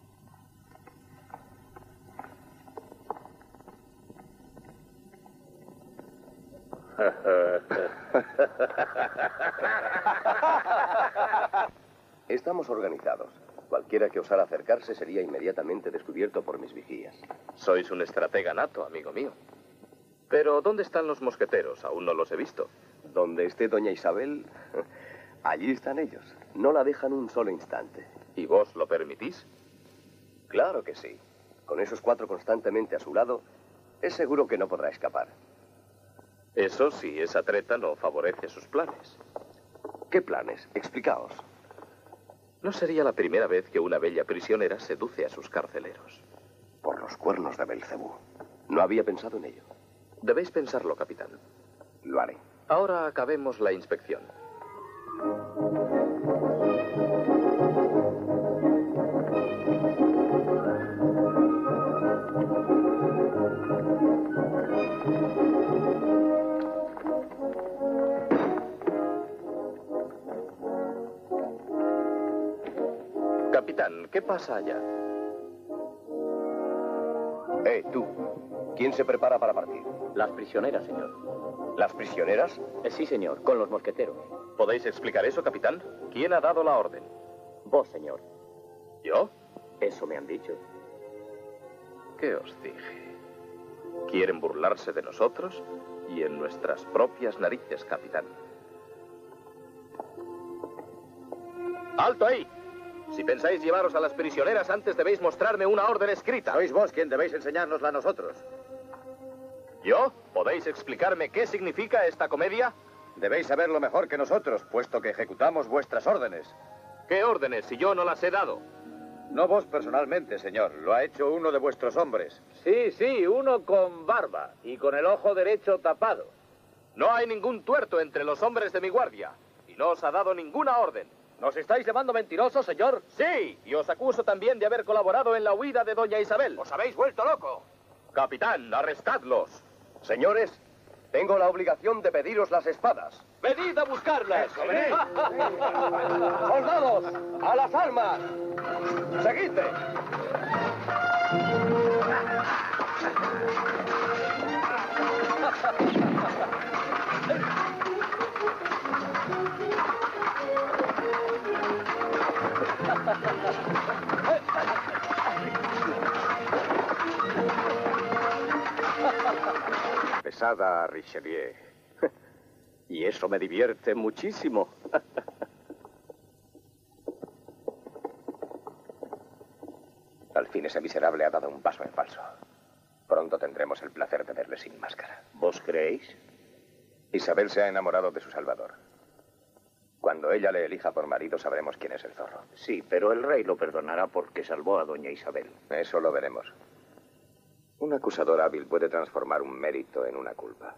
Speaker 1: Estamos organizados. Cualquiera que osara acercarse sería inmediatamente descubierto por mis vigías.
Speaker 7: Sois un estratega nato, amigo mío. Pero, ¿dónde están los mosqueteros? Aún no los he visto.
Speaker 1: Donde esté doña Isabel, allí están ellos. No la dejan un solo instante.
Speaker 7: ¿Y vos lo permitís?
Speaker 1: Claro que sí. Con esos cuatro constantemente a su lado, es seguro que no podrá escapar.
Speaker 7: Eso si esa treta no favorece sus planes.
Speaker 1: ¿Qué planes? Explicaos.
Speaker 7: No sería la primera vez que una bella prisionera seduce a sus carceleros.
Speaker 1: Por los cuernos de Belcebú. No había pensado en ello.
Speaker 7: Debéis pensarlo, capitán.
Speaker 1: Lo haré.
Speaker 7: Ahora acabemos la inspección. Capitán, ¿qué pasa allá?
Speaker 1: Eh, tú. ¿Quién se prepara para partir?
Speaker 15: Las prisioneras, señor.
Speaker 1: ¿Las prisioneras?
Speaker 15: Eh, sí, señor, con los mosqueteros.
Speaker 7: ¿Podéis explicar eso, capitán? ¿Quién ha dado la orden?
Speaker 15: Vos, señor.
Speaker 7: ¿Yo?
Speaker 15: Eso me han dicho.
Speaker 7: ¿Qué os dije? Quieren burlarse de nosotros y en nuestras propias narices, capitán. ¡Alto ahí! Si pensáis llevaros a las prisioneras, antes debéis mostrarme una orden escrita.
Speaker 9: Sois vos quien debéis enseñárnosla a nosotros.
Speaker 7: ¿Yo? ¿Podéis explicarme qué significa esta comedia?
Speaker 9: Debéis saberlo mejor que nosotros, puesto que ejecutamos vuestras órdenes.
Speaker 7: ¿Qué órdenes si yo no las he dado?
Speaker 9: No vos personalmente, señor. Lo ha hecho uno de vuestros hombres.
Speaker 12: Sí, sí, uno con barba y con el ojo derecho tapado.
Speaker 7: No hay ningún tuerto entre los hombres de mi guardia y no os ha dado ninguna orden.
Speaker 12: ¿Nos estáis llamando mentirosos, señor?
Speaker 7: Sí, y os acuso también de haber colaborado en la huida de doña Isabel.
Speaker 10: ¡Os habéis vuelto loco!
Speaker 7: Capitán, arrestadlos.
Speaker 1: Señores, tengo la obligación de pediros las espadas.
Speaker 8: ¡Venid a buscarlas!
Speaker 14: Eso, venid.
Speaker 8: ¡Soldados! ¡A las armas! ¡Seguidme!
Speaker 4: Pesada Richelieu. Y eso me divierte muchísimo.
Speaker 6: Al fin ese miserable ha dado un paso en falso. Pronto tendremos el placer de verle sin máscara.
Speaker 20: ¿Vos creéis?
Speaker 6: Isabel se ha enamorado de su salvador. Cuando ella le elija por marido sabremos quién es el zorro.
Speaker 20: Sí, pero el rey lo perdonará porque salvó a doña Isabel.
Speaker 6: Eso lo veremos. Un acusador hábil puede transformar un mérito en una culpa.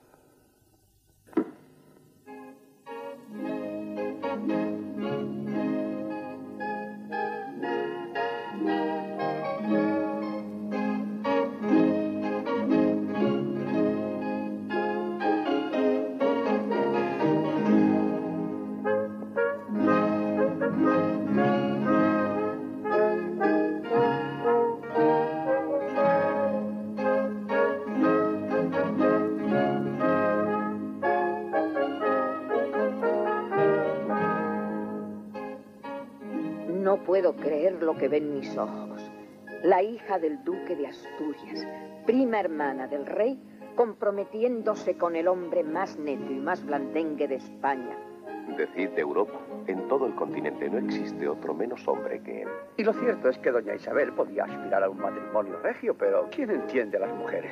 Speaker 18: No puedo creer lo que ven mis ojos. La hija del duque de Asturias, prima hermana del rey, comprometiéndose con el hombre más neto y más blandengue de España.
Speaker 1: Decid de Europa. En todo el continente no existe otro menos hombre que él.
Speaker 14: Y lo cierto es que doña Isabel podía aspirar a un matrimonio regio, pero ¿quién entiende a las mujeres?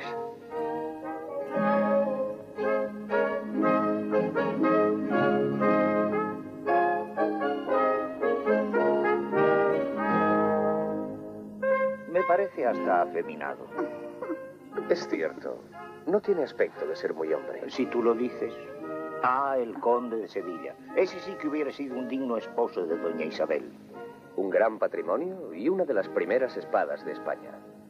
Speaker 20: Me parece hasta afeminado.
Speaker 5: Es cierto. No tiene aspecto de ser muy hombre.
Speaker 20: Si tú lo dices. Ah, el conde de Sevilla. Ese sí que hubiera sido un digno esposo de doña Isabel.
Speaker 5: Un gran patrimonio y una de las primeras espadas de España.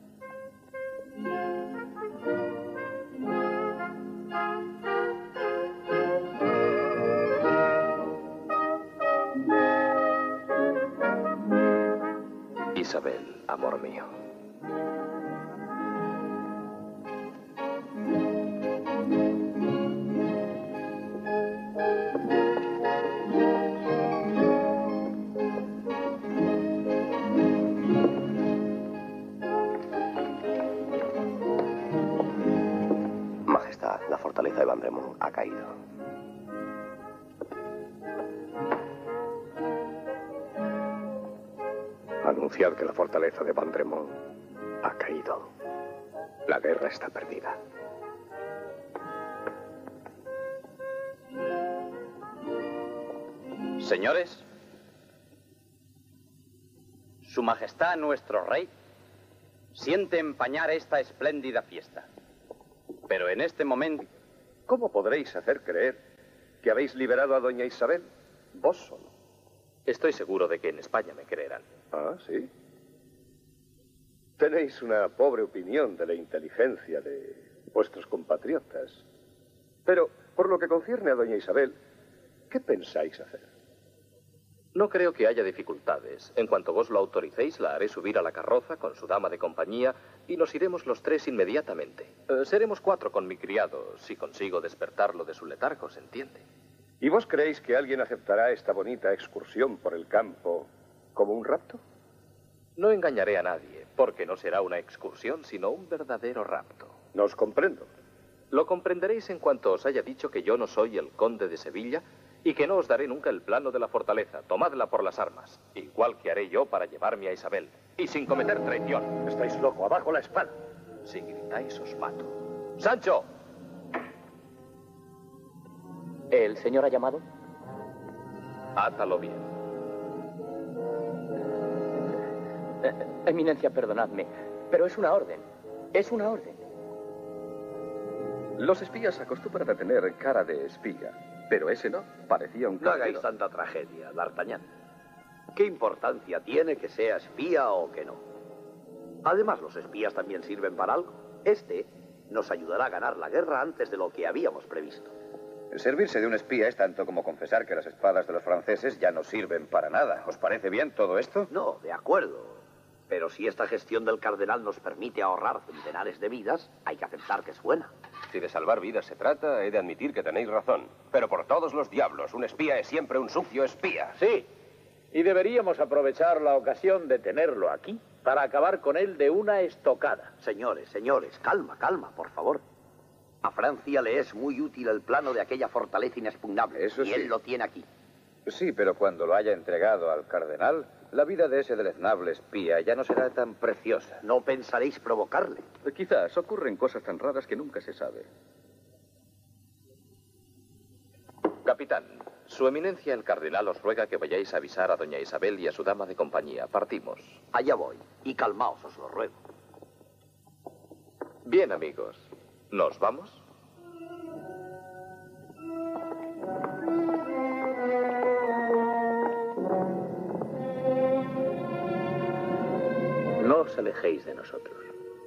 Speaker 7: Isabel, amor mío.
Speaker 1: Majestad, la fortaleza de Vendremont ha caído.
Speaker 4: Anunciad que la fortaleza de Vendremont ha caído. La guerra está perdida.
Speaker 19: Señores, Su Majestad nuestro Rey siente empañar esta espléndida fiesta. Pero en este momento...
Speaker 4: ¿Cómo podréis hacer creer que habéis liberado a doña Isabel? Vos solo.
Speaker 7: Estoy seguro de que en España me creerán.
Speaker 4: Ah, ¿sí? Tenéis una pobre opinión de la inteligencia de vuestros compatriotas. Pero, por lo que concierne a doña Isabel, ¿qué pensáis hacer?
Speaker 7: No creo que haya dificultades. En cuanto vos lo autoricéis, la haré subir a la carroza con su dama de compañía y nos iremos los tres inmediatamente. Eh, seremos cuatro con mi criado, si consigo despertarlo de su letargo, ¿se entiende?
Speaker 4: ¿Y vos creéis que alguien aceptará esta bonita excursión por el campo como un rapto?
Speaker 7: No engañaré a nadie, porque no será una excursión, sino un verdadero rapto.
Speaker 4: No os comprendo.
Speaker 7: Lo comprenderéis en cuanto os haya dicho que yo no soy el conde de Sevilla y que no os daré nunca el plano de la fortaleza. Tomadla por las armas, igual que haré yo para llevarme a Isabel, y sin cometer traición.
Speaker 4: Estáis loco, abajo la espada.
Speaker 7: Si gritáis, os mato. ¡Sancho!
Speaker 19: ¿El señor ha llamado?
Speaker 7: Átalo bien.
Speaker 19: Eh, eminencia, perdonadme, pero es una orden. Es una orden.
Speaker 13: Los espías acostumbran a tener cara de espía, pero ese no, parecía un
Speaker 11: No hagáis
Speaker 13: caballero.
Speaker 11: tanta tragedia, D'Artagnan. ¿Qué importancia tiene que sea espía o que no? Además, los espías también sirven para algo. Este nos ayudará a ganar la guerra antes de lo que habíamos previsto.
Speaker 9: Servirse de un espía es tanto como confesar que las espadas de los franceses ya no sirven para nada. ¿Os parece bien todo esto?
Speaker 11: No, de acuerdo. Pero si esta gestión del cardenal nos permite ahorrar centenares de vidas, hay que aceptar que es buena.
Speaker 8: Si de salvar vidas se trata, he de admitir que tenéis razón. Pero por todos los diablos, un espía es siempre un sucio espía.
Speaker 12: Sí, y deberíamos aprovechar la ocasión de tenerlo aquí para acabar con él de una estocada.
Speaker 11: Señores, señores, calma, calma, por favor. A Francia le es muy útil el plano de aquella fortaleza inexpugnable.
Speaker 9: Eso
Speaker 11: y
Speaker 9: sí.
Speaker 11: él lo tiene aquí.
Speaker 9: Sí, pero cuando lo haya entregado al cardenal, la vida de ese deleznable espía ya no será tan preciosa.
Speaker 11: No pensaréis provocarle.
Speaker 13: Quizás ocurren cosas tan raras que nunca se sabe.
Speaker 7: Capitán, su eminencia el cardenal os ruega que vayáis a avisar a doña Isabel y a su dama de compañía. Partimos.
Speaker 11: Allá voy. Y calmaos, os lo ruego.
Speaker 7: Bien, amigos. ¿Nos vamos?
Speaker 20: No os alejéis de nosotros.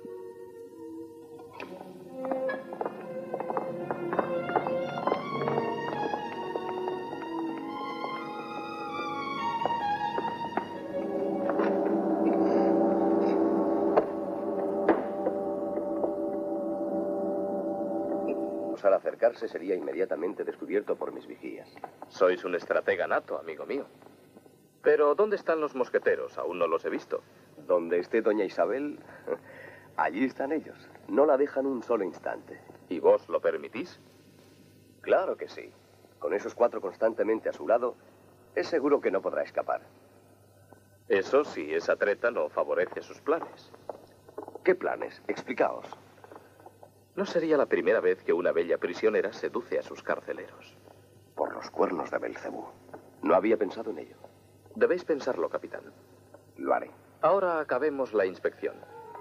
Speaker 1: Al acercarse sería inmediatamente descubierto por mis vigías.
Speaker 7: Sois un estratega nato, amigo mío. Pero, ¿dónde están los mosqueteros? Aún no los he visto.
Speaker 1: Donde esté doña Isabel, allí están ellos. No la dejan un solo instante.
Speaker 7: ¿Y vos lo permitís?
Speaker 1: Claro que sí. Con esos cuatro constantemente a su lado, es seguro que no podrá escapar.
Speaker 7: Eso si esa treta no favorece sus planes.
Speaker 1: ¿Qué planes? Explicaos.
Speaker 7: No sería la primera vez que una bella prisionera seduce a sus carceleros.
Speaker 1: Por los cuernos de Belcebú. No había pensado en ello.
Speaker 7: Debéis pensarlo, capitán.
Speaker 1: Lo haré.
Speaker 7: Ahora acabemos la inspección.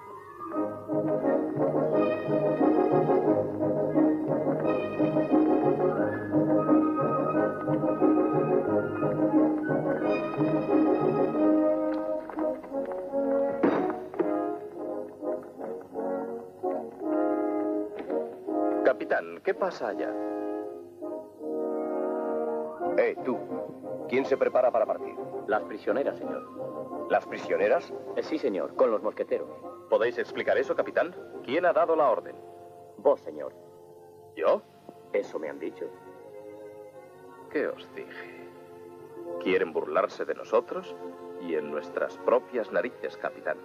Speaker 7: Capitán, ¿qué pasa allá?
Speaker 1: Eh, tú. ¿Quién se prepara para partir?
Speaker 19: Las prisioneras, señor.
Speaker 1: ¿Las prisioneras?
Speaker 19: Eh, sí, señor, con los mosqueteros.
Speaker 7: ¿Podéis explicar eso, capitán? ¿Quién ha dado la orden?
Speaker 19: Vos, señor.
Speaker 7: ¿Yo?
Speaker 19: Eso me han dicho.
Speaker 7: ¿Qué os dije? Quieren burlarse de nosotros y en nuestras propias narices, capitán.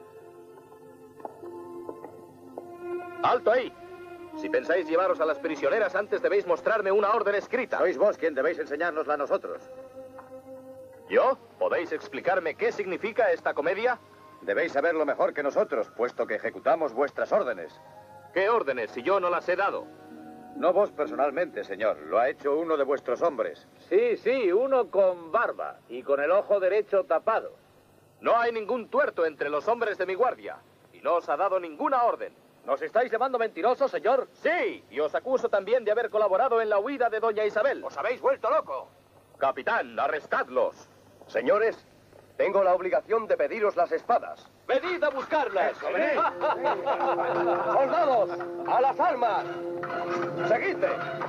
Speaker 7: ¡Alto ahí! Si pensáis llevaros a las prisioneras, antes debéis mostrarme una orden escrita.
Speaker 9: Sois vos quien debéis enseñárnosla a nosotros.
Speaker 7: ¿Yo? ¿Podéis explicarme qué significa esta comedia?
Speaker 9: Debéis saberlo mejor que nosotros, puesto que ejecutamos vuestras órdenes.
Speaker 7: ¿Qué órdenes si yo no las he dado?
Speaker 9: No vos personalmente, señor. Lo ha hecho uno de vuestros hombres.
Speaker 12: Sí, sí, uno con barba y con el ojo derecho tapado.
Speaker 7: No hay ningún tuerto entre los hombres de mi guardia y no os ha dado ninguna orden.
Speaker 12: ¿Nos estáis llamando mentirosos, señor?
Speaker 7: Sí, y os acuso también de haber colaborado en la huida de doña Isabel.
Speaker 8: ¡Os habéis vuelto loco!
Speaker 7: Capitán, arrestadlos.
Speaker 1: Señores, tengo la obligación de pediros las espadas.
Speaker 7: ¡Venid a buscarlas!
Speaker 1: ¡Eso, venid! ¡Soldados, a las armas! ¡Seguidme!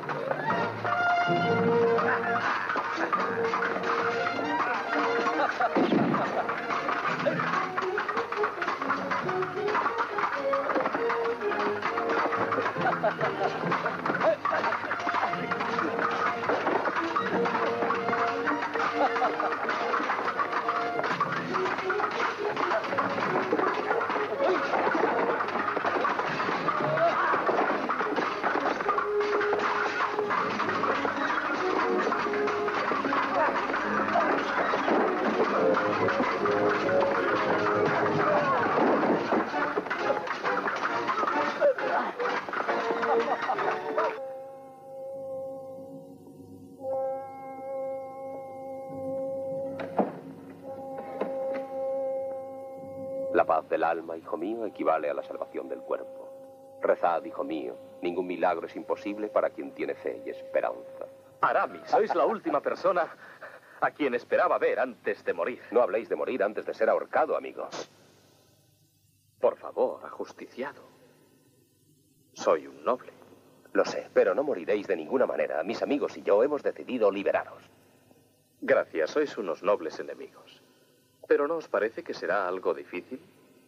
Speaker 1: La paz del alma, hijo mío, equivale a la salvación del cuerpo. Rezad, hijo mío, ningún milagro es imposible para quien tiene fe y esperanza.
Speaker 7: Aramis, sois la última persona a quien esperaba ver antes de morir.
Speaker 1: No habléis de morir antes de ser ahorcado, amigo.
Speaker 7: Por favor, ajusticiado. Soy un noble.
Speaker 8: Lo sé, pero no moriréis de ninguna manera. Mis amigos y yo hemos decidido liberaros.
Speaker 7: Gracias, sois unos nobles enemigos. ¿Pero no os parece que será algo difícil?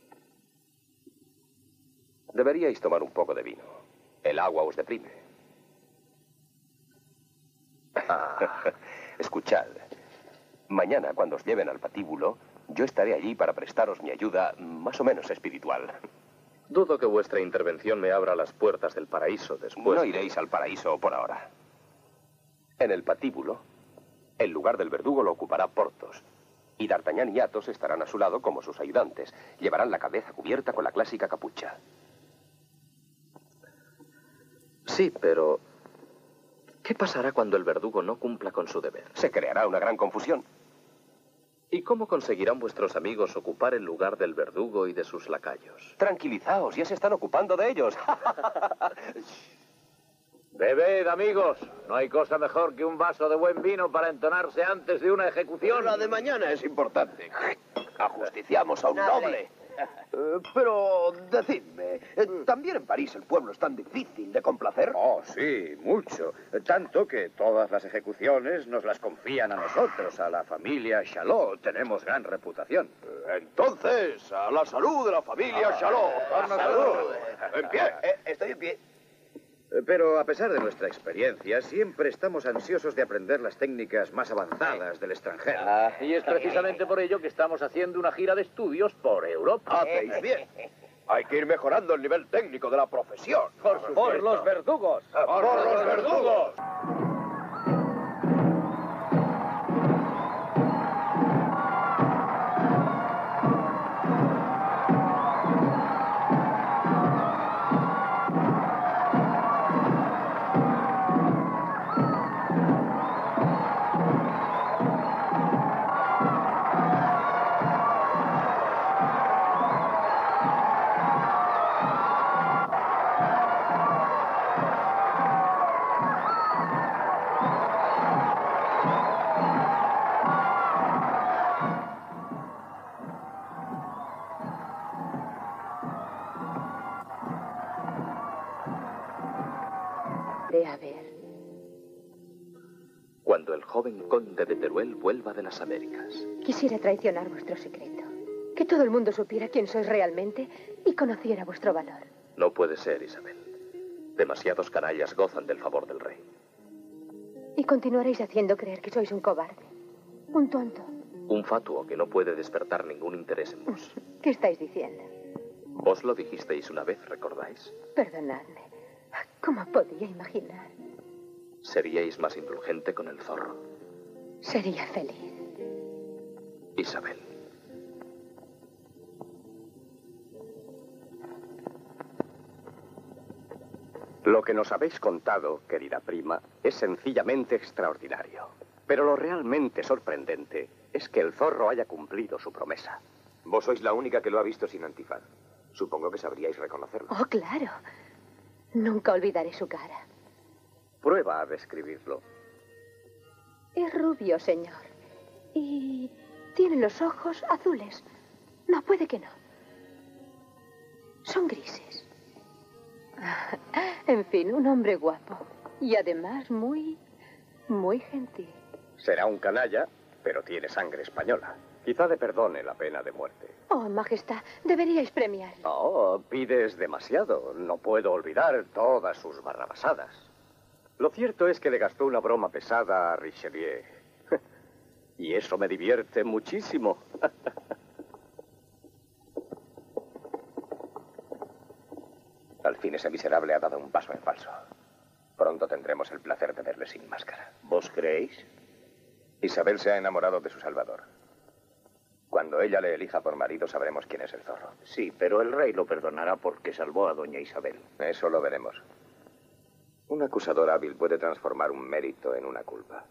Speaker 8: Deberíais tomar un poco de vino. El agua os deprime. Ah, escuchad. Mañana, cuando os lleven al patíbulo, yo estaré allí para prestaros mi ayuda más o menos espiritual.
Speaker 7: Dudo que vuestra intervención me abra las puertas del paraíso después.
Speaker 8: No iréis al paraíso por ahora. En el patíbulo, el lugar del verdugo lo ocupará Porthos. Y D'Artagnan y Athos estarán a su lado como sus ayudantes. Llevarán la cabeza cubierta con la clásica capucha.
Speaker 7: Sí, pero ¿qué pasará cuando el verdugo no cumpla con su deber?
Speaker 8: Se creará una gran confusión.
Speaker 7: ¿Y cómo conseguirán vuestros amigos ocupar el lugar del verdugo y de sus lacayos?
Speaker 8: Tranquilizaos, ya se están ocupando de ellos.
Speaker 12: Bebed, amigos. No hay cosa mejor que un vaso de buen vino para entonarse antes de una ejecución.
Speaker 14: La de mañana es importante.
Speaker 8: Ajusticiamos a un noble.
Speaker 14: Eh, pero, decidme, eh, ¿también en París el pueblo es tan difícil de complacer?
Speaker 9: Oh, sí, mucho. Tanto que todas las ejecuciones nos las confían a nosotros, a la familia Chalot. Tenemos gran reputación.
Speaker 14: Entonces, a la salud de la familia
Speaker 9: Ah,
Speaker 14: Chalot.
Speaker 9: a la salud.
Speaker 14: En pie, eh, estoy en pie.
Speaker 9: Pero a pesar de nuestra experiencia, siempre estamos ansiosos de aprender las técnicas más avanzadas del extranjero.
Speaker 12: Ah, y es precisamente por ello que estamos haciendo una gira de estudios por Europa.
Speaker 14: Hacéis bien. Hay que ir mejorando el nivel técnico de la profesión.
Speaker 12: Por supuesto. Por los verdugos.
Speaker 14: ¡Por los verdugos!
Speaker 3: A ver.
Speaker 7: Cuando el joven conde de Teruel vuelva de las Américas.
Speaker 3: Quisiera traicionar vuestro secreto. Que todo el mundo supiera quién sois realmente y conociera vuestro valor.
Speaker 7: No puede ser, Isabel. Demasiados canallas gozan del favor del rey.
Speaker 3: Y continuaréis haciendo creer que sois un cobarde. Un tonto.
Speaker 7: Un fatuo que no puede despertar ningún interés en vos.
Speaker 3: ¿Qué estáis diciendo?
Speaker 7: Vos lo dijisteis una vez, ¿recordáis?
Speaker 3: Perdonadme. ¿Cómo podía imaginar?
Speaker 7: Seríais más indulgente con el zorro.
Speaker 3: Sería feliz.
Speaker 7: Isabel.
Speaker 4: Lo que nos habéis contado, querida prima, es sencillamente extraordinario. Pero lo realmente sorprendente es que el zorro haya cumplido su promesa.
Speaker 2: Vos sois la única que lo ha visto sin antifaz. Supongo que sabríais reconocerlo.
Speaker 3: Oh, claro. Nunca olvidaré su cara.
Speaker 4: Prueba a describirlo.
Speaker 3: Es rubio, señor. Y tiene los ojos azules. No, puede que no. Son grises. En fin, un hombre guapo. Y además muy, muy gentil.
Speaker 4: Será un canalla, pero tiene sangre española. Quizá le perdone la pena de muerte.
Speaker 3: Oh, Majestad, deberíais premiarlo.
Speaker 4: Oh, pides demasiado. No puedo olvidar todas sus barrabasadas. Lo cierto es que le gastó una broma pesada a Richelieu. Y eso me divierte muchísimo.
Speaker 2: Al fin ese miserable ha dado un paso en falso. Pronto tendremos el placer de verle sin máscara.
Speaker 20: ¿Vos creéis?
Speaker 2: Isabel se ha enamorado de su salvador. Cuando ella le elija por marido, sabremos quién es el zorro.
Speaker 20: Sí, pero el rey lo perdonará porque salvó a doña Isabel.
Speaker 2: Eso lo veremos. Un acusador hábil puede transformar un mérito en una culpa.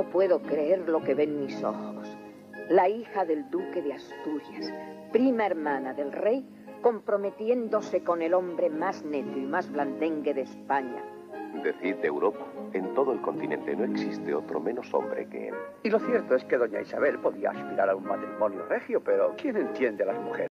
Speaker 18: No puedo creer lo que ven mis ojos. La hija del duque de Asturias, prima hermana del rey, comprometiéndose con el hombre más neto y más blandengue de España.
Speaker 1: Decid de Europa. En todo el continente no existe otro menos hombre que él.
Speaker 14: Y lo cierto es que doña Isabel podía aspirar a un matrimonio regio, pero ¿quién entiende a las mujeres?